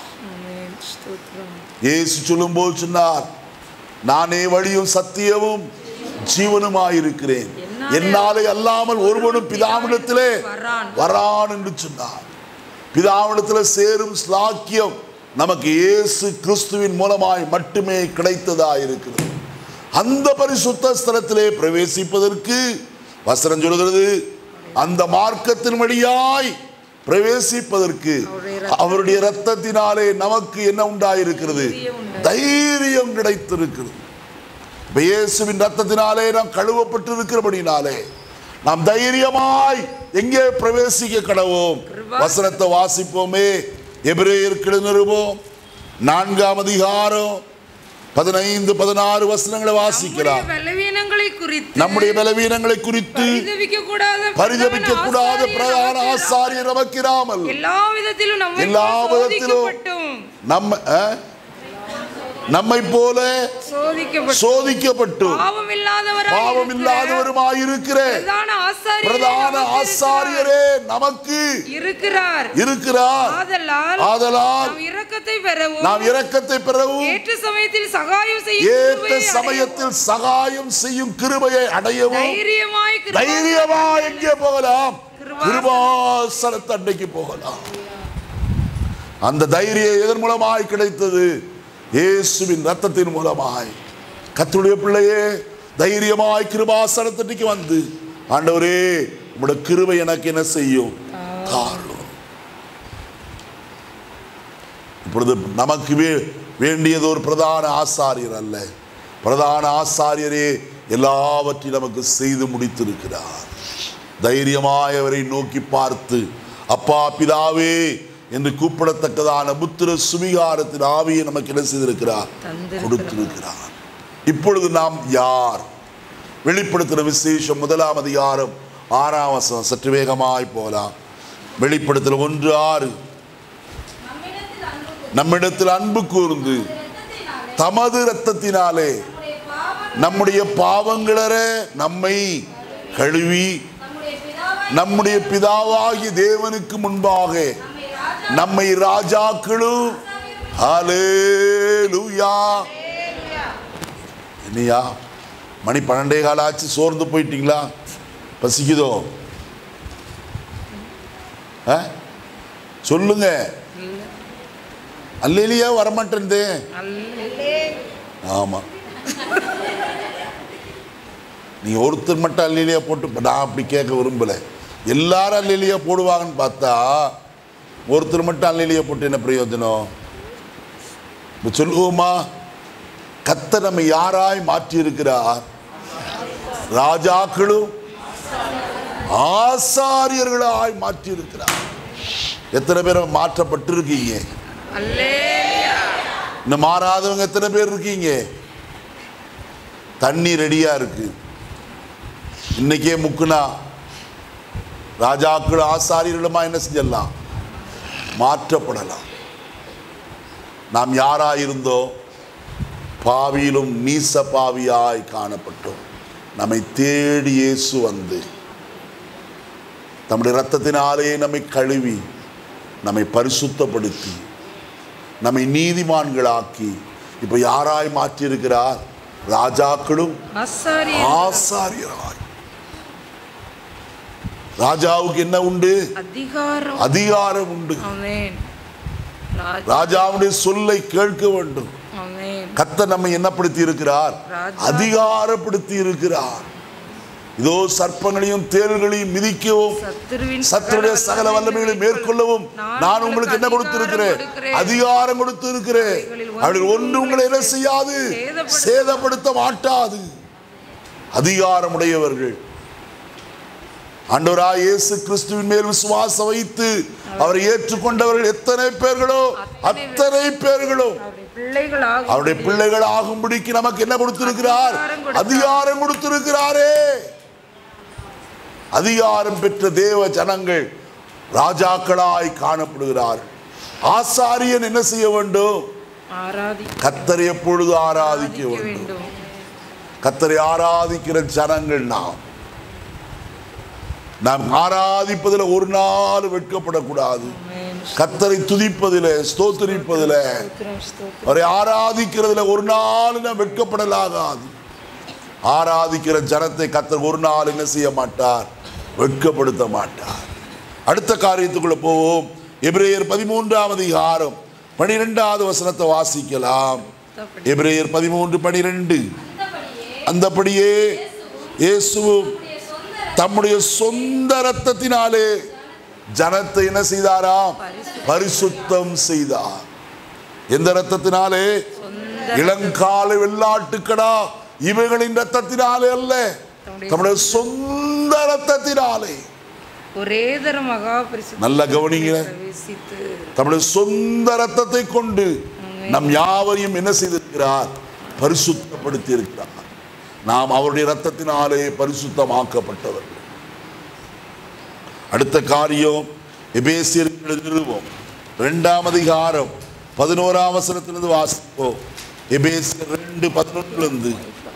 இயேசு சொல்லும் போது சொன்னார், நானே வழியும் சத்தியமும் ஜீவனுமாயிருக்கிறேன், என்னாலே அல்லாமல் ஒருவனும் பிதாவிடத்திலே வரான் என்று சொன்னார். பிதாவிடத்தில் சேரும் ஸ்லாக்கியம் நமக்கு இயேசு கிறிஸ்துவின் மூலமாய் மட்டுமே கிடைத்ததா இருக்கிறது. அந்த பரிசுத்த ஸ்தலத்திலே பிரவேசிப்பதற்கு வசனம் சொல்கிறது, அந்த மார்க்கத்தின் வழியாய் பிரவேசிப்பதற்கு அவருடைய இரத்தத்தினாலே நமக்கு என்ன உண்டாயிருக்கிறது? தைரியம் கிடைத்திருக்கிறது. இயேசுவின் இரத்தத்தினாலே நாம் கழுவப்பட்டு இருக்கிறபடினாலே நாம் தைரியமாய் எங்கே பிரவேசிக்க கடவோம்? வசனத்தை வாசிப்போமே. எபிரேயருக்கு நிருபம் நான்காம் அதிகாரம் பதினைந்து பதினாறு வசனங்களை வாசிக்கலாம். பலவீனங்களை குறித்து நம்முடைய பலவீனங்களை குறித்து பரிதபிக்க கூடாத பரிதபிக்க கூடாத பிரதான ஆசாரியர் நமக்கு இராமல் எல்லா விதத்திலும் நம்மை எல்லா விதத்திலும் நம்ம நம்மை போல சோதிக்கப்பட்டு பாவம் இல்லாதவருமாயிருக்கிற பிரதான ஆசாரியரே நமக்கு இருக்கிறார் இருக்கிறார் ஆதலால் நாம் இரக்கத்தை பெறவும் ஏற்ற சமயத்தில் சகாயம் செய்யும் ஏற்ற சமயத்தில் சகாயம் செய்யும் கிருபையை அடையவும் தைரியமாய் தைரியமாய் எங்கே போகலாம்? கிருபாசனத்தண்டைக்கு போகலாம். அந்த தைரியம் எதன் மூலமாய் கிடைத்தது? இயேசுவின் ரத்தத்தின் மூலமாய். கர்த்தருடைய பிள்ளையே, தைரியமாய் கிருபாசனத்தண்டைக்கு வந்து, ஆண்டவரே உம்முடைய கிருபை எனக்கு என்ன செய்யும்? தாரும். இப்பொழுது நமக்கு வேண்டியது ஒரு பிரதான ஆசாரியர் அல்ல, பிரதான ஆசாரியரே எல்லாவற்றையும் நமக்கு செய்து முடித்திருக்கிறார். தைரியமாய் அவரை நோக்கி பார்த்து அப்பா பிதாவே என்று கூப்பிடத்தக்கதான புத்திர சுவிகாரத்தின் ஆவியை நமக்கு என்ன செய்திருக்கிறார்? கொடுத்திருக்கிறார். இப்பொழுது நாம் யார்? வெளிப்படுத்தின விசேஷம் முதலாம் அதிகாரம் ஆறாம் வசனம். சற்று வேகமாய் போகலாம். வெளிப்படுத்தின ஒன்று ஆறு. நம்மிடத்தில் அன்பு கூர்ந்து தமது இரத்தத்தினாலே நம்முடைய பாவங்களற நம்மை கழுவி நம்முடைய பிதாவாகிய தேவனுக்கு முன்பாக நம்மை ராஜாக்களும் ஹல்லேலூயா. என்னையா மணி பன்னெண்டே கால ஆச்சு, சோர்ந்து போயிட்டீங்களா? பசிக்குதோ? சொல்லுங்க. அல்லேலியா வரமாட்டேன். ஆமா, நீங்க ஒருத்தர் மட்டும் அல்லேலியா போட்டு, நான் அப்படி கேட்க விரும்பல. எல்லாரும் அல்லேலியா போடுவாங்கன்னு பார்த்தா ஒருத்தர் மட்டும் அல்லேலியா போட்டு என்ன பிரயோஜனம்? சொல்லுவோமா? கர்த்தர் நம்மை யாராய் மாற்றி இருக்கிறார்? ராஜாக்களும் ஆசாரியர்களாய் மாற்றி இருக்கிறார். எத்தனை பேர் மாற்றப்பட்டு இருக்கீங்க? இன்னும் மாறாதவங்க எத்தனை பேர் இருக்கீங்க? தண்ணி ரெடியா இருக்கு, இன்னைக்கே முக்குனா ராஜாக்கள் ஆசாரியர்களுமா என்ன செஞ்சலாம்? மாற்றப்படலாம். நாம் யாராயிருந்தோ பாவியிலும் நீச பாவியாய் காணப்பட்டோம். நம்மை தேடி இயேசு வந்து நம்முடைய இரத்தத்தினாலே நம்மை கழுவி நம்மை பரிசுத்தப்படுத்தி நம்மை நீதிமான்களாக்கி இப்ப யாராய் மாற்றி இருக்கிறார்? ராஜாக்களும் ஆசாரியராய். ராஜாவுக்கு என்ன உண்டு? அதிகாரம். அதிகாரம் உண்டு. ராஜாவுடைய சொல்லை கேட்க வேண்டும். கர்த்தர் நம்மை என்னப்படுத்தி இருக்கிறார்? அதிகாரப்படுத்தி இருக்கிறார். இதோ சர்ப்பங்களையும் தேள்களையும் மிதிக்கவும் சத்துருடைய சகல வல்லமைகளை மேற்கொள்ளவும் நான் உங்களுக்கு என்ன கொடுத்திருக்கிறேன்? அதிகாரம் கொடுத்து இருக்கிறேன். அப்படி ஒன்று உங்களை என்ன செய்யாது? சேதப்படுத்த மாட்டாது. அதிகாரம் உடையவர்கள். ஆண்டவராய் இயேசு கிறிஸ்துவின் மேல் விசுவாசம் வைத்து அவரை ஏற்றுக்கொண்டவர்கள் எத்தனை பேர்களோ அத்தனை பேர்களோ அவருடைய பிள்ளைகள் ஆகும்படிக்கு நமக்கு என்ன கொடுத்திருக்கிறார்? அதிகாரம் கொடுத்திருக்கிறாரே. அதிகாரம் பெற்ற தேவ ஜனங்கள் ராஜாக்களாய் காணப்படுகிறார். ஆசாரியன் என்ன செய்ய வேண்டும்? கர்த்தரை எப்பொழுது ஆராதிக்க வேண்டும். கர்த்தரை ஆராதிக்கிற ஜனங்கள் நாம். நாம் ஆராதிப்பதில் ஒரு நாள் வெட்கப்படக்கூடாது. கர்த்தரை துதிப்பதில், ஸ்தோத்திரிப்பதில், அவரை ஆராதிக்கிறதுல ஒரு நாள் நாம் வெட்கப்படலாகாது. ஆராதிக்கிற ஜனத்தை கர்த்தர் ஒரு நாள் என்ன செய்ய மாட்டார்? வெட்கப்படுத்த மாட்டார். அடுத்த காரியத்துக்குள்ள போவோம். எபிரேயர் பதிமூன்றாம் அதிகாரம் பனிரெண்டாவது வசனத்தை வாசிக்கலாம். எபிரேயர் பதிமூன்று பனிரெண்டு. அந்தபடியே இயேசுவும் தம்முடைய சொந்த இரத்தத்தினாலே ஜனத்தை என்ன செய்தாராம்? பரிசுத்தம் செய்தார். எந்த இரத்தத்தினாலே? இளங்கால வெள்ளாட்டுக்கடா இவைகளின் இரத்தத்தினாலே அல்ல, தம்முடைய சொந்த இரத்தத்தினாலே. ஒரே தரமாக நல்ல கவனிங்க. தம்முடைய சொந்த இரத்தத்தை கொண்டு நம் யாவரையும் என்ன செய்திருக்கிறார்? பரிசுத்தப்படுத்தி இருக்கிறார். நாம் அவருடைய இரத்தத்தினாலே பரிசுத்தமாக்கப்பட்டவர்கள். அடுத்த காரியம் எபேசியருக்கு நிறுவோம் இரண்டாம் அதிகாரம் பதினோராம் வசனத்திலிருந்து வாசிப்போம். எபேசியர் ரெண்டு பதினொன்றிலிருந்து.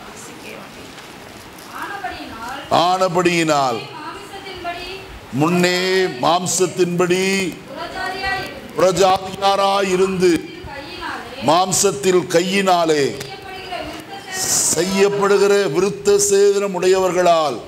ஆனபடியினால் முன்னே மாம்சத்தின்படி புறஜாதியாராய் இருந்து மாம்சத்தில் கையினாலே செய்யப்படுகிற விருத்த சேதனம் உடையவர்களால்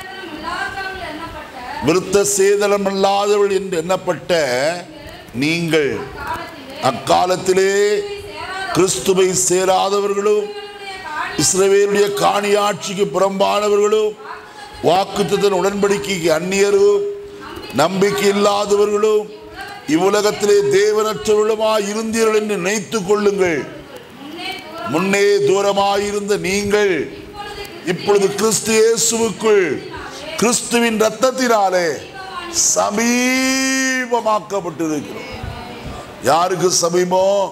விருத்த சேதனம் அல்லாதவர்கள் என்று எண்ணப்பட்ட நீங்கள் அக்காலத்திலே கிறிஸ்துவை சேராதவர்களும் இஸ்ரவேலுடைய காணியாட்சிக்கு புறம்பானவர்களும் வாக்குத்தத்தத்தின் உடன்படிக்கைக்கு அந்நியரும் நம்பிக்கை இல்லாதவர்களும் இவ்வுலகத்திலே தேவனற்றவர்களுமாய் இருந்தீர்கள் என்று நினைத்துக் கொள்ளுங்கள். முன்னே தூரமாயிருந்த நீங்கள் இப்பொழுது கிறிஸ்து இயேசுவுக்குள் கிறிஸ்துவின் இரத்தத்தினாலே சமீபமாக்கப்பட்டிருக்கிறோம். யாருக்கு சமீபம்?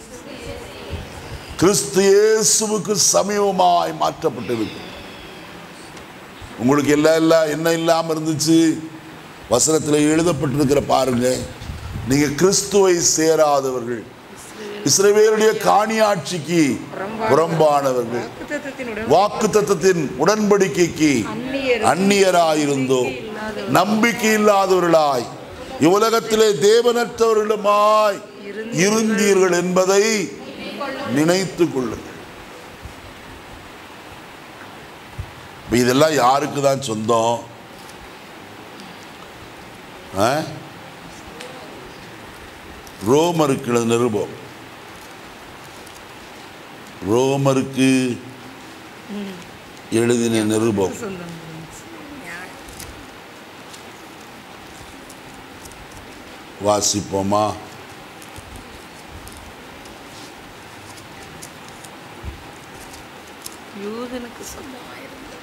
கிறிஸ்து இயேசுவுக்கு சமீபமாய் மாற்றப்பட்டிருக்கு. உங்களுக்கு எல்லாம் எல்லாம் என்ன இல்லாம இருந்துச்சு? வசனத்தில் எழுதப்பட்டிருக்கிற பாருங்க, நீங்க கிறிஸ்துவை சேராதவர்கள், இஸ்ரவேலுடைய காணியாட்சிக்கு புறம்பானவர்கள், வாக்குத்தத்தத்தின் உடன்படிக்கைக்கு அந்நியராயிருந்தோம், நம்பிக்கை இல்லாதவர்களாய் இவ்வுலகத்திலே தேவனற்றவர்களுமாய் இருந்தீர்கள் என்பதை நினைத்துக் கொள்ளுங்கள். இதெல்லாம் யாருக்கு தான் சொந்தம்? ரோமருக்கு நிருபம், ரோமருக்கு எழுதின நிருபம் வாசிப்போமா? யூதனுக்கு சொந்தமாயிருந்தது.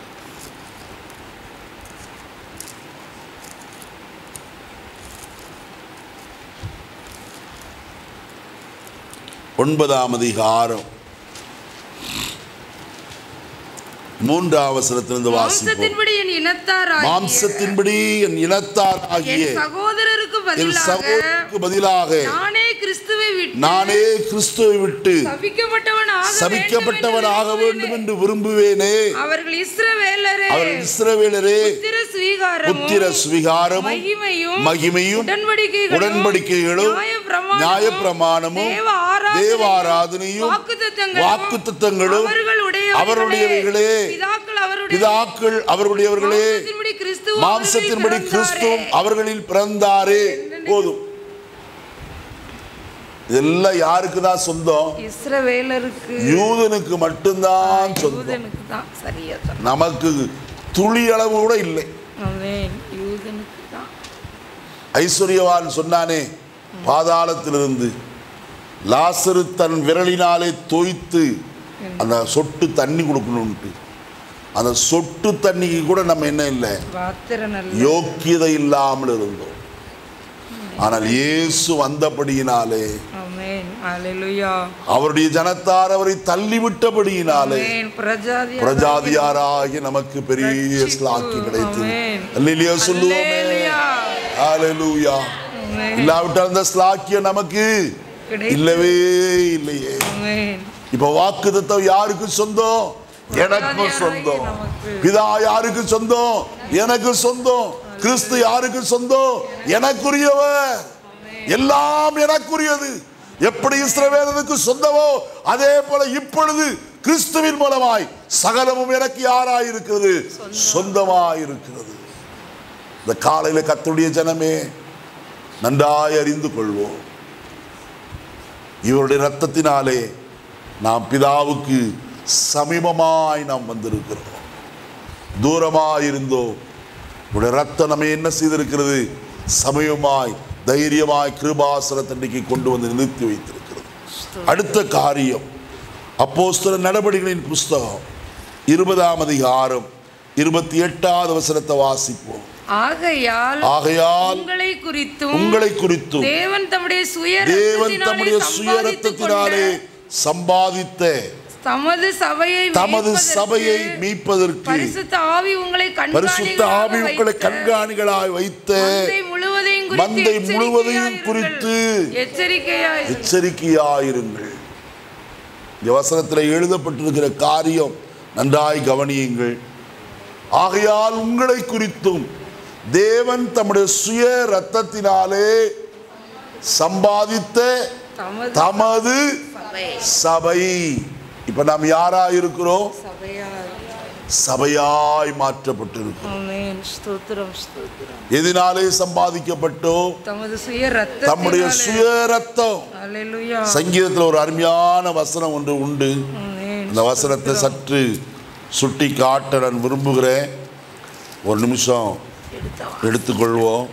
ஒன்பதாம் அதிகாரம் மூன்றாம் வசனத்திலிருந்து வாசிப்போம். மாம்சத்தின்படி என் இனத்தாராகிய மாம்சத்தின்படி என் இனத்தாராகிய என் சகோதரருக்கு பதிலாக பதிலாக நானே கிறிஸ்துவை விட்டு நானே கிறிஸ்துவை விட்டு சபிக்கப்பட்டவனாக சபிக்கப்பட்டவனாக வேண்டும் என்று விரும்புவேனே. அவர்கள் இஸ்ரவேலரே அவர்கள் இஸ்ரவேலரே புத்திர சுவீகாரமும் புத்திர சுவீகாரமும் மகிமையும் மகிமையும் உடன்படிக்கைகளும் உடன்படிக்கைகளும் நியாயப்பிரமாணமும் தேவ ஆராதனையும் வாக்குத்தத்தங்களும் அவருடையவைகளே, பிதாக்கள் அவருடையவர்களே, மாம்சத்தின்படி கிறிஸ்துவும் அவர்களில் பிறந்தாரே. போதும். இதெல்லாம் யாருக்கு தான் சொந்தம்? இஸ்ரவேலருக்கு, யூதனுக்கு மட்டும்தான் சொந்தம். நமக்கு துளி அளவு கூட இல்லை. ஐஸ்வர்யவான் சொன்னானே, பாதாளத்திலிருந்து லாசரு தன் விரலினாலே தோய்த்து அந்த சொட்டு தண்ணி கொடுக்கணும்ட்டு, அந்த சொட்டு தண்ணிக்கு கூட நம்ம என்ன இல்லை, யோக்கியதை இல்லாமல் இருந்தோம். ஆனால் இயேசு வந்தபடியினாலே, அவருடைய ஜனத்தார் அவரை தள்ளிவிட்டபடியினாலே பிரஜாதியாராகி நமக்கு பெரிய ஸ்லாக்கி கிடைத்தது. அல்லேலூயா சொல்லுவோமே. அல்லேலூயா. இல்லாவிட்டால் அந்த ஸ்லாக்கியம் நமக்கு இல்லவே இல்லையே. இப்ப வாக்குத்தத்தம் யாருக்கு சொந்தம்? எனக்கு சொந்தம். பிதா யாருக்கு சொந்தம்? எனக்கு சொந்தம். கிறிஸ்து யாருக்கு சொந்தம்? எனக்குரியவர். எல்லாம் எனக்குரியது. எப்படி இஸ்ரவேலனுக்கு சொந்தமோ அதே போல இப்பொழுது கிறிஸ்துவின் மூலமாய் சகலமும் எனக்கு யாராயிருக்கிறது? சொந்தமாயிருக்கிறது. இந்த காலையில கர்த்தருடைய ஜனமே, நன்றாய் அறிந்து கொள்வோம், இவருடைய இரத்தத்தினாலே நாம் பிதாவுக்கு சமீபமாய் நாம் வந்திருக்கிறோம். தூரமாயிருந்தோம், உடைய இரத்தம் நம்ம என்ன செய்திருக்கிறது? சமயமாய் தைரியமாய் கிருபாசனத்தண்டைக்கு கொண்டு வந்து நிறுத்தி வைத்திருக்கிறது. அடுத்த காரியம் அப்போஸ்தலர் நடபடிகளின் புஸ்தகம் இருபதாம் அதிகாரம் இருபத்தி எட்டாவது வசனத்தை வாசிப்போம். ஆகையால் ஆகையால் உங்களை குறித்தும் உங்களை குறித்தும் தேவன் தம்முடைய சுய தேவன் தம்முடைய சுய இரத்தத்தினாலே சம்பாதித்த தமது சபையை தமது சபையை மீட்பதற்கு பரிசுத்த ஆவி உங்களை பரிசுத்த ஆவி உங்களை கண்காணிகளாய் வைத்து மந்தை முழுவதையும் குறித்து எச்சரிக்கையாயிருங்கள். இந்த வசனத்தில் எழுதப்பட்டிருக்கிற காரியம் நன்றாய் கவனியுங்கள். ஆகையால் உங்களை குறித்தும் தேவன் தம்முடைய சுய இரத்தத்தினாலே சம்பாதித்த தமது சபை. இப்ப நாம் யாரா இருக்கிறோம்? சபையாய் மாற்றப்பட்டிருக்கிறோம். எதனாலே சம்பாதிக்கப்பட்டோம்? தம்முடைய சுய இரத்தம். சங்கீதத்தில் ஒரு அருமையான வசனம் ஒன்று உண்டு. அந்த வசனத்தை சற்று சுட்டி காட்ட நான் விரும்புகிறேன். ஒரு நிமிஷம் எடுத்துக்கொள்வோம்.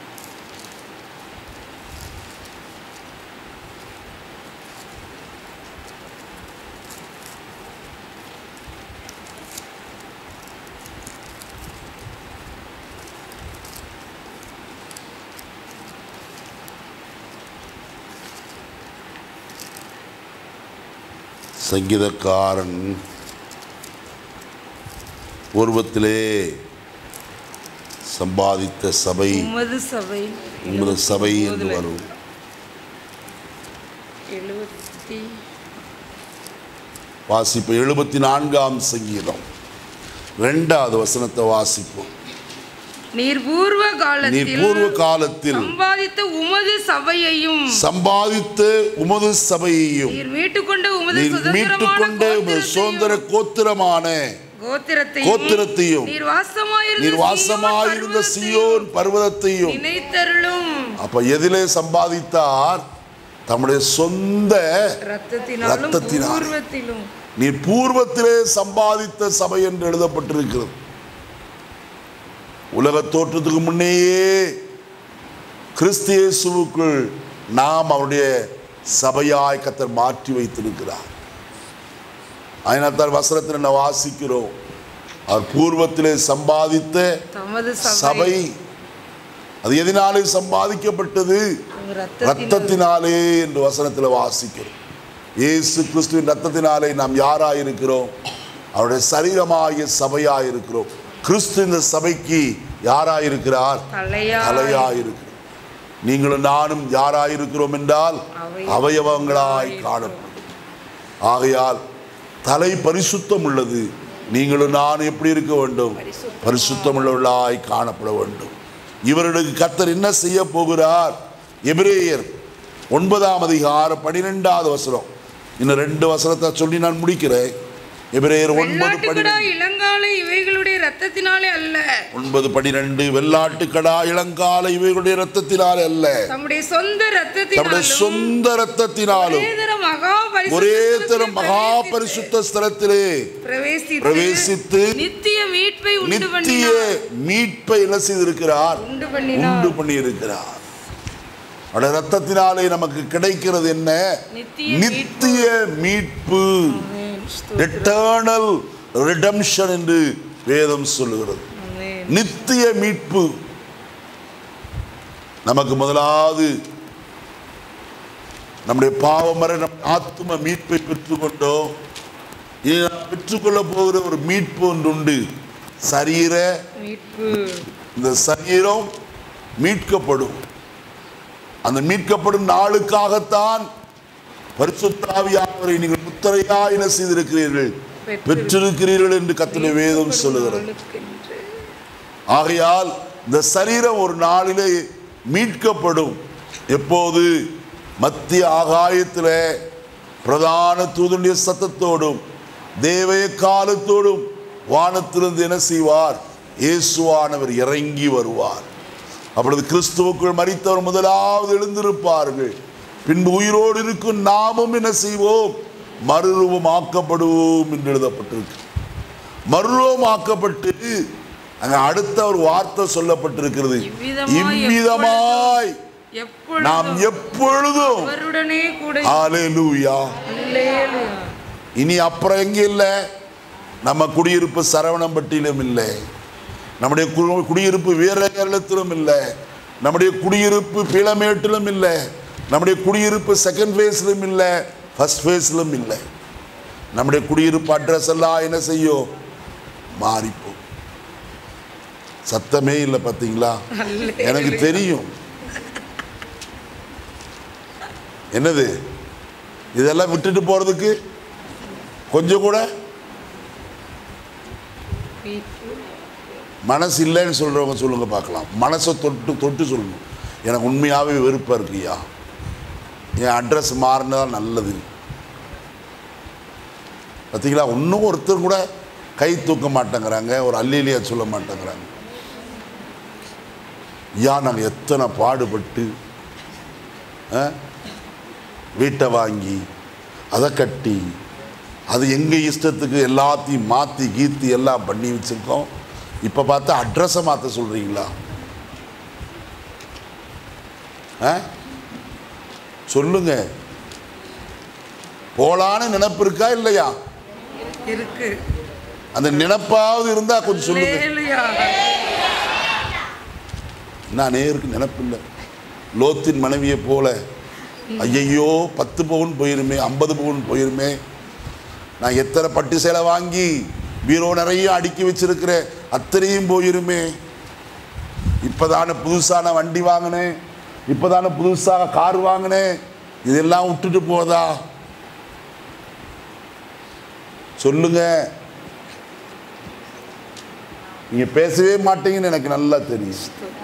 சங்கீதக்காரன் பூர்வத்திலே சம்பாதித்த சபை உமது சபை உமது சபை என்று வரும். வாசிப்பு எழுபத்தி நான்காம் சங்கீதம் இரண்டாவது வசனத்தை வாசிப்போம். நீர் பூர்வ காலத்தில் நீர் பூர்வ காலத்தில் சம்பாதித்த உமது சபையையும் சம்பாதித்த உமது சபையையும் நீர் மீட்டுக்கொண்ட உமது மீட்டுக்கொண்ட உமது சுதந்திர கோத்திரமான கோத்திரத்தையும் நீர் வாசமாயிருந்த சீயோன் பர்வதத்தையும் நினைத்தருளும். அப்ப எதிலே சம்பாதித்தார்? தம்முடைய சொந்த இரத்தத்தினாலும் நீர் பூர்வத்திலே சம்பாதித்த சபை என்று எழுதப்பட்டிருக்கிறது. உலக தோற்றத்துக்கு முன்னேயே கிறிஸ்து இயேசுவுக்குள் நாம் அவருடைய சபையாய் கர்த்தர் மாற்றி வைத்திருக்கிறார். அதனால்தான் வசனத்தில் என்ன வாசிக்கிறோம்? அவர் பூர்வத்திலே சம்பாதித்த சபை. அது எதனாலே சம்பாதிக்கப்பட்டது? இரத்தத்தினாலே என்று வசனத்தில் வாசிக்கிறோம். இயேசு கிறிஸ்துவின் இரத்தத்தினாலே நாம் யாராயிருக்கிறோம்? அவருடைய சரீரமாகிய சபையாயிருக்கிறோம். கிறிஸ்து இந்த சபைக்கு யாராயிருக்கிறார்? தலையாயிருக்கிறார். நீங்களும் நானும் யாராயிருக்கிறோம் என்றால் அவயவங்களாய் காணப்படும். ஆகையால் தலை பரிசுத்தம் உள்ளது. நீங்களும் நான் எப்படி இருக்க வேண்டும்? பரிசுத்தம் உள்ளவர்களாய் காணப்பட வேண்டும். இவர்களுக்கு கர்த்தர் என்ன செய்ய போகிறார்? எபிரேயர் ஒன்பதாம் அதிகாரம் பனிரெண்டாவது வசனம். இன்னும் ரெண்டு வசனத்தை சொல்லி நான் முடிக்கிறேன். எபிரேயர் ஒன்பது பனிரெண்டு. இளங்காலை இவைகளுடைய இரத்தத்தினாலே அல்ல. ஒன்பது பனிரெண்டு. வெள்ளாட்டுக்கடா இளங்காலை இவைகளுடைய இரத்தத்தினாலே அல்ல, தம்முடைய சொந்த இரத்தத்தினாலும் சொந்த இரத்தத்தினாலும் ஒரே தரம் மகா பரிசுத்த ஸ்தலத்திலே பிரவேசித்து நித்திய மீட்பை நித்திய மீட்பை என்ன செய்திருக்கிறார்? உண்டு பண்ணி இருக்கிறார். அவருடைய இரத்தத்தினாலே நமக்கு கிடைக்கிறது என்ன? நித்திய மீட்பு, எட்டர்னல் ரிடம்ஷன் என்று வேதம் சொல்லுகிறது. நித்திய மீட்பு நமக்கு முதலாவது நம்முடைய பாவமறை நம் ஆத்தும மீட்பை பெற்றுக்கொண்டோம். பெற்றுக்கொள்ள போகிற ஒரு மீட்பு ஒன்று உண்டு, சரீர மீட்பு. இந்த சரீரம் மீட்கப்படும். அந்த மீட்கப்படும் நாளுக்காகத்தான் பரிசுத்த ஆவியானவரை நீங்கள் முத்திரையா என்ன செய்திருக்கிறீர்கள்? பெற்றிருக்கிறீர்கள் என்று கர்த்தருடைய வேதம் சொல்லுகிறது. ஆகையால் இந்த சரீரம் ஒரு நாளிலே மீட்கப்படும். எப்போது? மத்திய ஆகாயத்திலே பிரதான தூதனுடைய சத்தத்தோடும் தேவ காலத்தோடும் வானத்திலிருந்து என்ன செய்வார்? இயேசுவானவர் இறங்கி வருவார். அப்பொழுது கிறிஸ்துவுக்குள் மரித்தவர் முதலாவது எழுந்திருப்பார்கள். பின்பு உயிரோடு இருக்கும் நாமும் என்ன செய்வோம்? மறுரூபமாக்கப்படுவோம் என்று எழுதப்பட்டிருக்கு. மறுரூபமாக்கப்பட்டு அங்க அடுத்த ஒரு வார்த்தை சொல்லப்பட்டிருக்கிறது, இவ்விதமாய் நாம் எப்பொழுதும். ஹல்லேலூயா. இனி அப்புறம் எங்க இல்லை? நம்ம குடியிருப்பு சரவணம்பட்டியிலும் இல்லை, நம்முடைய குடியிருப்பு வீரகேரளத்திலும் இல்லை, நம்முடைய குடியிருப்பு பீளமேட்டிலும் இல்லை, நம்முடைய குடியிருப்பு செகண்ட் ஃபேஸ்லும் இல்லை, ஃபர்ஸ்ட் ஃபேஸ்லும் இல்லை. நம்முடைய குடியிருப்பு அட்ரஸ் எல்லாம் என்ன செய்யும்? மாறிப்போம். சத்தமே இல்லை பார்த்தீங்களா? எனக்கு தெரியும். என்னது இதெல்லாம் விட்டுட்டு போறதுக்கு கொஞ்சம் கூட மனசு இல்லைன்னு சொல்றவங்க சொல்லுங்க பார்க்கலாம். மனசை தொட்டு தொட்டு சொல்லணும். எனக்கு உண்மையாகவே வெறுப்பாக இருக்குயா, என் அட்ரஸ் மாறினதான் நல்லது. பார்த்தீங்களா? இன்னும் ஒருத்தர் கூட கை தூக்க மாட்டேங்கிறாங்க, ஒரு அல்லிலியா சொல்ல மாட்டேங்கிறாங்க. ஐயா நாங்கள் எத்தனை பாடுபட்டு வீட்டை வாங்கி அதை கட்டி அது எங்கள் இஷ்டத்துக்கு எல்லாத்தையும் மாற்றி கீர்த்தி எல்லாம் பண்ணி வச்சுருக்கோம். இப்போ பார்த்தா அட்ரஸை மாற்ற சொல்கிறீங்களா? ஆ சொல்லுங்க. போலான்னு நினைப்பு இருக்கா இல்லையா? இருக்கு. அந்த நினைப்பாவது இருந்தா கொஞ்சம் சொல்லுங்க. நான் நேருக்கு நினைப்பு இல்லை. லோத்தின் மனைவியை போல ஐயையோ பத்து பவுன் போயிருமே, ஐம்பது பவுன் போயிருமே, நான் எத்தனை பட்டு சேலை வாங்கி பீரோ நிறைய அடுக்கி வச்சிருக்கிறேன், அத்தனையும் போயிருமே. இப்போதானே புதுசான வண்டி வாங்கினேன், இப்போதானே புதுசாக கார் வாங்கினேன், இதெல்லாம் விட்டுட்டு போதா? சொல்லுங்க. நீங்க பேசவே மாட்டீங்கன்னு எனக்கு நல்லா தெரியும்.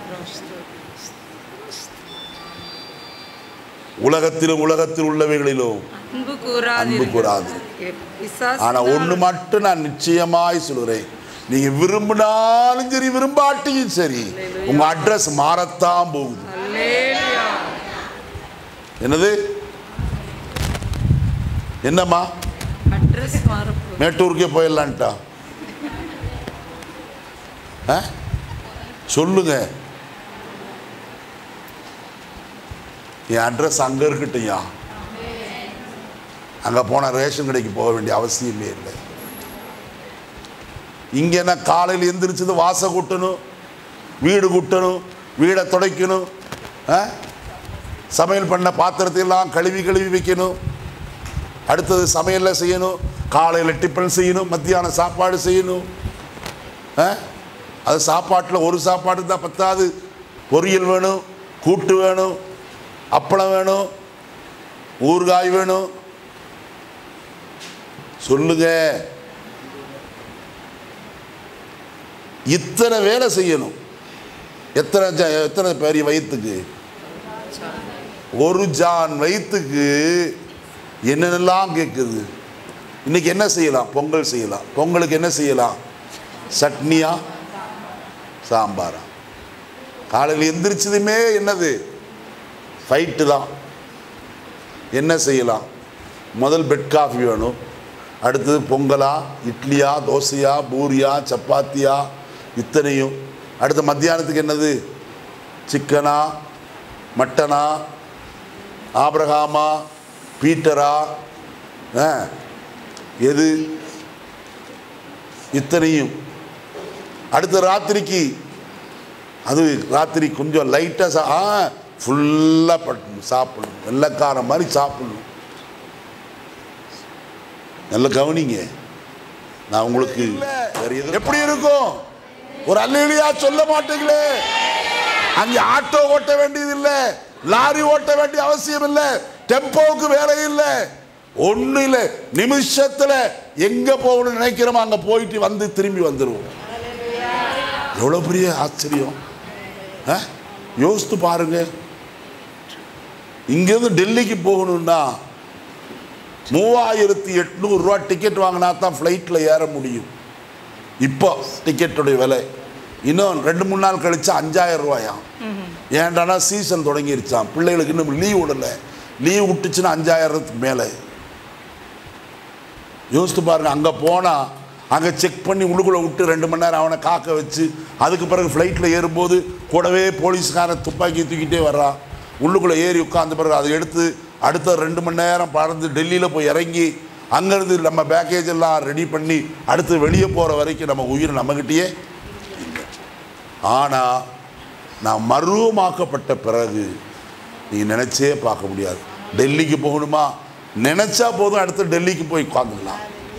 உலகத்திலும் உலகத்தில் உள்ளவைகளிலும் அன்பு கூறாது. ஆனா ஒண்ணு மட்டும் நான் நிச்சயமாய் சொல்கிறேன், நீங்க விரும்பினாலும் சரி விரும்பாட்டியும் சரி உங்க அட்ரஸ் மாறத்தான் போகுது. என்னது? என்னம்மா? மேட்டூருக்கே போயிடலான்ட்டா? சொல்லுங்க. என் அட்ரஸ் அங்க இருக்கட்டையா, அங்க போன ரேஷன் கடைக்கு போக வேண்டிய அவசியமே இல்லை. இங்க என்ன காலையில் எந்திரிச்சது வாச கூட்டணும், வீடு கூட்டணும், வீடை துடைக்கணும், சமையல் பண்ண பாத்திரத்தை எல்லாம் கழுவி கழுவி வைக்கணும், அடுத்தது சமையலில் செய்யணும், காலையில் டிஃபன் செய்யணும், மத்தியானம் சாப்பாடு செய்யணும். அது சாப்பாட்டில் ஒரு சாப்பாடு தான் பத்தாது, பொரியல் வேணும், கூட்டு வேணும், அப்பளம் வேணும், ஊறுகாய் வேணும். சொல்லுங்க. இத்தனை வேலை செய்யணும். எத்தனை எத்தனை பெரிய வயிற்றுக்கு? ஒரு ஜான் வயிற்றுக்கு என்னென்னலாம் கேட்குது. இன்னைக்கு என்ன செய்யலாம்? பொங்கல் செய்யலாம். பொங்கலுக்கு என்ன செய்யலாம்? சட்னியா சாம்பாரா? காலையில் எந்திரிச்சதுமே என்னது? ஃபைட்டு தான். என்ன செய்யலாம்? முதல் பெட் காஃபி வேணும், அடுத்தது பொங்கலா, இட்லியா, தோசையா, பூரியா, சப்பாத்தியா, இத்தனையும். அடுத்த மத்தியானத்துக்கு என்னது? சிக்கனா, மட்டனா, ஆபிரகாமா, பீட்டரா, எது? இத்தனையும். அடுத்த ராத்திரிக்கு அது ராத்திரி கொஞ்சம் லைட்டாக ஆ ஃபுல்லாக பட்டு சாப்பிடணும், வெள்ளைக்கார மாதிரி சாப்பிடணும். நல்ல கவனிங்க. நான் உங்களுக்கு எப்படி இருக்கும்? ஒரு அல்லேலூயா சொல்ல மாட்டீங்களே. அங்கே ஆட்டோ ஓட்ட வேண்டியது இல்லை, லாரி ஓட்ட வேண்டிய அவசியம் இல்லை, டெம்போவுக்கு வேலை இல்லை, ஒன்றும் இல்லை. நிமிஷத்தில் எங்க போகணும்னு நினைக்கிறோமோ அங்கே போயிட்டு வந்து திரும்பி வந்துடுவோம். எவ்வளோ பெரிய ஆச்சரியம்! யோசித்து பாருங்க. இங்கிருந்து டெல்லிக்கு போகணும்னா மூவாயிரத்தி எட்நூறு ரூபா டிக்கெட் வாங்கினா தான் ஃப்ளைட்டில் ஏற முடியும். இப்போ டிக்கெட்டுடைய விலை இன்னும் ரெண்டு மூணு நாள் கழிச்சா அஞ்சாயிரம் ரூபாயா. ஏன்டானா சீசன் தொடங்கிருச்சான், பிள்ளைகளுக்கு இன்னும் லீவ் விடலை. லீவ் விட்டுச்சுன்னா அஞ்சாயிரத்துக்கு மேலே. யோசித்து பாருங்க. அங்கே போனால் அங்கே செக் பண்ணி உள்ளுக்குள்ளே விட்டு ரெண்டு மணி நேரம் அவனை காக்க வச்சு அதுக்கு பிறகு ஃப்ளைட்டில் ஏறும்போது கூடவே போலீஸ்காரன் துப்பாக்கி தூக்கிட்டே வர்றான். உள்ளுக்குள்ளே ஏறி உட்காந்த பிறகு அதை எடுத்து அடுத்த ரெண்டு மணி நேரம் பறந்து டெல்லியில் போய் இறங்கி அங்கேருந்து நம்ம பேக்கேஜ் எல்லாம் ரெடி பண்ணி அடுத்து வெளியே போகிற வரைக்கும் நம்ம உயிர் நம்மகிட்டயே இல்லை. ஆனால் நான் மருவமாக்கப்பட்ட பிறகு நீங்கள் நினச்சே பார்க்க முடியாது. டெல்லிக்கு போகணுமா? நினச்சா போதும், அடுத்து டெல்லிக்கு போய் உட்காந்துடலாம்.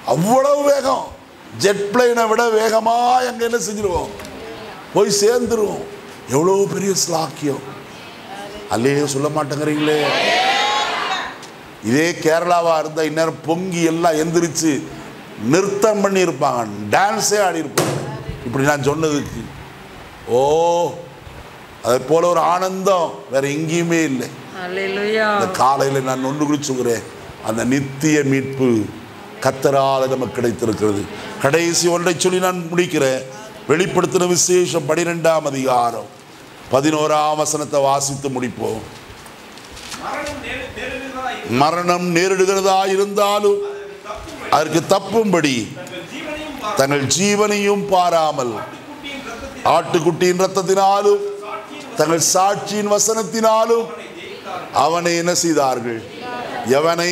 அவ்வளவு வேகம். ஜெட் பிளைனை விட வேகமா அங்க என்ன செஞ்சிருவோம், போய் சேர்ந்துருவோம். எவ்வளவு பெரிய ஸ்லாக்கியம். அல்லையே சொல்ல மாட்டேங்கிறீங்களே. இதே கேரளாவா இருந்தா இந்நேரம் பொங்கி எல்லாம் எந்திரிச்சு நிறுத்தம் பண்ணி இருப்பாங்க, டான்ஸே ஆடி இருப்பாங்க. இப்படி நான் சொன்னதுக்கு ஓ, அதை போல ஒரு ஆனந்தம் வேற எங்கேயுமே இல்லை. இந்த காலையில் நான் ஒன்று குறிச்சுக்கிறேன், அந்த நித்திய மீட்பு கர்த்தரால் நமக்கு கிடைத்திருக்கிறது. கடைசி ஒன்றை சொல்லி நான் முடிக்கிறேன். வெளிப்படுத்தின விசேஷம் பனிரெண்டாம் அதிகாரம் பதினோராம் வசனத்தை வாசித்து முடிப்போம். மரணம் நேரிடுகிறதா இருந்தாலும் அதற்கு தப்பும்படி தங்கள் ஜீவனையும் பாராமல் ஆட்டுக்குட்டியின் ரத்தத்தினாலும் தங்கள் சாட்சியின் வசனத்தினாலும் அவனை என்ன செய்தார்கள், எவனை,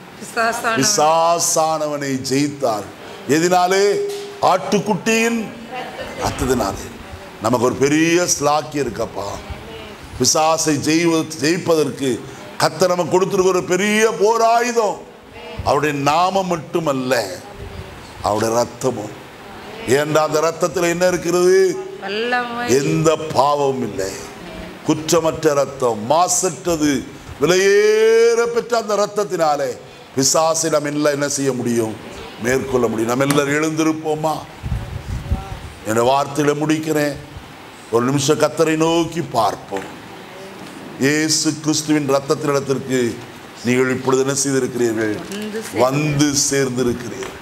பிசாசானவனை ஜெயித்தார். எதினாலே? ஆட்டுக்குட்டியின் ரத்தத்தினாலே. நமக்கு ஒரு பெரிய ஸ்லாக்கியம் இருக்கப்பா. பிசாசை ஜெயிப்பதற்கு கர்த்தர் நமக்கு கொடுத்திருக்கிற ஒரு பெரிய போராயுதம் அவருடைய நாமம் மட்டுமல்ல, அவருடைய ரத்தமும். ஏன்னா அந்த ரத்தத்தில் என்ன இருக்கிறது? எந்த பாவமும் இல்லை, குற்றமற்ற ரத்தம், மாசற்றது, விலையேற பெற்ற அந்த ரத்தத்தினாலே பிசாசை நம்ம எல்லாம் என்ன செய்ய முடியும், மேற்கொள்ள முடியும். நம்ம எல்லாரும் எழுந்திருப்போமா? என்ற வார்த்தையில முடிக்கிறேன். ஒரு நிமிஷம் கர்த்தரை நோக்கி பார்ப்போம். இயேசு கிறிஸ்துவின் ரத்தத்தினிடத்திற்கு நீங்கள் இப்பொழுது என்ன செய்திருக்கிறீர்கள், வந்து சேர்ந்திருக்கிறீர்கள்.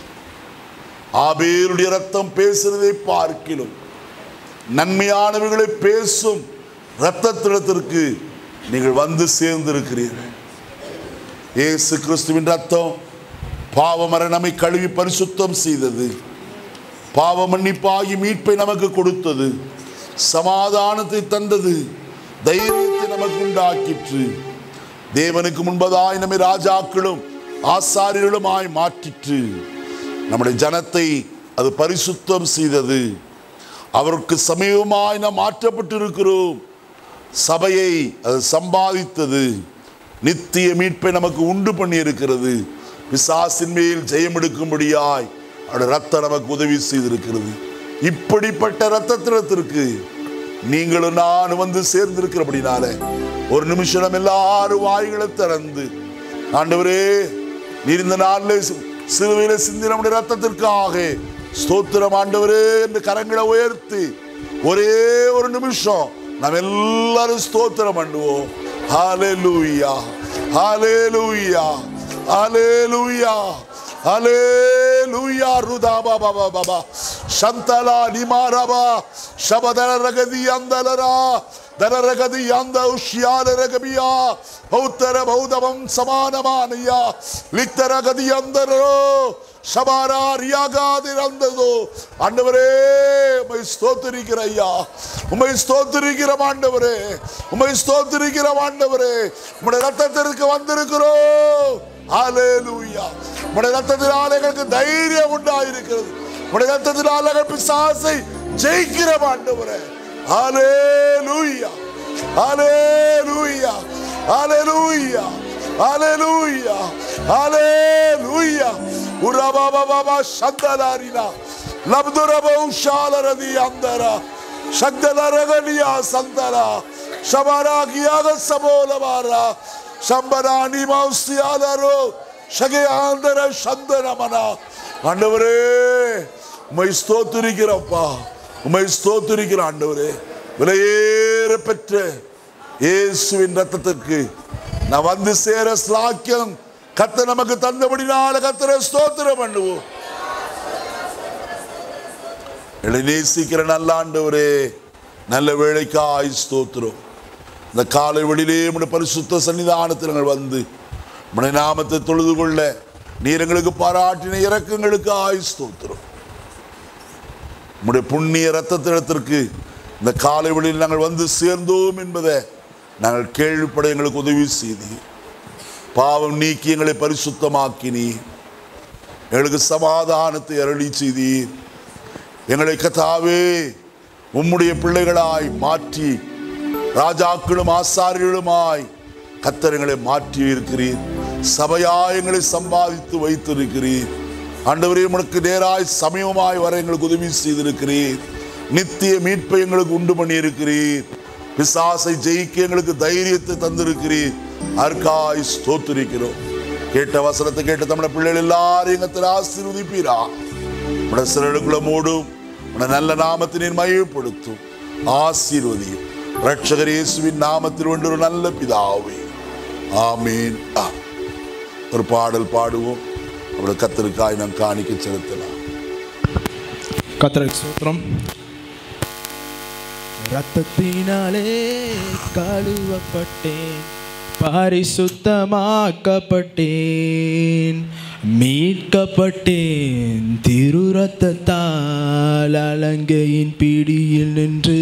ஆபேலுடைய ரத்தம் பேசுவதை பார்க்கிலும் நன்மையானவர்களை பேசும் ரத்தத்திடத்திற்கு நீங்கள் வந்து சேர்ந்திருக்கிறீர்கள். இயேசு கிறிஸ்துவின் ரத்தம் பாவமர நம்மை கழுவி பரிசுத்தம் செய்தது, பாவ மன்னிப்பாகி மீட்பை நமக்கு கொடுத்தது, சமாதானத்தை தந்தது, தைரியத்தை நமக்கு உண்டாக்கிற்று. தேவனுக்கு முன்பதாய் நம்மை ராஜாக்களும் ஆசாரியர்களுமாய் மாற்றிற்று. நம்முடைய ஜனத்தை அது பரிசுத்தம் செய்தது. அவருக்கு சமீபமாய் நாம் மாற்றப்பட்டிருக்கிறோம். சபையை அது சம்பாதித்தது. நித்திய மீட்பை நமக்கு உண்டு பண்ணி இருக்கிறது. பிசாசின் மேல் ஜெயம் எடுக்கும்படியாய் அவருடைய ரத்தம் நமக்கு உதவி செய்திருக்கிறது. இப்படிப்பட்ட ரத்தத்திற்கு நீங்களும் நான் வந்து சேர்ந்திருக்கிறபடினால ஒரு நிமிஷம் நம்ம எல்லாரும் வாய்களை திறந்து, ஆண்டவரே நீர் இந்த நாளில் சிலுவையில சிந்தின நம்முடைய ரத்தத்திற்காக ஸ்தோத்திரம் ஆண்டவரே என்று கரங்களை உயர்த்தி ஒரே ஒரு நிமிஷம் நாம் எல்லாரும் ஸ்தோத்திரம் பண்ணுவோம். ஹல்லேலூயா, ஹல்லேலூயா, ஹல்லேலூயா, ஹல்லேலூயா. ருதாபா பாபா பாபா சந்தலா நிமாரபா ஷபதர ரகதி அந்தலரா தரரகதி அந்த உஷ்யால ரகபியா பௌத்தர பௌதவம் சமானமானியா லிக்தரகதி அந்தரோ சபாரா ரியாகாதிர் அந்ததோ. ஆண்டவரே உம்மை ஸ்தோத்திரிக்கிற ஐயா, உம்மை ஸ்தோத்திரிக்கிற ஆண்டவரே, உம்மை ஸ்தோத்திரிக்கிற ஆண்டவரே. உம்முடைய ரத்தத்திற்கு வந்திருக்கிறோம். ஹல்லேலூயா. உம்முடைய ரத்தத்தினாலே எங்களுக்கு தைரியம் உண்டாயிருக்கிறது. உம்முடைய ரத்தத்தினாலே எங்கள் பிசாசை ஜெயிக்கிற ஆண்டவரே. ஹல்லேலூயா, ஹல்லேலூயா, ஹல்லேலூயா, ஹல்லேலூயா, ஹல்லேலூயா. உரபாபா பாபா சந்தலாரினா லப்துரபௌ ஷாலரதி அந்தரா சக்தலரகனியா சந்தரா ஷபராகியாக சபோலவாரா சம்பராணி மௌசியாலரோ ஷகே ஆந்தர சந்தனமனா. ஆண்டவரே உம்மை ஸ்தோத்திரிக்கிறப்பா, உம்மை ஸ்தோத்திரிக்கிற ஆண்டவரே. விலையேற பெற்ற இயேசுவின் ரத்தத்திற்கு நான் வந்து சேர ஸ்லாக்கியம் கர்த்தர் நமக்கு தந்தபடினால கர்த்தரை ஸ்தோத்திரம் பண்ணுவோம். நேசிக்கிற நல்ல ஆண்டவரே, நல்ல வேளைக்காய் ஸ்தோத்திரம். இந்த காலை வெளியிலே உம்முடைய பரிசுத்த சன்னிதானத்தில் நாங்கள் வந்து உம்முடைய நாமத்தை தொழுது கொள்ள நீர் எங்களுக்கு பாராட்டின இரக்கங்களுக்கு ஆய் ஸ்தோத்திரம். உம்முடைய புண்ணிய ரத்தத்திடத்திற்கு இந்த காலை வெளியில் நாங்கள் வந்து சேர்ந்தோம் என்பதை நாங்கள் கேள்விப்பட எங்களுக்கு உதவி செய்தீர். பாவம் நீக்கி எங்களை பரிசுத்தமாக்கினீர். எங்களுக்கு சமாதானத்தை அருளி செய்தீர். எங்களை கர்த்தாவே உம்முடைய பிள்ளைகளாய் மாற்றி ராஜாக்களும் ஆசாரியர்களுமாய் கர்த்தர் எங்களை மாற்றி இருக்கிறீர். சபையாய் எங்களை சம்பாதித்து வைத்திருக்கிறீர். ஆண்டவரே, உமக்கு நேராய் சமயமாய் வர எங்களுக்கு உதவி செய்திருக்கிறீர். நித்திய மீட்பை எங்களுக்கு உண்டு பண்ணி இருக்கிறீர். பிசாசை ஜெயிக்க எங்களுக்கு தைரியத்தை தந்திருக்கிறீர். அர்க்காய் ஸ்தோத்திரிக்கிறோம். கேட்ட வசனத்தை கேட்ட தமிழ் பிள்ளைகள் எல்லாரும் எங்கத்தில் ஆசீர்வதிப்பீரா. உடைய சிறகுல மூடும். உடைய நல்ல நாமத்தினை மையப்படுத்தும். ஆசீர்வதியும். இரட்சகர் இயேசுவின் நாமத்தில் ஒன்று ஒரு நல்ல பிதாவே, ஆமீன். ஒரு பாடல் பாடுவோம். அவருடைய கர்த்தருக்காய் நாம் காணிக்கை செலுத்தலாம். கர்த்தருக்கு ஸ்தோத்திரம். இரத்தத்தினாலே கழுவப்பட்டேன், பரிசுத்தமாக்கப்பட்டேன், மீட்கப்பட்டேன் திரு இரத்தத்தால் அலங்கையின் பிடியில் நின்று.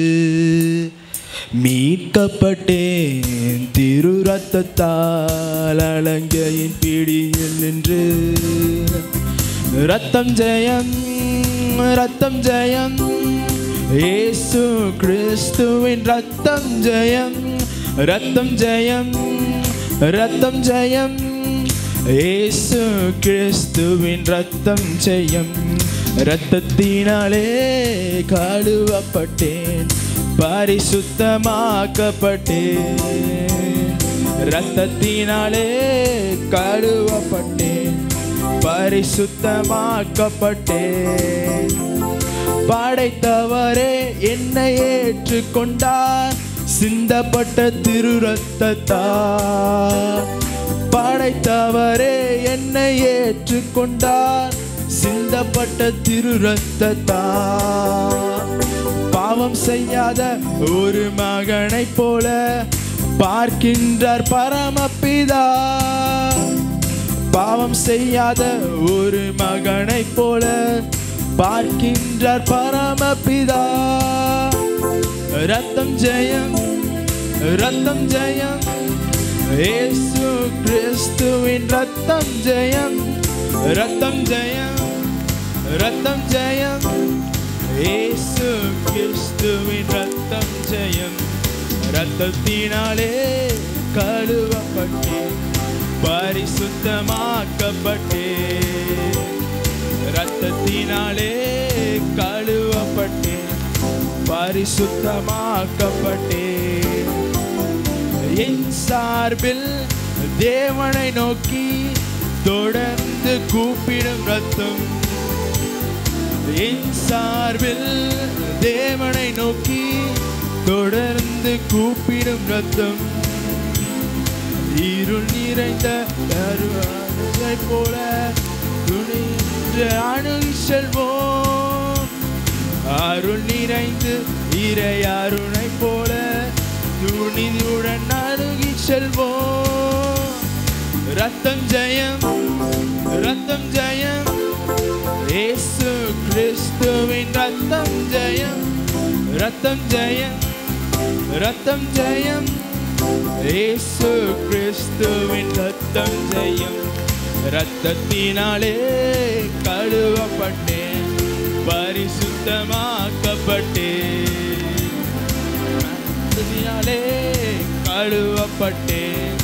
மீட்கப்பட்டேன் திரு இரத்தத்தால் அலங்கையின் பிடியில் நின்று. இரத்தம் ஜெயம், இரத்தம் ஜெயம், இயேசு கிறிஸ்துவின் இரத்தம் ஜெயம், இரத்தம் ஜெயம், இரத்தம் ஜெயம், இயேசு கிறிஸ்துவின் இரத்தம் ஜெயம். இரத்தத்தினாலே கழுவப்பட்டேன், பரிசுத்தமாக்கப்பட்டேன். இரத்தத்தினாலே கழுவப்பட்டேன், பரிசுத்தமாக்கப்பட்டேன். படைத்தவரே என்னை ஏற்றுக்கொண்டார், சிந்தப்பட்ட திரு இரத்தத்தால். படைத்தவரே என்னை ஏற்றுக்கொண்டார், சிந்தப்பட்ட திரு இரத்தத்தால். பாவம் செய்யாத ஒரு மகனை போல பார்க்கின்றார் பரமபிதா. பாவம் செய்யாத ஒரு மகனை போல பார்க்கின்றார் பரமபிதா. இரத்தம் ஜெயம், இரத்தம் ஜெயம், இயேசு கிறிஸ்துவின் இரத்தம் ஜெயம், இரத்தம் ஜெயம், இரத்தம் ஜெயம், இயேசு கிறிஸ்துவின் இரத்தம் ஜெயம். இரத்தத்தினாலே கழுவப்பட்டேன், பரிசுத்தமாக்கப்பட்டேன். இரத்தத்தினாலே கழுவப்பட்டேன், பரிசுத்தமாக்கப்பட்டேன். என் சார்பில் தேவனை நோக்கி தொடர்ந்து கூப்பிடும் இரத்தம். என் சார்பில் தேவனை நோக்கி தொடர்ந்து கூப்பிடும் இரத்தம். இருள் நிறைந்த அருளை போல துணிந்து அணுகி செல்வோம். அருள் நிறைந்து இறை அருளை போல துணிவுடன் அணுகி செல்வோம். இரத்தம் ஜெயம், இரத்தம் ஜெயம், இயேசு கிறிஸ்துவின் இரத்தம் ஜெயம், இரத்தம் ஜெயம், இரத்தம் ஜெயம், இயேசு கிறிஸ்துவின் இரத்தம் ஜெயம். இரத்தத்தினாலே கழுவப்பட்டேன், பரிசுத்தமாக்கப்பட்டேன். இரத்தத்தினாலே கழுவப்பட்டேன்,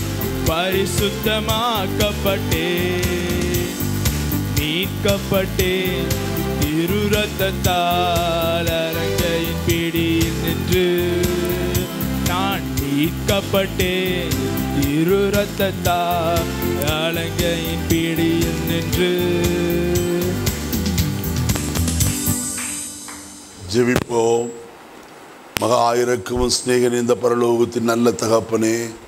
பரிசுத்தமாக்கப்பட்டேன். மீட்கப்பட்டேன் திரு இரத்தத்தால் அலங்கையின் பிடியில் நின்று. நான் மீட்கப்பட்டேன் திரு இரத்தத்தால் அலங்கையின் பிடியில் நின்று. ஜெபிப்போம். மகா இரக்கமும் சிநேகன் இந்த பரலோகத்தின் நல்ல தகப்பனே,